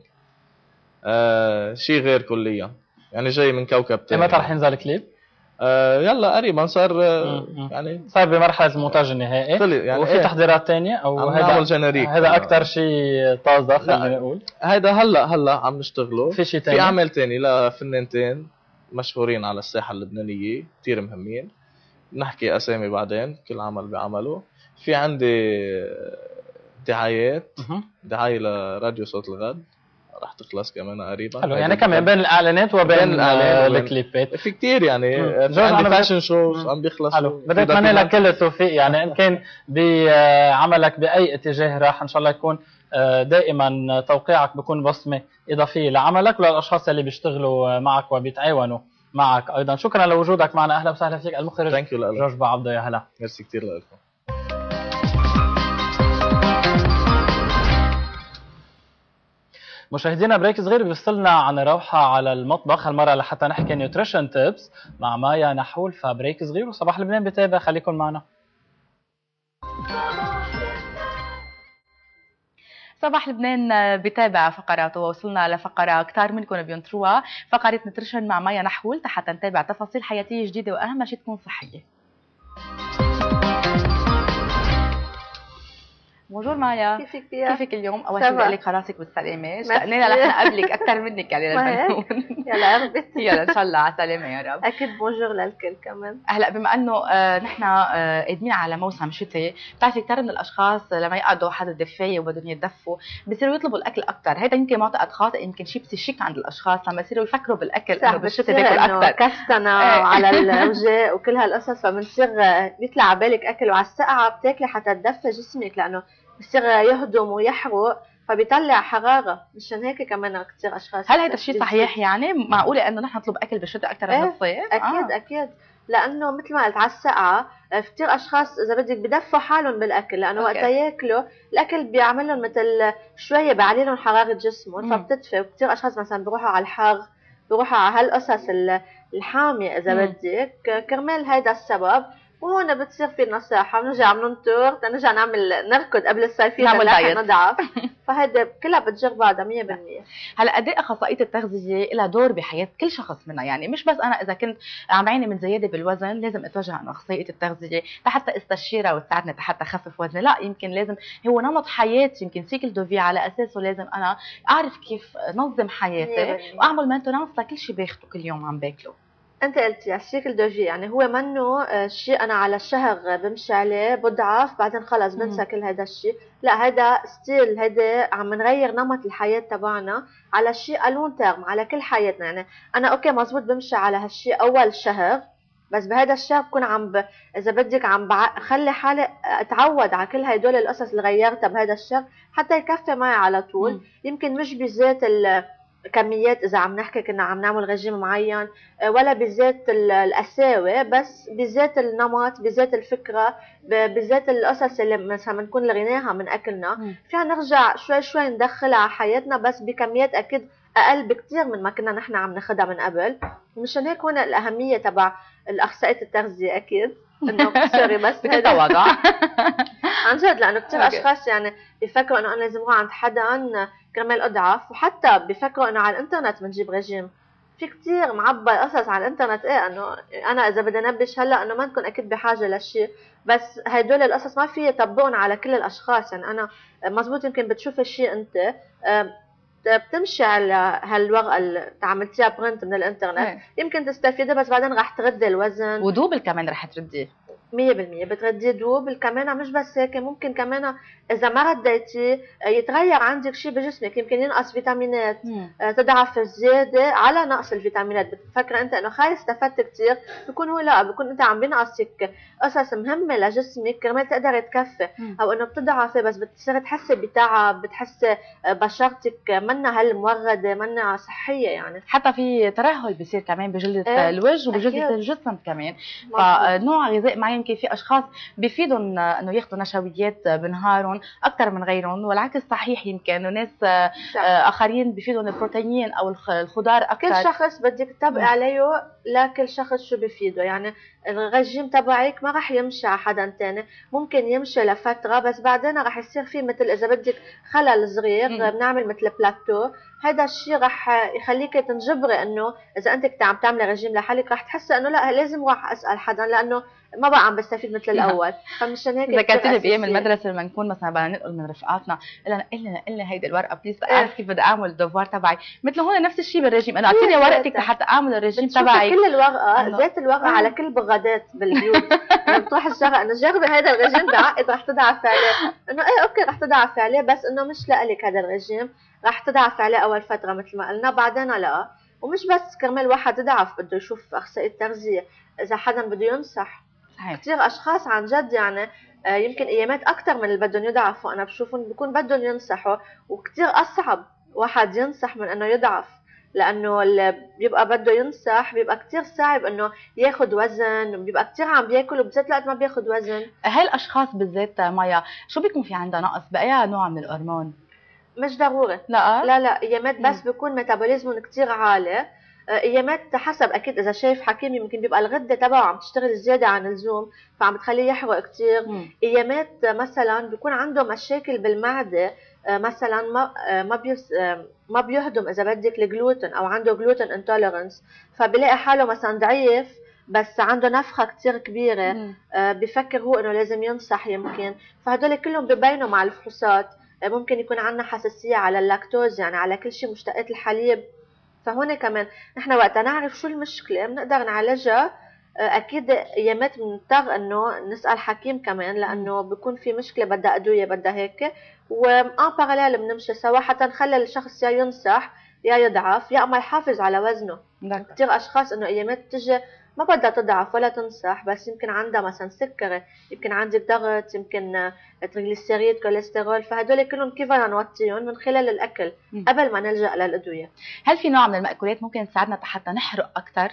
شيء غير كليا، يعني جاي من كوكب ثاني. متى رح ينزل الكليب؟ يلا قريبا صار، يعني صار بمرحله المونتاج النهائي يعني. وفي تحضيرات ثانيه او هذا اكثر شيء طازه خلينا نقول؟ هذا هلا عم نشتغله. في شيء ثاني، في اعمال ثاني لفنانتين مشهورين على الساحه اللبنانيه كثير مهمين، نحكي اسامي بعدين كل عمل بعمله. في عندي دعايات، دعايه لراديو صوت الغد رح تخلص كمان قريبا. حلو، يعني كمان بين الاعلانات وبين الكليبات في كتير يعني. عندي فاشن شوز عم بيخلص. حلو، بدي اتمنى لك كل التوفيق، يعني ان كان بعملك باي اتجاه راح ان شاء الله يكون دائما توقيعك بيكون بصمه اضافيه لعملك وللاشخاص اللي بيشتغلوا معك وبيتعاونوا معك ايضا. شكرا لوجودك معنا، اهلا وسهلا فيك المخرج جورج عبده. يا هلا، ميرسي كثير لكم. مشاهدينا بريك صغير بيفصلنا عن روحة على المطبخ، هالمرة لحتى نحكي نيوتريشن تيبس مع مايا نحول. فبريك صغير وصباح لبنان بتابع، خليكم معنا. صباح لبنان بتابع فقرات، ووصلنا لفقرة كتار منكم بينطروها، فقرة نيوتريشن مع مايا نحول، حتى نتابع تفاصيل حياتية جديدة وأهم شيء تكون صحية. بونجور مايا، كيفك اليوم؟ اول شيء بدي لك خلاصك بالسلامه، اشتقنا لك نقابلك اكثر منك يعني للبنون. يلا اخبتي. يلا ان شاء الله على السلامه يا رب. اكيد بونجور للكل كمان. هلا بما انه نحن قادمين على موسم شتاء، بتعرفي كثير من الاشخاص لما يقعدوا حد الدفايه وبدهم يتدفوا بصيروا يطلبوا الاكل اكثر، هذا يمكن معتقد خاطئ، يمكن شيء بصير عند الاشخاص لما يصيروا يفكروا بالاكل انه بالشتاء باكل اكثر، كستنا على الرجاء وكل هالقصص، فبنصير بيطلع على بالك اكل، وعلى السقعه بتاكلي حتى تدفى جسمك لانه بصير يهضم ويحرق فبيطلع حراره. مشان هيك كمان كثير اشخاص. هل هذا الشيء صحيح؟ يعني معقوله انه نحن نطلب اكل بالشتاء اكثر من الصيف؟ اكيد اكيد، لانه مثل ما قلت على السقعه كثير اشخاص اذا بدك بدفوا حالهم بالاكل، لانه وقتها ياكلوا الاكل بيعمل لهم مثل شويه بيعلي لهم حراره جسمهم فبتدفى. وكثير اشخاص مثلا بيروحوا على الحر، بيروحوا على هالقصص الحاميه اذا بدك، كرمال هيدا السبب. وهون بتصير في نصيحة، بنرجع بننطر تنرجع نركض قبل الصيفية نعمل نضعف. فهيدا كلها بتجر بعضها 100%. هلا قد ايه اخصائية التغذية لها دور بحياة كل شخص منا؟ يعني مش بس انا اذا كنت عم بعاني من زيادة بالوزن لازم اتوجه عند اخصائية التغذية لحتى استشيرها وتساعدني حتى اخفف وزني، لا يمكن لازم هو نمط حياتي، يمكن سيكل دو في على اساسه لازم انا اعرف كيف نظم حياتي واعمل مينتونانس لكل شيء باخده كل يوم عم باكله. انت قلتي على السيكل دوجي، يعني هو منه شيء انا على الشهر بمشي عليه بضعف بعدين خلص بنسى كل هذا الشيء، لا هذا ستيل، هذا عم نغير نمط الحياه تبعنا على شيء الون تيرم على كل حياتنا. يعني انا اوكي مزبوط بمشي على هالشيء اول شهر، بس بهذا الشهر بكون اذا بدك عم خلي حالي اتعود على كل هدول القصص اللي غيرتها بهذا الشهر حتى يكفي معي على طول. يمكن مش بذات كميات اذا عم نحكي كنا عم نعمل رجيم معين، ولا بذات القساوه، بس بذات النمط، بذات الفكره، بذات القصص اللي مثلا بنكون لغيناها من اكلنا، فينا نرجع شوي شوي ندخلها على حياتنا بس بكميات اكيد اقل بكثير من ما كنا نحن عم ناخذها من قبل. ومشان هيك هون الاهميه تبع الاخصائيه التغذيه اكيد انه سوري بس هذا وضع عن جد، لانه كثير اشخاص يعني بيفكروا انه انا لازم اروح عند حدا كرمال اضعف، وحتى بيفكروا انه على الانترنت بنجيب رجيم. في كتير معبى قصص على الانترنت، ايه انه انا اذا بدي انبش هلا انه ما نكون اكيد بحاجه لشيء، بس هدول القصص ما في يطبقون على كل الاشخاص. يعني انا مزبوط يمكن بتشوف الشيء انت بتمشي على هالورقه اللي عملتيها برنت من الانترنت، يمكن تستفيدي بس بعدين راح تردي الوزن، ودوبل كمان راح ترديه 100% بترديه دوبل. كمان مش بس هيك، ممكن كمان اذا ما رديتي يتغير عندك شيء بجسمك، يمكن ينقص فيتامينات، تضعف زياده على نقص الفيتامينات. بتفكر انت انه خاي استفدت كثير، بيكون هو لا، بيكون انت عم بينقصك قصص مهمه لجسمك كرمال تقدري تكفي، او انه بتضعفي بس بتصير تحسي بتعب، بتحسي بشرتك منا هالمورده، منا صحيه. يعني حتى في ترهل بصير كمان بجلده الوجه وبجلده الجسم كمان. فنوع غذاء معين يمكن في اشخاص بيفيدهم انه ياخذوا نشويات بنهارهم اكثر من غيرهم، والعكس صحيح. يمكن وناس اخرين بيفيدهم البروتين او الخضار اكثر. كل شخص بدك تتبعي عليه لكل شخص شو بفيده. يعني الرجيم تبعك ما راح يمشي على حدا تاني، ممكن يمشي لفتره بس بعدين راح يصير فيه مثل اذا بدك خلل صغير، بنعمل مثل بلاتو. هذا الشيء راح يخليك تنجبري انه اذا انت كنت عم تعملي رجيم لحالك راح تحسي انه لا لازم اروح اسال حدا، لانه ما بقى عم بستفيد مثل الاول. فمشان هيك ذكرتني بايام المدرسه لما نكون مثلا بدنا ننقل من رفقاتنا، قلنا هيدي الورقه بليز اعرف كيف بدي اعمل الدوفوار تبعي. مثل هون نفس الشيء بالرجيم، انا اعطيني ورقتك لحتى اعمل الرجيم تبعي. كل الورقه ذات الورقه على كل بغادات بالبيوت. بتروح الشغله انه جربي هذا الرجيم بعقد رح تضعفي عليه، انه ايه اوكي رح تضعفي عليه بس انه مش لك هذا الرجيم، رح تضعفي عليه اول فتره مثل ما قلنا، بعدين لا. ومش بس كرمال واحد يضعف بده يشوف اخصائي التغذيه، اذا حدا بده ينصح. كثير اشخاص عن جد يعني يمكن ايامات اكثر من اللي بدهم يضعفوا، انا بشوفهم بيكون بدهم ينصحوا، وكثير اصعب واحد ينصح من انه يضعف، لانه اللي بيبقى بده ينصح بيبقى كثير صعب انه ياخذ وزن، بيبقى كثير عم بياكل وبالذات وقت ما بياخذ وزن. هالاشخاص بالذات مايا شو بيكون في عندها نقص باي نوع من الهرمون؟ مش ضروري، لا ايامات بس بيكون ميتابوليزمهم كثير عالي. ايامات حسب اكيد، اذا شايف حكيم يمكن بيبقى الغده تبعه عم تشتغل زياده عن اللزوم فعم تخليه يحرق كثير. ايامات مثلا بيكون عنده مشاكل بالمعده، مثلا ما بيهضم اذا بدك الجلوتين او عنده جلوتين انتوليرنس، فبيلاقي حاله مثلا ضعيف بس عنده نفخه كثير كبيره، بفكر هو انه لازم ينصح يمكن. فهدول كلهم ببينوا مع الفحوصات. ممكن يكون عندنا حساسيه على اللاكتوز، يعني على كل شيء مشتقات الحليب. فهون كمان نحن وقت نعرف شو المشكله بنقدر نعالجها. اكيد ايامات بنضطر انه نسال حكيم كمان، لانه بيكون في مشكله بدها ادويه بدها هيك، وان باراليل بنمشي سوا حتى نخلي الشخص يا ينصح يا يضعف يا اما يحافظ على وزنه. كثير اشخاص انه ايامات بتجي ما بدها تضعف ولا تنصح، بس يمكن عندها مثلا سكري، يمكن عندك ضغط، يمكن تريغليسيريد، كوليسترول، فهدول كلهم كيف بدنا نوطيهم من خلال الاكل قبل ما نلجا للادويه. هل في نوع من المأكولات ممكن تساعدنا حتى نحرق اكثر؟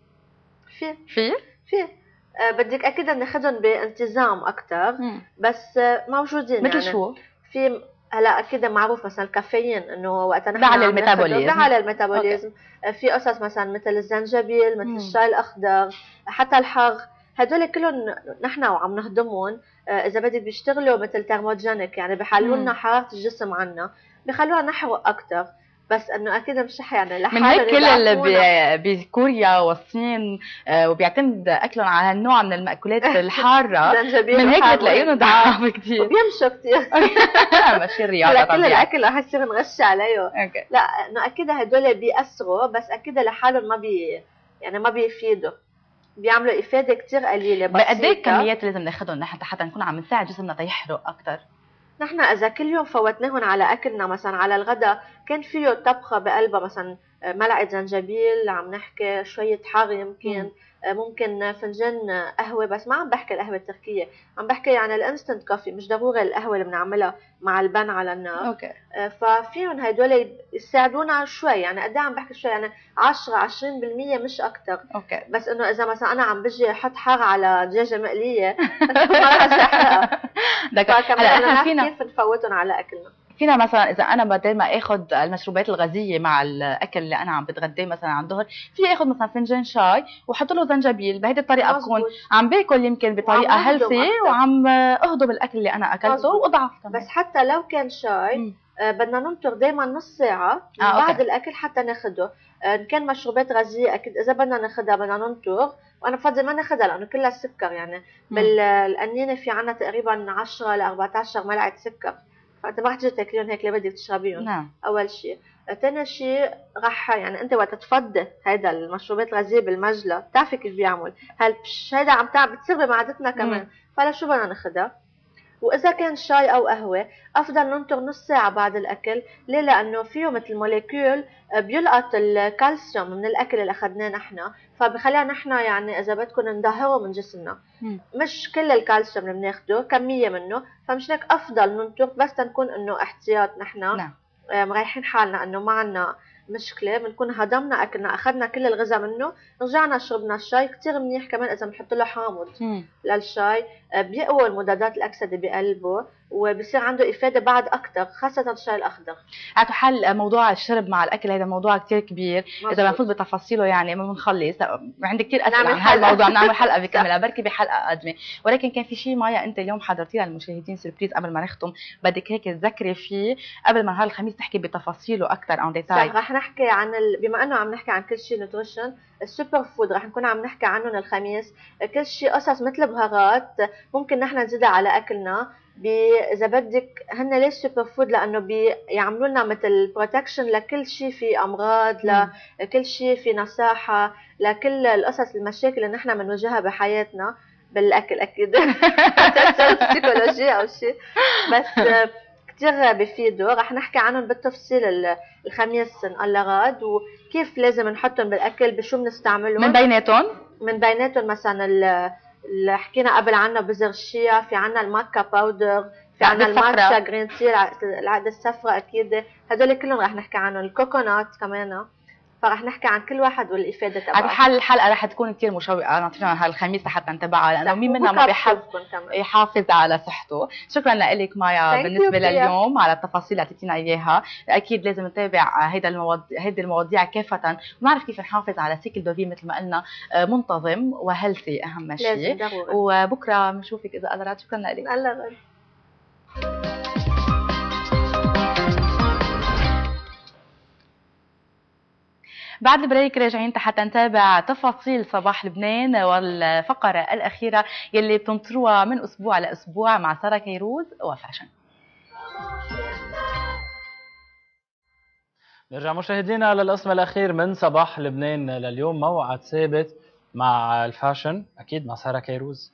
في بدك اكيد ناخذهم بانتظام اكثر، بس موجودين. مثل يعني شو؟ في هلا اكيد معروف مثلا الكافيين انه وقت نحن على الميتابوليزم، على الميتابوليزم. في قصص مثلا مثل الزنجبيل، مثل الشاي الاخضر، حتى الحغ، هدول كلهم نحن وعم نهضمهم اذا بدك بيشتغلوا مثل ترموجينيك، يعني بحلوا لنا حراره الجسم عنا، بخلونا نحرق اكثر. بس انه اكيد مش يعني من هيك كل اللي بكوريا والصين وبيعتمد اكلهم على هالنوع من المأكولات الحاره، من هيك بتلاقيهم ضعاف كثير وبيمشوا كثير. ماشي الرياضه كل الاكل رح يصير نغش عليه. لا انه اكيد هدول بيأثروا، بس اكيد لحالهم يعني ما بيفيدوا، بيعملوا افاده كثير قليله. قد ايه الكميات لازم ناخذهم نحن حتى نكون عم نساعد جسمنا يحرق اكثر؟ نحن اذا كل يوم فوتناهم على اكلنا، مثلا على الغداء كان فيه طبخه بقلبها مثلا ملعقه زنجبيل، عم نحكي شويه حار يمكن، ممكن فنجان قهوه، بس ما عم بحكي القهوه التركيه، عم بحكي عن الانستنت كوفي، مش ضروري القهوه اللي بنعملها مع البن على النار. اوكي. ففيهم هدول يساعدونا شوي، يعني قد ايه عم بحكي شوي، يعني 10-20% مش اكثر. اوكي. بس انه اذا مثلا انا عم بجي احط حار على دجاجه مقليه ما رح احرقها. فكمان كيف نفوتهم على اكلنا. فينا مثلا اذا انا بدل ما اخذ المشروبات الغازيه مع الاكل اللي انا عم بتغداه مثلا على الظهر، في اخذ مثلا فنجان شاي واحط له زنجبيل، بهيدي الطريقه بكون عم باكل يمكن بطريقه هيلثي وعم اهضم الاكل اللي انا اكلته واضعف كمان. بس حتى لو كان شاي بدنا ننطر دائما نص ساعه بعد الاكل حتى ناخده. ان كان مشروبات غازيه اكيد اذا بدنا ناخذها بدنا ننطر، وانا بفضل ما ناخذها لانه كلها سكر، يعني بالقنينه في عنا تقريبا 10 ل 14 ملعقه سكر، فانت ما رح تجي تاكليهم هيك لبدك تشربيهم. نعم. اول شيء. ثاني شيء رح يعني انت وقت تفضي هيدا المشروبات الغازيه بالمجلى بتعرفي كيف بيعمل هيدا عم بتصير بمعدتنا كمان. فلا شو بدنا ناخذها. واذا كان شاي او قهوه افضل ننطر نص ساعه بعد الاكل. ليه؟ لانه فيه مثل موليكيول بيلقط الكالسيوم من الاكل اللي اخذناه نحن، فبخلينا نحن يعني اذا بدكم ندهره من جسمنا. مش كل الكالسيوم اللي بناخده، كميه منه، فمش هيك افضل ننطر بس تنكون انه احتياط نحن. نعم. مريحين حالنا انه ما عنا مشكله، بنكون هضمنا اكلنا، اخذنا كل الغذاء منه، رجعنا شربنا الشاي. كتير منيح كمان اذا بنحط له حامض للشاي، بيقوى المضادات الاكسده بقلبه وبصير عنده افاده بعد اكثر، خاصه الشاي الاخضر. على حال موضوع الشرب مع الاكل هذا موضوع كتير كبير، اذا بنفوت بتفاصيله يعني ما بنخلص، عندي كثير اسئله عن هالموضوع، بنعمل حلقه بكملها بركي بحلقه قادمه. ولكن كان في شيء مايا انت اليوم حضرتيها للمشاهدين سربريز قبل ما نختم، بدك هيك تذكري فيه قبل ما نهار الخميس تحكي بتفاصيله اكثر عن ديتاي. رح نحكي عن بما انه عم نحكي عن كل شيء نوتريشن، السوبر فود رح نكون عم نحكي عنهم الخميس. كل شيء قصص مثل بهارات ممكن نحن نزيدها على اكلنا. اذا بدك هن ليش سوبر فود؟ لانه بيعملوا لنا مثل بروتكشن لكل شيء في امراض، لكل شيء في نصاحه، لكل القصص المشاكل اللي نحن بنواجهها بحياتنا بالاكل اكيد. سيكولوجيا او شيء، بس كتير بفيدوا. رح نحكي عنهم بالتفصيل الخميس ان الله راد، وكيف لازم نحطهم بالاكل، بشو بنستعملهم. من بيناتهم مثلا اللي حكينا قبل عنه بذر الشيا، في عنا الماكا باودر، في عنا الماتشا جرين تي، العقد الصفراء اكيد، هدول كلهم رح نحكي عنهم. الكوكونات كمان، فرح نحكي عن كل واحد والافاده تبعه. على حال الحلقه رح تكون كثير مشوقه، نعطينا هالخميس لحتى نتابعها، لانه مين منا ما بيحب يحافظ على صحته. شكرا لك مايا بالنسبه لليوم على التفاصيل اللي اعطيتينا اياها. اكيد لازم نتابع هيدي المواضيع كافه، ونعرف كيف نحافظ على سيكل دوفي مثل ما قلنا منتظم وهيلثي اهم شيء. وبكره بنشوفك اذا قدرت. شكرا لك. الله يرضى. بعد البريك راجعين حتى نتابع تفاصيل صباح لبنان والفقرة الأخيرة يلي بتنطروها من أسبوع لأسبوع مع سارة كيروز وفاشن. نرجع مشاهدينا للقسم الأخير من صباح لبنان لليوم، موعد ثابت مع الفاشن أكيد مع سارة كيروز.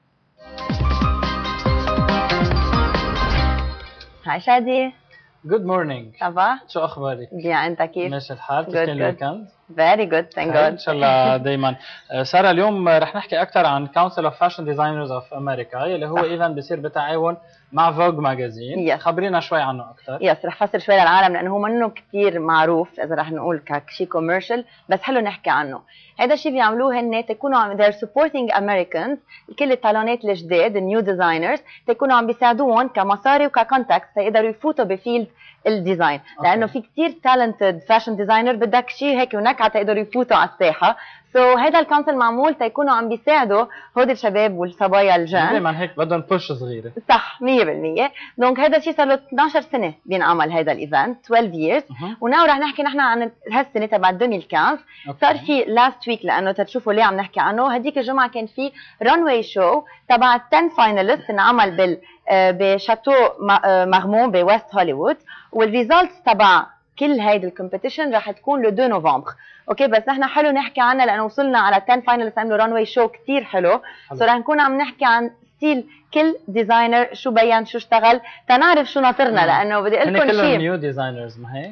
هاي شادي. Good morning. صباح. شو أخبارك؟ بيان، أنت كيف؟ ماشي الحال، كيف كان الويكند؟ Very good, thank God. إن شاء الله دايما. سارة اليوم رح نحكي أكثر عن Council of Fashion Designers of America اللي هو إيفنت بيصير بتعاون مع فوغ ماجازين. خبرينا شوي عنه أكثر. يس، رح فسر شوي للعالم لأنه هو منه كثير معروف إذا رح نقول كشي كوميرشال، بس حلو نحكي عنه. هذا الشيء بيعملوه هن تكونوا they're supporting Americans، كل التالونات الجداد النيو ديزاينرز تكونوا عم بيساعدوهم كمصاري وككونتاكت تقدروا يفوتوا بفيلد الديزاين، لأنه في كثير تالنتد فاشن ديزاينر بدك شيء هيك ونكهه تقدروا يفوتوا على الساحه. هذا الكونسل معمول تيكونوا عم بيساعدوا هودي الشباب والصبايا الجان. دائما هيك بدهم بوش صغيره. صح 100%. دونك هذا الشيء صار له 12 سنه بينعمل هذا الايفنت 12 years. وناو رح نحكي نحن عن هالسنه تبع 2015. صار في لاست ويك لانه تشوفوا ليه عم نحكي عنه. هديك الجمعه كان في رانواي شو تبع 10 فاينالست انعمل بشاتو مغمون بويست هوليوود، والريزلتس تبع كل هيدي الكومبيتيشن رح تكون لو 2 نوفمبر. اوكي، بس نحن حلو نحكي عنها لانه وصلنا على 10 فاينالست عملوا رانواي شو كثير حلو. رح نكون عم نحكي عن ستيل كل ديزاينر شو بين شو اشتغل تنعرف شو ناطرنا، لانه بدي اقول لكم شيء كلهم نيو ديزاينرز ما هيك؟ صح.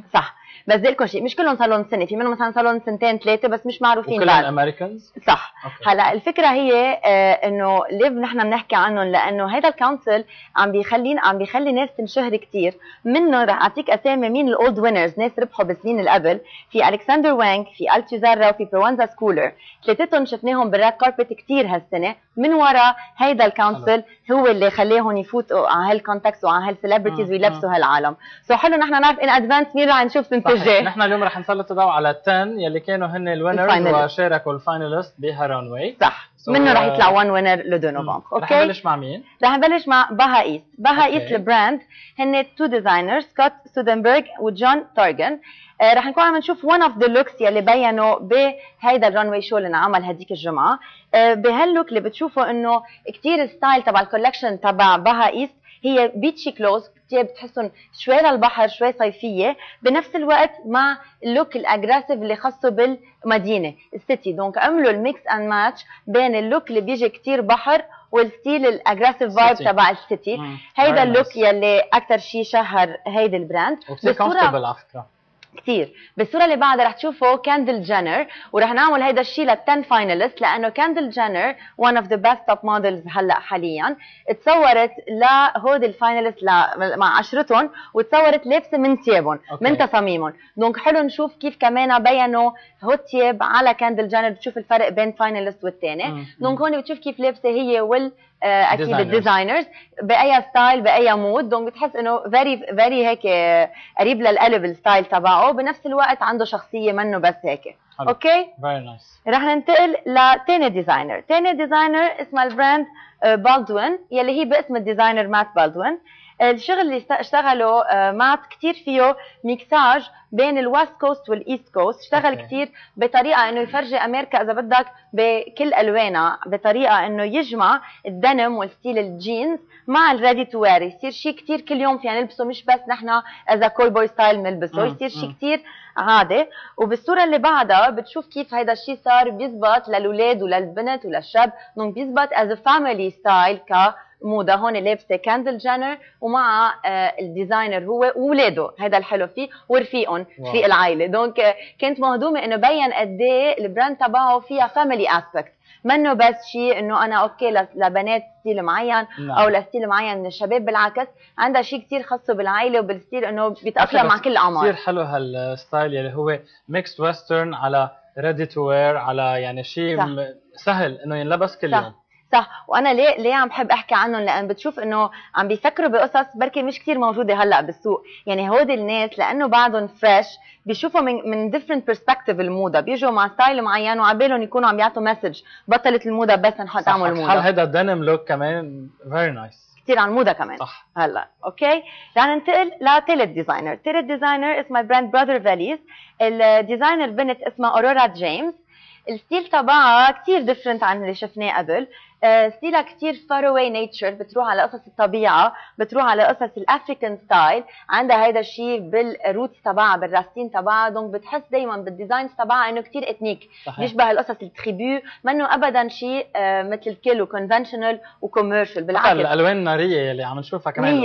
بس بدي لكم شيء، مش كلهم صار لهم سنه، في منهم مثلا صار لهم سنتين ثلاثه بس مش معروفين بعد. وكلهم امريكانز؟ صح. هلا الفكره هي انه ليه نحن بنحكي عنهم؟ لانه هذا الكونسل عم بيخلي ناس تنشهر كثير منه. رح اعطيك اسامي مين الاولد وينرز، ناس ربحوا بالسنين اللي قبل. في الكسندر وانغ، في التوزارا، وفي بروانزا سكولر. ثلاثتهم شفناهم بالريد كاربت كثير هالسنه. من وراء هيدا الكونسل هو اللي خليهم يفوتوا على هالكونتاكس وعلى هالسليبرتيز ويلبسوا هالعالم. سو حلو نحن نعرف ان ادفانس مين رح نشوف سنه الجاي. نحن اليوم رح نسلط الضوء على 10 يلي كانوا هن الوينرز وشاركوا الفاينالست بهارون واي. صح. منه رح يطلع 1 وينر لو 2 نوفمبر. اوكي، رح نبلش مع مين؟ رح نبلش مع باها ايست. باها ايست البراند هن 2 ديزاينرز، سكوت سودنبرغ وجون تورغن. رح نكون عم نشوف one of the looks يلي بينوا بهيدا الرانوي شو اللي انعمل هديك الجمعه. بهاللوك اللي بتشوفوا انه كثير ستايل تبع الكولكشن تبع باها ايست هي بيتشي كلوز، كثير بتحسهم شوي للبحر شوي صيفيه، بنفس الوقت مع اللوك الاجريسيف اللي خاصه بالمدينه السيتي. دونك عملوا الميكس اند ماتش بين اللوك اللي بيجي كثير بحر والستيل الاجريسيف فايب تبع السيتي. هيدا اللوك يلي اكثر شيء شهر هيدا البراند. وكثير كومفورتبل على فكره كثير. بالصوره اللي بعدها رح تشوفوا كاندل جينر، ورح نعمل هيدا الشيء لل10 فاينالست لانه كاندل جينر one of the best top models هلا حاليا. تصورت لهود الفاينالست مع عشرتهم، وتصورت لابسه من ثيابهم من تصاميمهم. دونك حلو نشوف كيف كمان بينوا هود ثياب على كاندل جينر، بتشوف الفرق بين فاينالست والثاني. دونك هون بتشوف كيف لابسه هي اكيد الديزاينرز باي ستايل باي مود. دونك بتحس انه فيري هيك قريب للقلب الستايل تبعه، بنفس الوقت عنده شخصيه منه بس هيك. اوكي فيري نايس. رح ننتقل لثاني ديزاينر. ثاني ديزاينر اسمها البراند بالدوين يلي هي باسم الديزاينر مات بالدوين. الشغل اللي اشتغلوا مات كثير فيه ميكساج بين الويست كوست والايست كوست. اشتغل كثير بطريقه انه يفرجي امريكا اذا بدك بكل الوانها، بطريقه انه يجمع الدنم والستيل الجينز مع الريدي تو وير، يصير شيء كثير كل يوم فينا نلبسه، مش بس نحن اذا كوي بوي ستايل نلبسه، يصير شيء كثير عادي. وبالصوره اللي بعدها بتشوف كيف هيدا الشيء صار بيزبط للاولاد وللبنت وللشاب. دونك بيزبط از فاميلي ستايل موضه. هون لابسه كاندل جينر ومع الديزاينر هو واولاده، هذا الحلو فيه، ورفيقهم رفيق العائله. دونك كنت مهضومه انه بين قد ايه البراند تبعه فيها فاميلي اسبكت، منه بس شيء انه انا اوكي لبنات ستيل معين او لستيل معين من الشباب. بالعكس عندها شيء كثير خاصه بالعائله وبالستيل انه بيتاقلم مع كل الاعمار. كثير حلو هالستايل يلي هو ميكس ويسترن على ريدي تو وير، على يعني شيء سهل انه ينلبس كل يوم. صح. وانا ليه عم بحب احكي عنهم؟ لان بتشوف انه عم بيفكروا بقصص بركي مش كثير موجوده هلا بالسوق. يعني هودي الناس لانه بعدهم فريش بيشوفوا من ديفرنت برسبكتيف الموضه، بيجوا مع ستايل معين وعبالهم يكونوا عم يعطوا مسج بطلت الموضه بس نحط تعمل موضه. حال هذا الدنم لوك كمان فيري نايس كثير عن موضه كمان. صح. هلا اوكي رح ننتقل لثالث ديزاينر. ثالث ديزاينر اسمها براند براذر فاليز. الديزاينر بنت اسمها اورورا جيمس. الستيل تبعها كثير ديفرنت عن اللي شفناه قبل. ستيلها كثير فاروي نيتشر، بتروح على قصص الطبيعه، بتروح على قصص الافريكان ستايل. عندها هيدا الشيء بالروتس تبعها بالراستين تبعها. دونك بتحس دائما بالديزاينز تبعها انه كثير اتنيك، بيشبه القصص التريبيو، منه ابدا شيء مثل الكل وكونفنشنال وكوميرشال. بالعكس الالوان الناريه اللي عم نشوفها كمان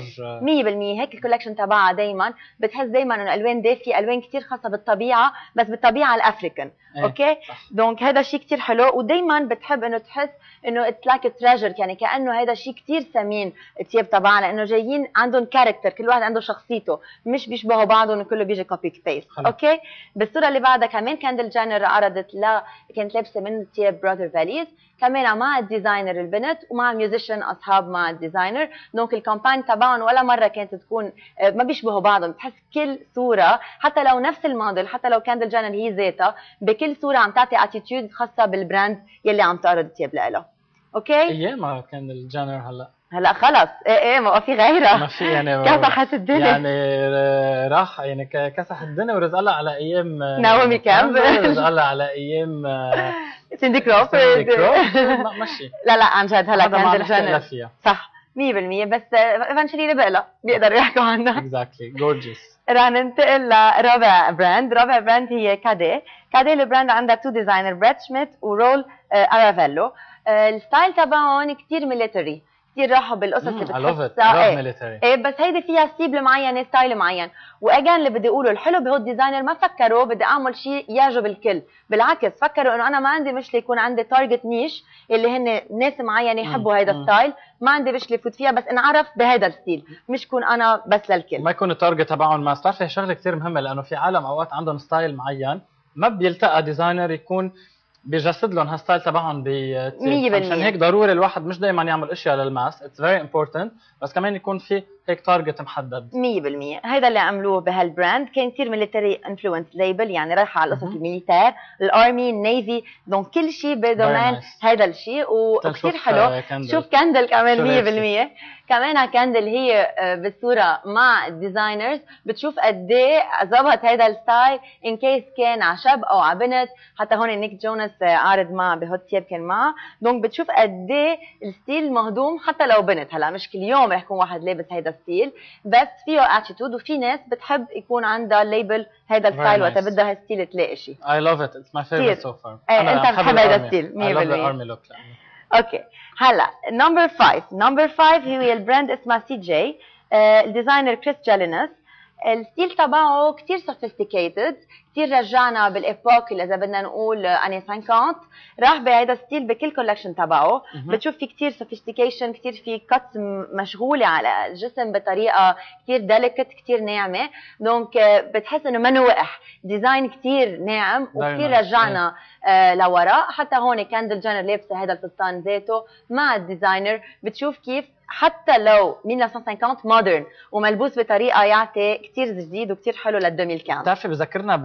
100% هيك الكولكشن تبعها دائما بتحس دائما انه الوان دافيه، الوان كثير خاصه بالطبيعه بس بالطبيعه الافريكان. اوكي دونك هذا شيء كثير حلو. ودائما بتحب انه تحس انه اتس لايك تريجر، يعني كانه هذا شيء كثير ثمين الثياب تبعنا، لانه جايين عندهم كاركتر، كل واحد عنده شخصيته، مش بيشبهوا بعضهم وكله بيجي كوبي بيست. اوكي بالصوره اللي بعدها كمان كاندل جينر عرضت كانت لابسه من ثياب براذر فاليز، كمان مع الديزاينر البنت ومع ميوزيشن اصحاب مع الديزاينر. دونك الكامباين تبعهم ولا مره كانت تكون ما بيشبهوا بعضهم، بتحس كل صوره حتى لو نفس الموديل، حتى لو كاندل جينر هي ذاتها، بكل صوره عم تعطي اتيتيود خاصه بالبراند يلي عم تعرض الثياب لها. اوكي ايام كاندل جينر هلا خلص ايه ما في غيرها، ما في يعني كسحت الدنيا، يعني راح يعني كسح الدنيا ورزق الله على ايام ناومي كامبل، رزق الله على ايام سيندي كروفورد ماشي. لا عن جد هلا كاندل جينر صح 100%، بس ايفنشلي ربق لها بيقدروا يحكوا عنها. اكزاكتلي جورجيس. رح ننتقل لرابع براند هي كادي. البراند عندها 2 ديزاينر، براد شميت ورول ارافيلو. الستايل تبعهم كثير ميليتري، كثير راحوا بالقصص اللي بتحسها ايه بس هيدي فيها ستيبل معين ستايل معين. واجان اللي بدي اقوله الحلو بهود ديزاينر ما فكروا بدي اعمل شيء يعجب الكل، بالعكس فكروا انه انا ما عندي مشكله يكون عندي تارجت نيش اللي هن ناس معين يحبوا هيدا الستايل، ما عندي مشكله فوت فيها بس انعرف بهيدا الستيل، مش كون انا بس للكل، ما يكون التارجت تبعهم ماس. بتعرفي شغله كثير مهمه، لانه في عالم اوقات عندهم ستايل معين ما بيلتقى ديزاينر يكون بيجسد لهم هالستايل تبعهم بتيب. عشان هيك ضروري الواحد مش دائما يعمل اشياء للماس، اتس فيري امبورتنت، بس كمان يكون في هيك تارجت محدد. 100% هيدا اللي عملوه بهالبراند. كان كثير ميليتري انفلونس ليبل، يعني رايحه على القصص الميليتير، الارمي، النيفي، دونك كل شيء بدومين هيدا الشيء. وكثير حلو. شوف كاندل كمان 100%. كمان كاندل هي بالصوره مع الديزاينرز بتشوف قد ايه ظبط هيدا الستايل ان كيس كان على شاب او على بنت. حتى هون نيك جوناس عارض معه بهوت تياب كان معه، دونك بتشوف قد ايه الستيل مهضوم حتى لو بنت. هلا مش كل يوم رح يكون واحد لابس هيدا ستيل، بس فيه اتيتود، وفي ناس بتحب يكون عندها ليبل هيدا الستايل وقت بدها هالستيل تلاقي شيء. I love it, it's my favorite so far. انت بتحب هيدا الستيل 100%. I love the army look. اوكي هلا نمبر 5 هي البراند اسمها سي جي. الديزاينر كريس جالينس. الستيل تبعه كتير سوفيستيكيتد، كتير رجعنا بالايبوك اللي اذا بدنا نقول اني 50 راح بهيدا الستيل بكل كولكشن تبعه. بتشوف في كتير سوفيستيكيشن، كتير في كاتس مشغوله على الجسم بطريقه كتير ديليكت، كتير ناعمه، دونك بتحس انه منه وقح، ديزاين كتير ناعم وكتير رجعنا لوراء. حتى هون كاندل جينر لابسه هذا الفستان ذاته مع الديزاينر، بتشوف كيف حتى لو 1950 مودرن وملبوس بطريقه يعطي كثير جديد وكثير حلو لل 2015. بتعرفي بذكرنا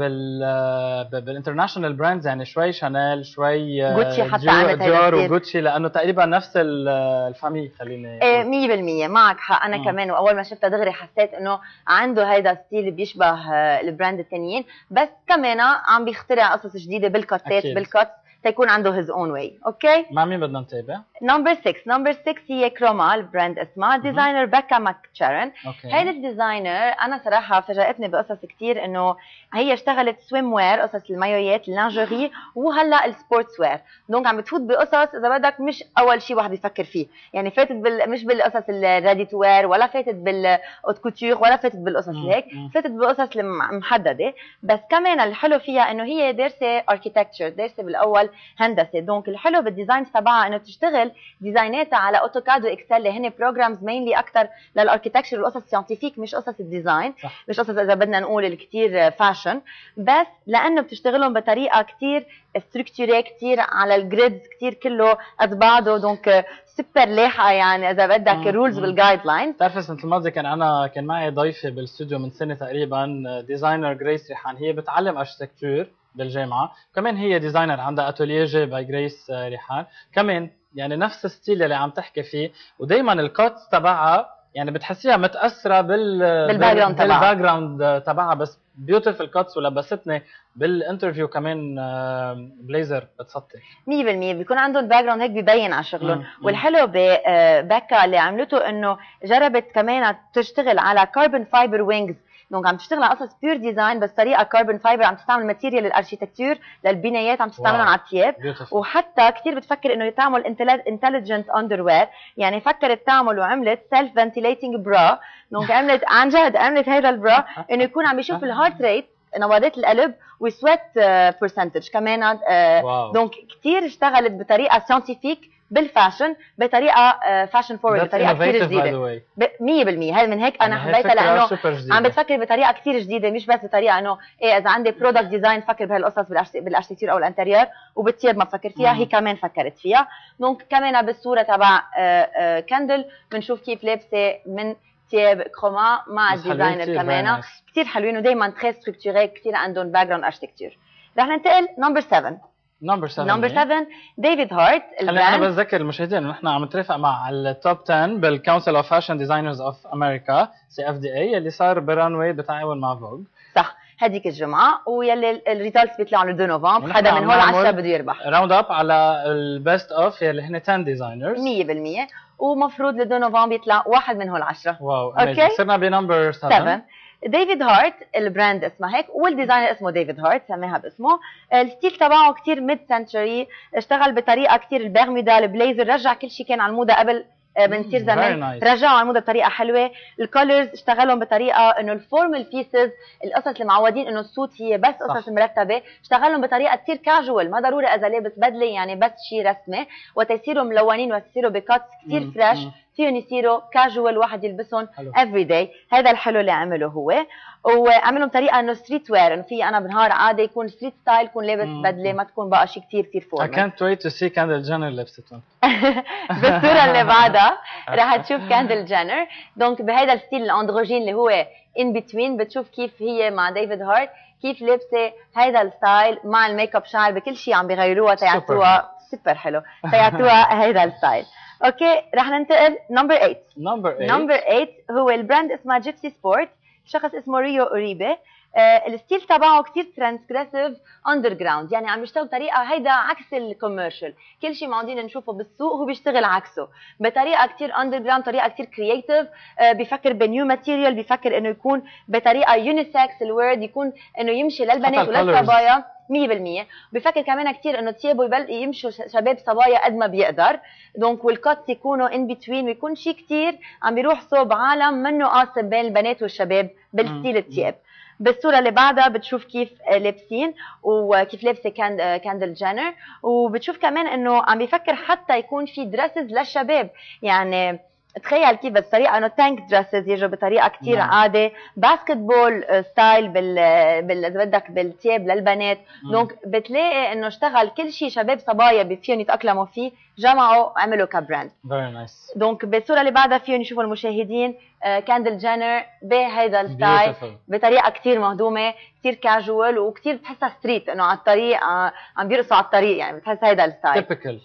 بالانترناشونال براندز، يعني شوي شانيل، شوي جوتشي، حتى عملت ديور وجوتشي، لانه تقريبا نفس الفامي. خليني 100% معك حق. انا كمان واول ما شفتها دغري حسيت انه عنده هيدا ستيل بيشبه البراند الثانيين، بس كمان عم بيخترع قصص جديده بالكاتات بالكاتس تيكون عنده his own way. اوكي مع مين بدنا نتابع؟ نمبر 6 هي كروما، البراند اسمها ديزاينر بيكا ماكتشارن. هيدي الديزاينر انا صراحه فاجأتني بقصص كثير، انه هي اشتغلت سويم وير، قصص المايويات، اللانجري، وهلا السبورتس وير، دونك عم بتفوت بقصص اذا بدك مش اول شيء واحد بيفكر فيه، يعني فاتت مش بالقصص الريدي تو وير، ولا فاتت بالاوت كوتور، ولا فاتت بالقصص هيك، فاتت بالقصص المحدده. بس كمان الحلو فيها انه هي دارسه اركيتكتشر، دارسه بالاول هندسه، دونك الحلو بالديزاين تبعها انه تشتغل ديزايناتها على اوتوكاد واكسل اللي هن بروجرامز مينلي اكثر للاركيتكتشر والقصص الساينتيفيك، مش قصص الديزاين، مش قصص اذا بدنا نقول الكثير فاشن، بس لانه بتشتغلهم بطريقه كثير ستركتوري، كثير على الجريدز، كثير كله قد بعضه، دونك سوبر لاحقه يعني اذا بدك الرولز والجايد لاينز. بتعرفي السنه الماضيه كان معي ضيفه بالاستوديو من سنه تقريبا، ديزاينر جريس ريحان، هي بتعلم اركتكتور بالجامعه، كمان هي ديزاينر عندها اتوليه جي باي جريس ريحان، كمان يعني نفس الستيل اللي عم تحكي فيه، ودائما الكاتس تبعها يعني بتحسيها متاثره بالباك جراوند تبعها، بس بيوتيفل كاتس. ولبستني بالانترفيو كمان بليزر بتسطي 100%، بيكون عندهم باك جراوند هيك ببين على شغلهم. والحلو بباكا اللي عملته انه جربت كمان تشتغل على كاربون فايبر وينجز، دونك عم تشتغل على قصص بيور ديزاين بس طريقه كاربون فايبر، عم تستعمل ماتيريال الاركيتكتور للبنايات، عم تستعملهم على الثياب. وحتى كثير بتفكر انه تعمل انتليجنت اندروير، يعني فكرت تعمل وعملت سيلف فنتيليتنج برا، دونك عملت عن جد عملت هذا البرا انه يكون عم بيشوف الهارت ريت، نبضات القلب، وسويت برسنتج كمان. دونك كثير اشتغلت بطريقه ساينتيفيك بالفاشن، بطريقه فاشن فورورد، بطريقه كثير جديده 100%. هذا من هيك انا حبيتها، لانه عم بتفكر بطريقه كثير جديده، مش بس بطريقه انه ايه اذا عندي برودكت ديزاين فكر بهالقصص بالاركتكتور او الانتريور، وبالتياب ما بفكر فيها، هي كمان فكرت فيها. دونك كمان بالصوره تبع كاندل بنشوف كيف لابسه من ثياب كروما مع الديزاينر كمان كثير حلوين، ودائما تري ستركتوري، كثير عندهم باك جراوند اركتكتور. رح ننتقل نمبر 7 ديفيد هارت. خليني انا بذكر المشاهدين انه نحن عم نترافق مع التوب 10 بالكونسل اوف فاشن ديزاينرز اوف امريكا CFDA اللي صار برانوي بتعاون مع فوغ، صح، هذيك الجمعه، ويلي الريزلتس بيطلعوا على 2 نوفمبر، حدا من هول 10 بده يربح راوند اب على البيست اوف اللي هن 10 ديزاينرز 100%، ومفروض ل 2 نوفمبر يطلع واحد من هول 10. واو اوكي، صرنا بنمبر 7. ديفيد هارت، البراند اسمها هيك، والديزاينر اسمه ديفيد هارت، سماها باسمه. الستيل تبعه كثير ميد سنتشري، اشتغل بطريقه كثير البرمودا، البليزر، رجع كل شيء كان على الموضه قبل بنصير زمان رجعوا على الموضه بطريقه حلوه. الكولرز اشتغلهم بطريقه انه الفورمال بيسز، القصص اللي معودين انه السوت هي بس قصص مرتبه، اشتغلهم بطريقه تصير كاجوال، ما ضروري اذا لابس بدله يعني بس شيء رسمي، وتيصيروا ملونين وتصيروا بكاتس كثير فريش، فيهم يصيروا كاجوال واحد يلبسهم افري داي. هذا الحلو اللي عمله هو، وعملهم بطريقه انه ستريت وير، انه في انا بنهار عادي يكون ستريت ستايل، يكون لابس بدله، ما تكون بقى شيء كثير فورمال. I can't wait to see Kendall Jenner لبستهم. بالصوره اللي بعدها رح تشوف كاندل جينر. دونك بهذا الستيل الاندروجين اللي هو ان بتوين، بتشوف كيف هي مع ديفيد هارت كيف لابسه هذا الستايل مع الميك اب شعر بكل شيء عم بيغيروها تيعطوها سوبر حلو، تيعطوها هذا الستايل. اوكي رح ننتقل نمبر 8. نمبر 8 هو البراند اسمها جيبسي سبورت، شخص اسمه ريو اوريبي. الستيل تبعه كثير ترانسجريسيف اندر جراوند، يعني عم يشتغل بطريقه هيدا عكس الكوميرشال، كل شيء معودين نشوفه بالسوق هو بيشتغل عكسه بطريقه كثير اندر جراوند، طريقه كثير كرييتيف. بيفكر بنيو ماتيريال، بيفكر انه يكون بطريقه يونيسكس، الورد يكون انه يمشي للبنات وللصبايا 100%. بفكر كمان كثير انه ثيابه يمشوا شباب صبايا قد ما بيقدر، دونك والكاتس يكونوا ان بتوين، ويكون شيء كثير عم بيروح صوب عالم منه قاسم بين البنات والشباب بالستيل الثياب. بالصورة اللي بعدها بتشوف كيف لابسين وكيف لابسة كاندل جينر، وبتشوف كمان انه عم بيفكر حتى يكون في دريسز للشباب، يعني تخيل كيف بطريقه انه تانك دريسز يجوا بطريقه كثير عادي، باسكت بول ستايل اذا بدك بالثياب للبنات. دونك بتلاقي انه اشتغل كل شيء شباب صبايا فيهم يتاقلموا فيه، جمعوا عملوا كبراند. فيري نايس. دونك بالصوره اللي بعدها فيهم يشوفوا المشاهدين كاندل جينر بهيدا الستايل بطريقه كثير مهضومه، كثير كاجوال، وكثير بتحسها ستريت، انه على الطريق عم بيرقصوا على الطريق، يعني بتحس هيدا الستايل تيبيكال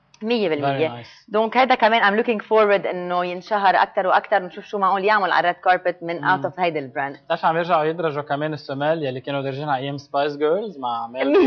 100%. دونك هيدا كمان I'm looking forward انه ينشهر اكثر واكثر، نشوف شو معقول يعمل على الريد كاربت من اوت اوف هيدا البراند. بتعرف عم يرجعوا يدرجوا كمان السمال يلي كانوا دارجين على ايام سبايس جيرلز مع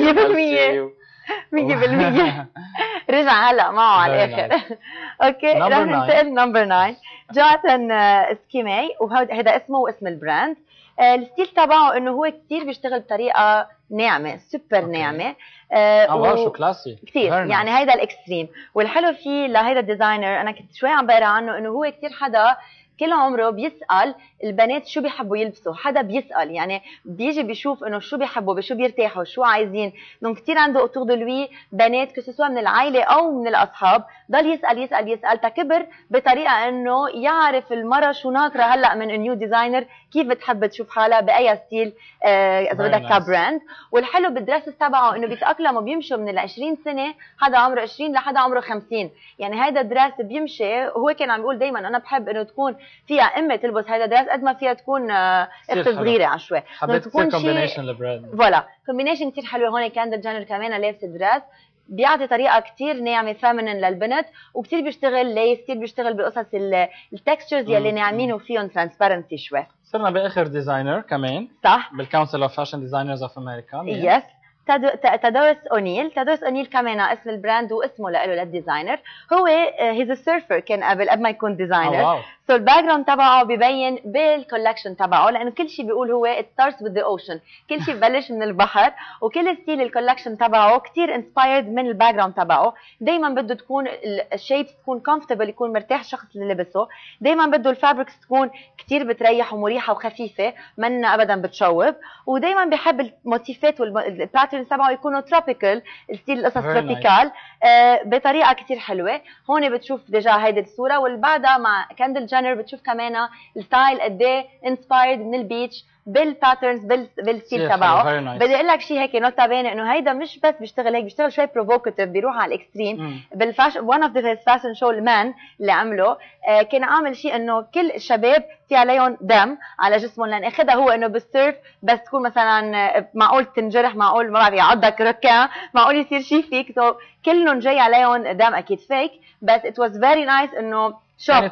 100% رجع هلا معه على الاخر. اوكي رح ننتقل نمبر 9 جوناثان سكيمي، وهذا اسمه واسم البراند. الستيل تبعه انه هو كثير بيشتغل بطريقه ناعمه، سوبر ناعمه. شو كلاسي كثير يعني هيدا الاكستريم. والحلو فيه لهيدا الديزاينر، انا كنت شوي عم بقرا عنه، انه هو كثير حدا كل عمره بيسأل البنات شو بيحبوا يلبسوا، حدا بيسأل يعني بيجي بيشوف انه شو بيحبوا، بشو بيرتاحوا، شو عايزين. دونك كثير عنده اوتور دو لوي بنات كسوا من العائله او من الاصحاب، ضل يسأل يسأل يسأل تكبر بطريقه انه يعرف المرة شو ناطره هلا من نيو ديزاينر، كيف بتحب تشوف حالها باي ستيل اذا بدك كبراند. والحلو بالدراسس تبعه انه بيتاقلموا، بيمشوا من ال 20 سنه، حدا عمره 20 لحدا عمره 50، يعني هيدا الدراس بيمشي. هو كان عم بيقول دائما انا بحب انه تكون فيها امه تلبس هيدا دراس قد ما فيها تكون اخت صغيره على شوي، حبيت تصير كومبينيشن للبراند. فوالا كومبينيشن كثير حلوه. هون كاندل جينر كمان لابسه دراس بيعطي طريقه كثير ناعمه فيمينين للبنت، وكثير بيشتغل ليس، كثير بيشتغل بقصص التكستشرز يلي ناعمين وفيهم ترانسبيرنسي شوي. صرنا باخر ديزاينر كمان صح بالكونسل اوف فاشن ديزاينرز اوف امريكا. يس تادورس اونيل. تادورس اونيل كمان اسم البراند واسمه له للديزاينر. هو هيز سيرفر كان قبل ما يكون ديزاينر. سو الباك جراوند تبعه ببين بالكولكشن تبعه، لانه كل شيء بيقول هو it starts with the ocean، كل شيء ببلش من البحر، وكل ستيل الكولكشن تبعه كثير انسبايرد من الباك جراوند تبعه. دائما بده تكون الشيبس تكون كومفورتبل، يكون مرتاح الشخص اللي لبسه. دائما بده الفابريكس تكون كثير بتريح ومريحه وخفيفه، منا ابدا بتشوب. ودائما بحب الموتيفات والباترنز تبعه يكونوا تروبيكال، الستيل القصص تروبيكال بطريقه كثير حلوه. هون بتشوف ديجا هيدي الصوره، واللي بعدها مع كاندل جينر بتشوف كمان الستايل قد ايه انسبايرد من البيتش بالباترنز بالستيل تبعه. بدي اقول لك شيء هيك نوتا بين انه هيدا مش بس بيشتغل هيك، بيشتغل شوي بروفوكاتيف، بيروح على الاكستريم. بالفاشن وان اوف ذا فاشن شو المان اللي عمله كان عامل شيء انه كل الشباب في عليهم دم على جسمهم، لان اخذها هو انه بالسيرف بس تكون مثلا معقول تنجرح، معقول ما بعرف يعضك ركع، معقول يصير شيء فيك، سو كلهم جاي عليهم دم اكيد فيك، بس ات واز فيري نايس انه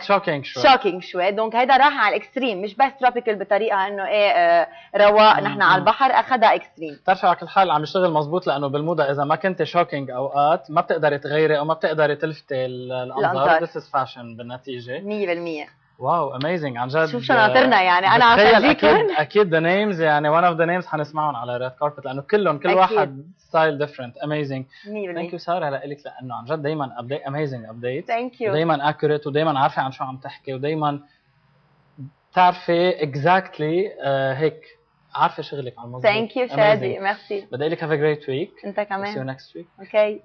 شوكينج شوي. دونك هيدا راح على الاكستريم، مش بس تروبيكال بطريقه انه ايه رواق نحن على البحر، اخذها اكستريم. بتعرفي على كل حال عم يشتغل مزبوط، لانه بالموضه اذا ما كنت شوكينج اوقات ما بتقدري تغيري او ما بتقدري تلفتي الانظار. ذس از فاشن بالنتيجه 100%. واو اميزنج عن جد. شوف شناطرنا يعني انا عم فرجيكم اكيد ذا نيمز يعني one of the names حنسمعهم على ريد كاربت لانه كلهم كل واحد ستايل ديفرنت. اميزنج. ثانك يو ساره لك لانه عن جد دائما ابديت اميزنج ابديت. ثانك يو. ودائما اكيوريت ودائما عارفه عن شو عم تحكي ودائما بتعرفي اكزاكتلي هيك عارفه شغلك على الموضوع. ثانك يو شادي ميرسي. بدي لك هاف ا جريت ويك. انت كمان. see you next week. اوكي.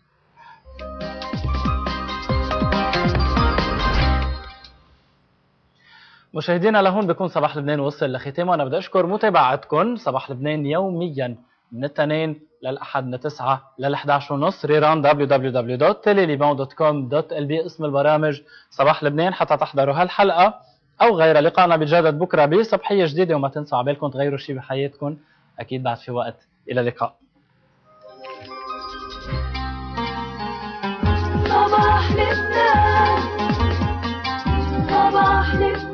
مشاهدينا لهون بكون صباح لبنان وصل لختامه. انا بدي اشكر متابعتكم. صباح لبنان يوميا من الاثنين للاحد من 9 ل 11:30 ريران www.teleliban.com.lb اسم البرامج صباح لبنان حتى تحضروا هالحلقه او غيرها. لقاءنا بيتجدد بكره بصبحيه جديده وما تنسوا على بالكم تغيروا شيء بحياتكم. اكيد بعد في وقت. الى اللقاء. صباح لبنان صباح لبنان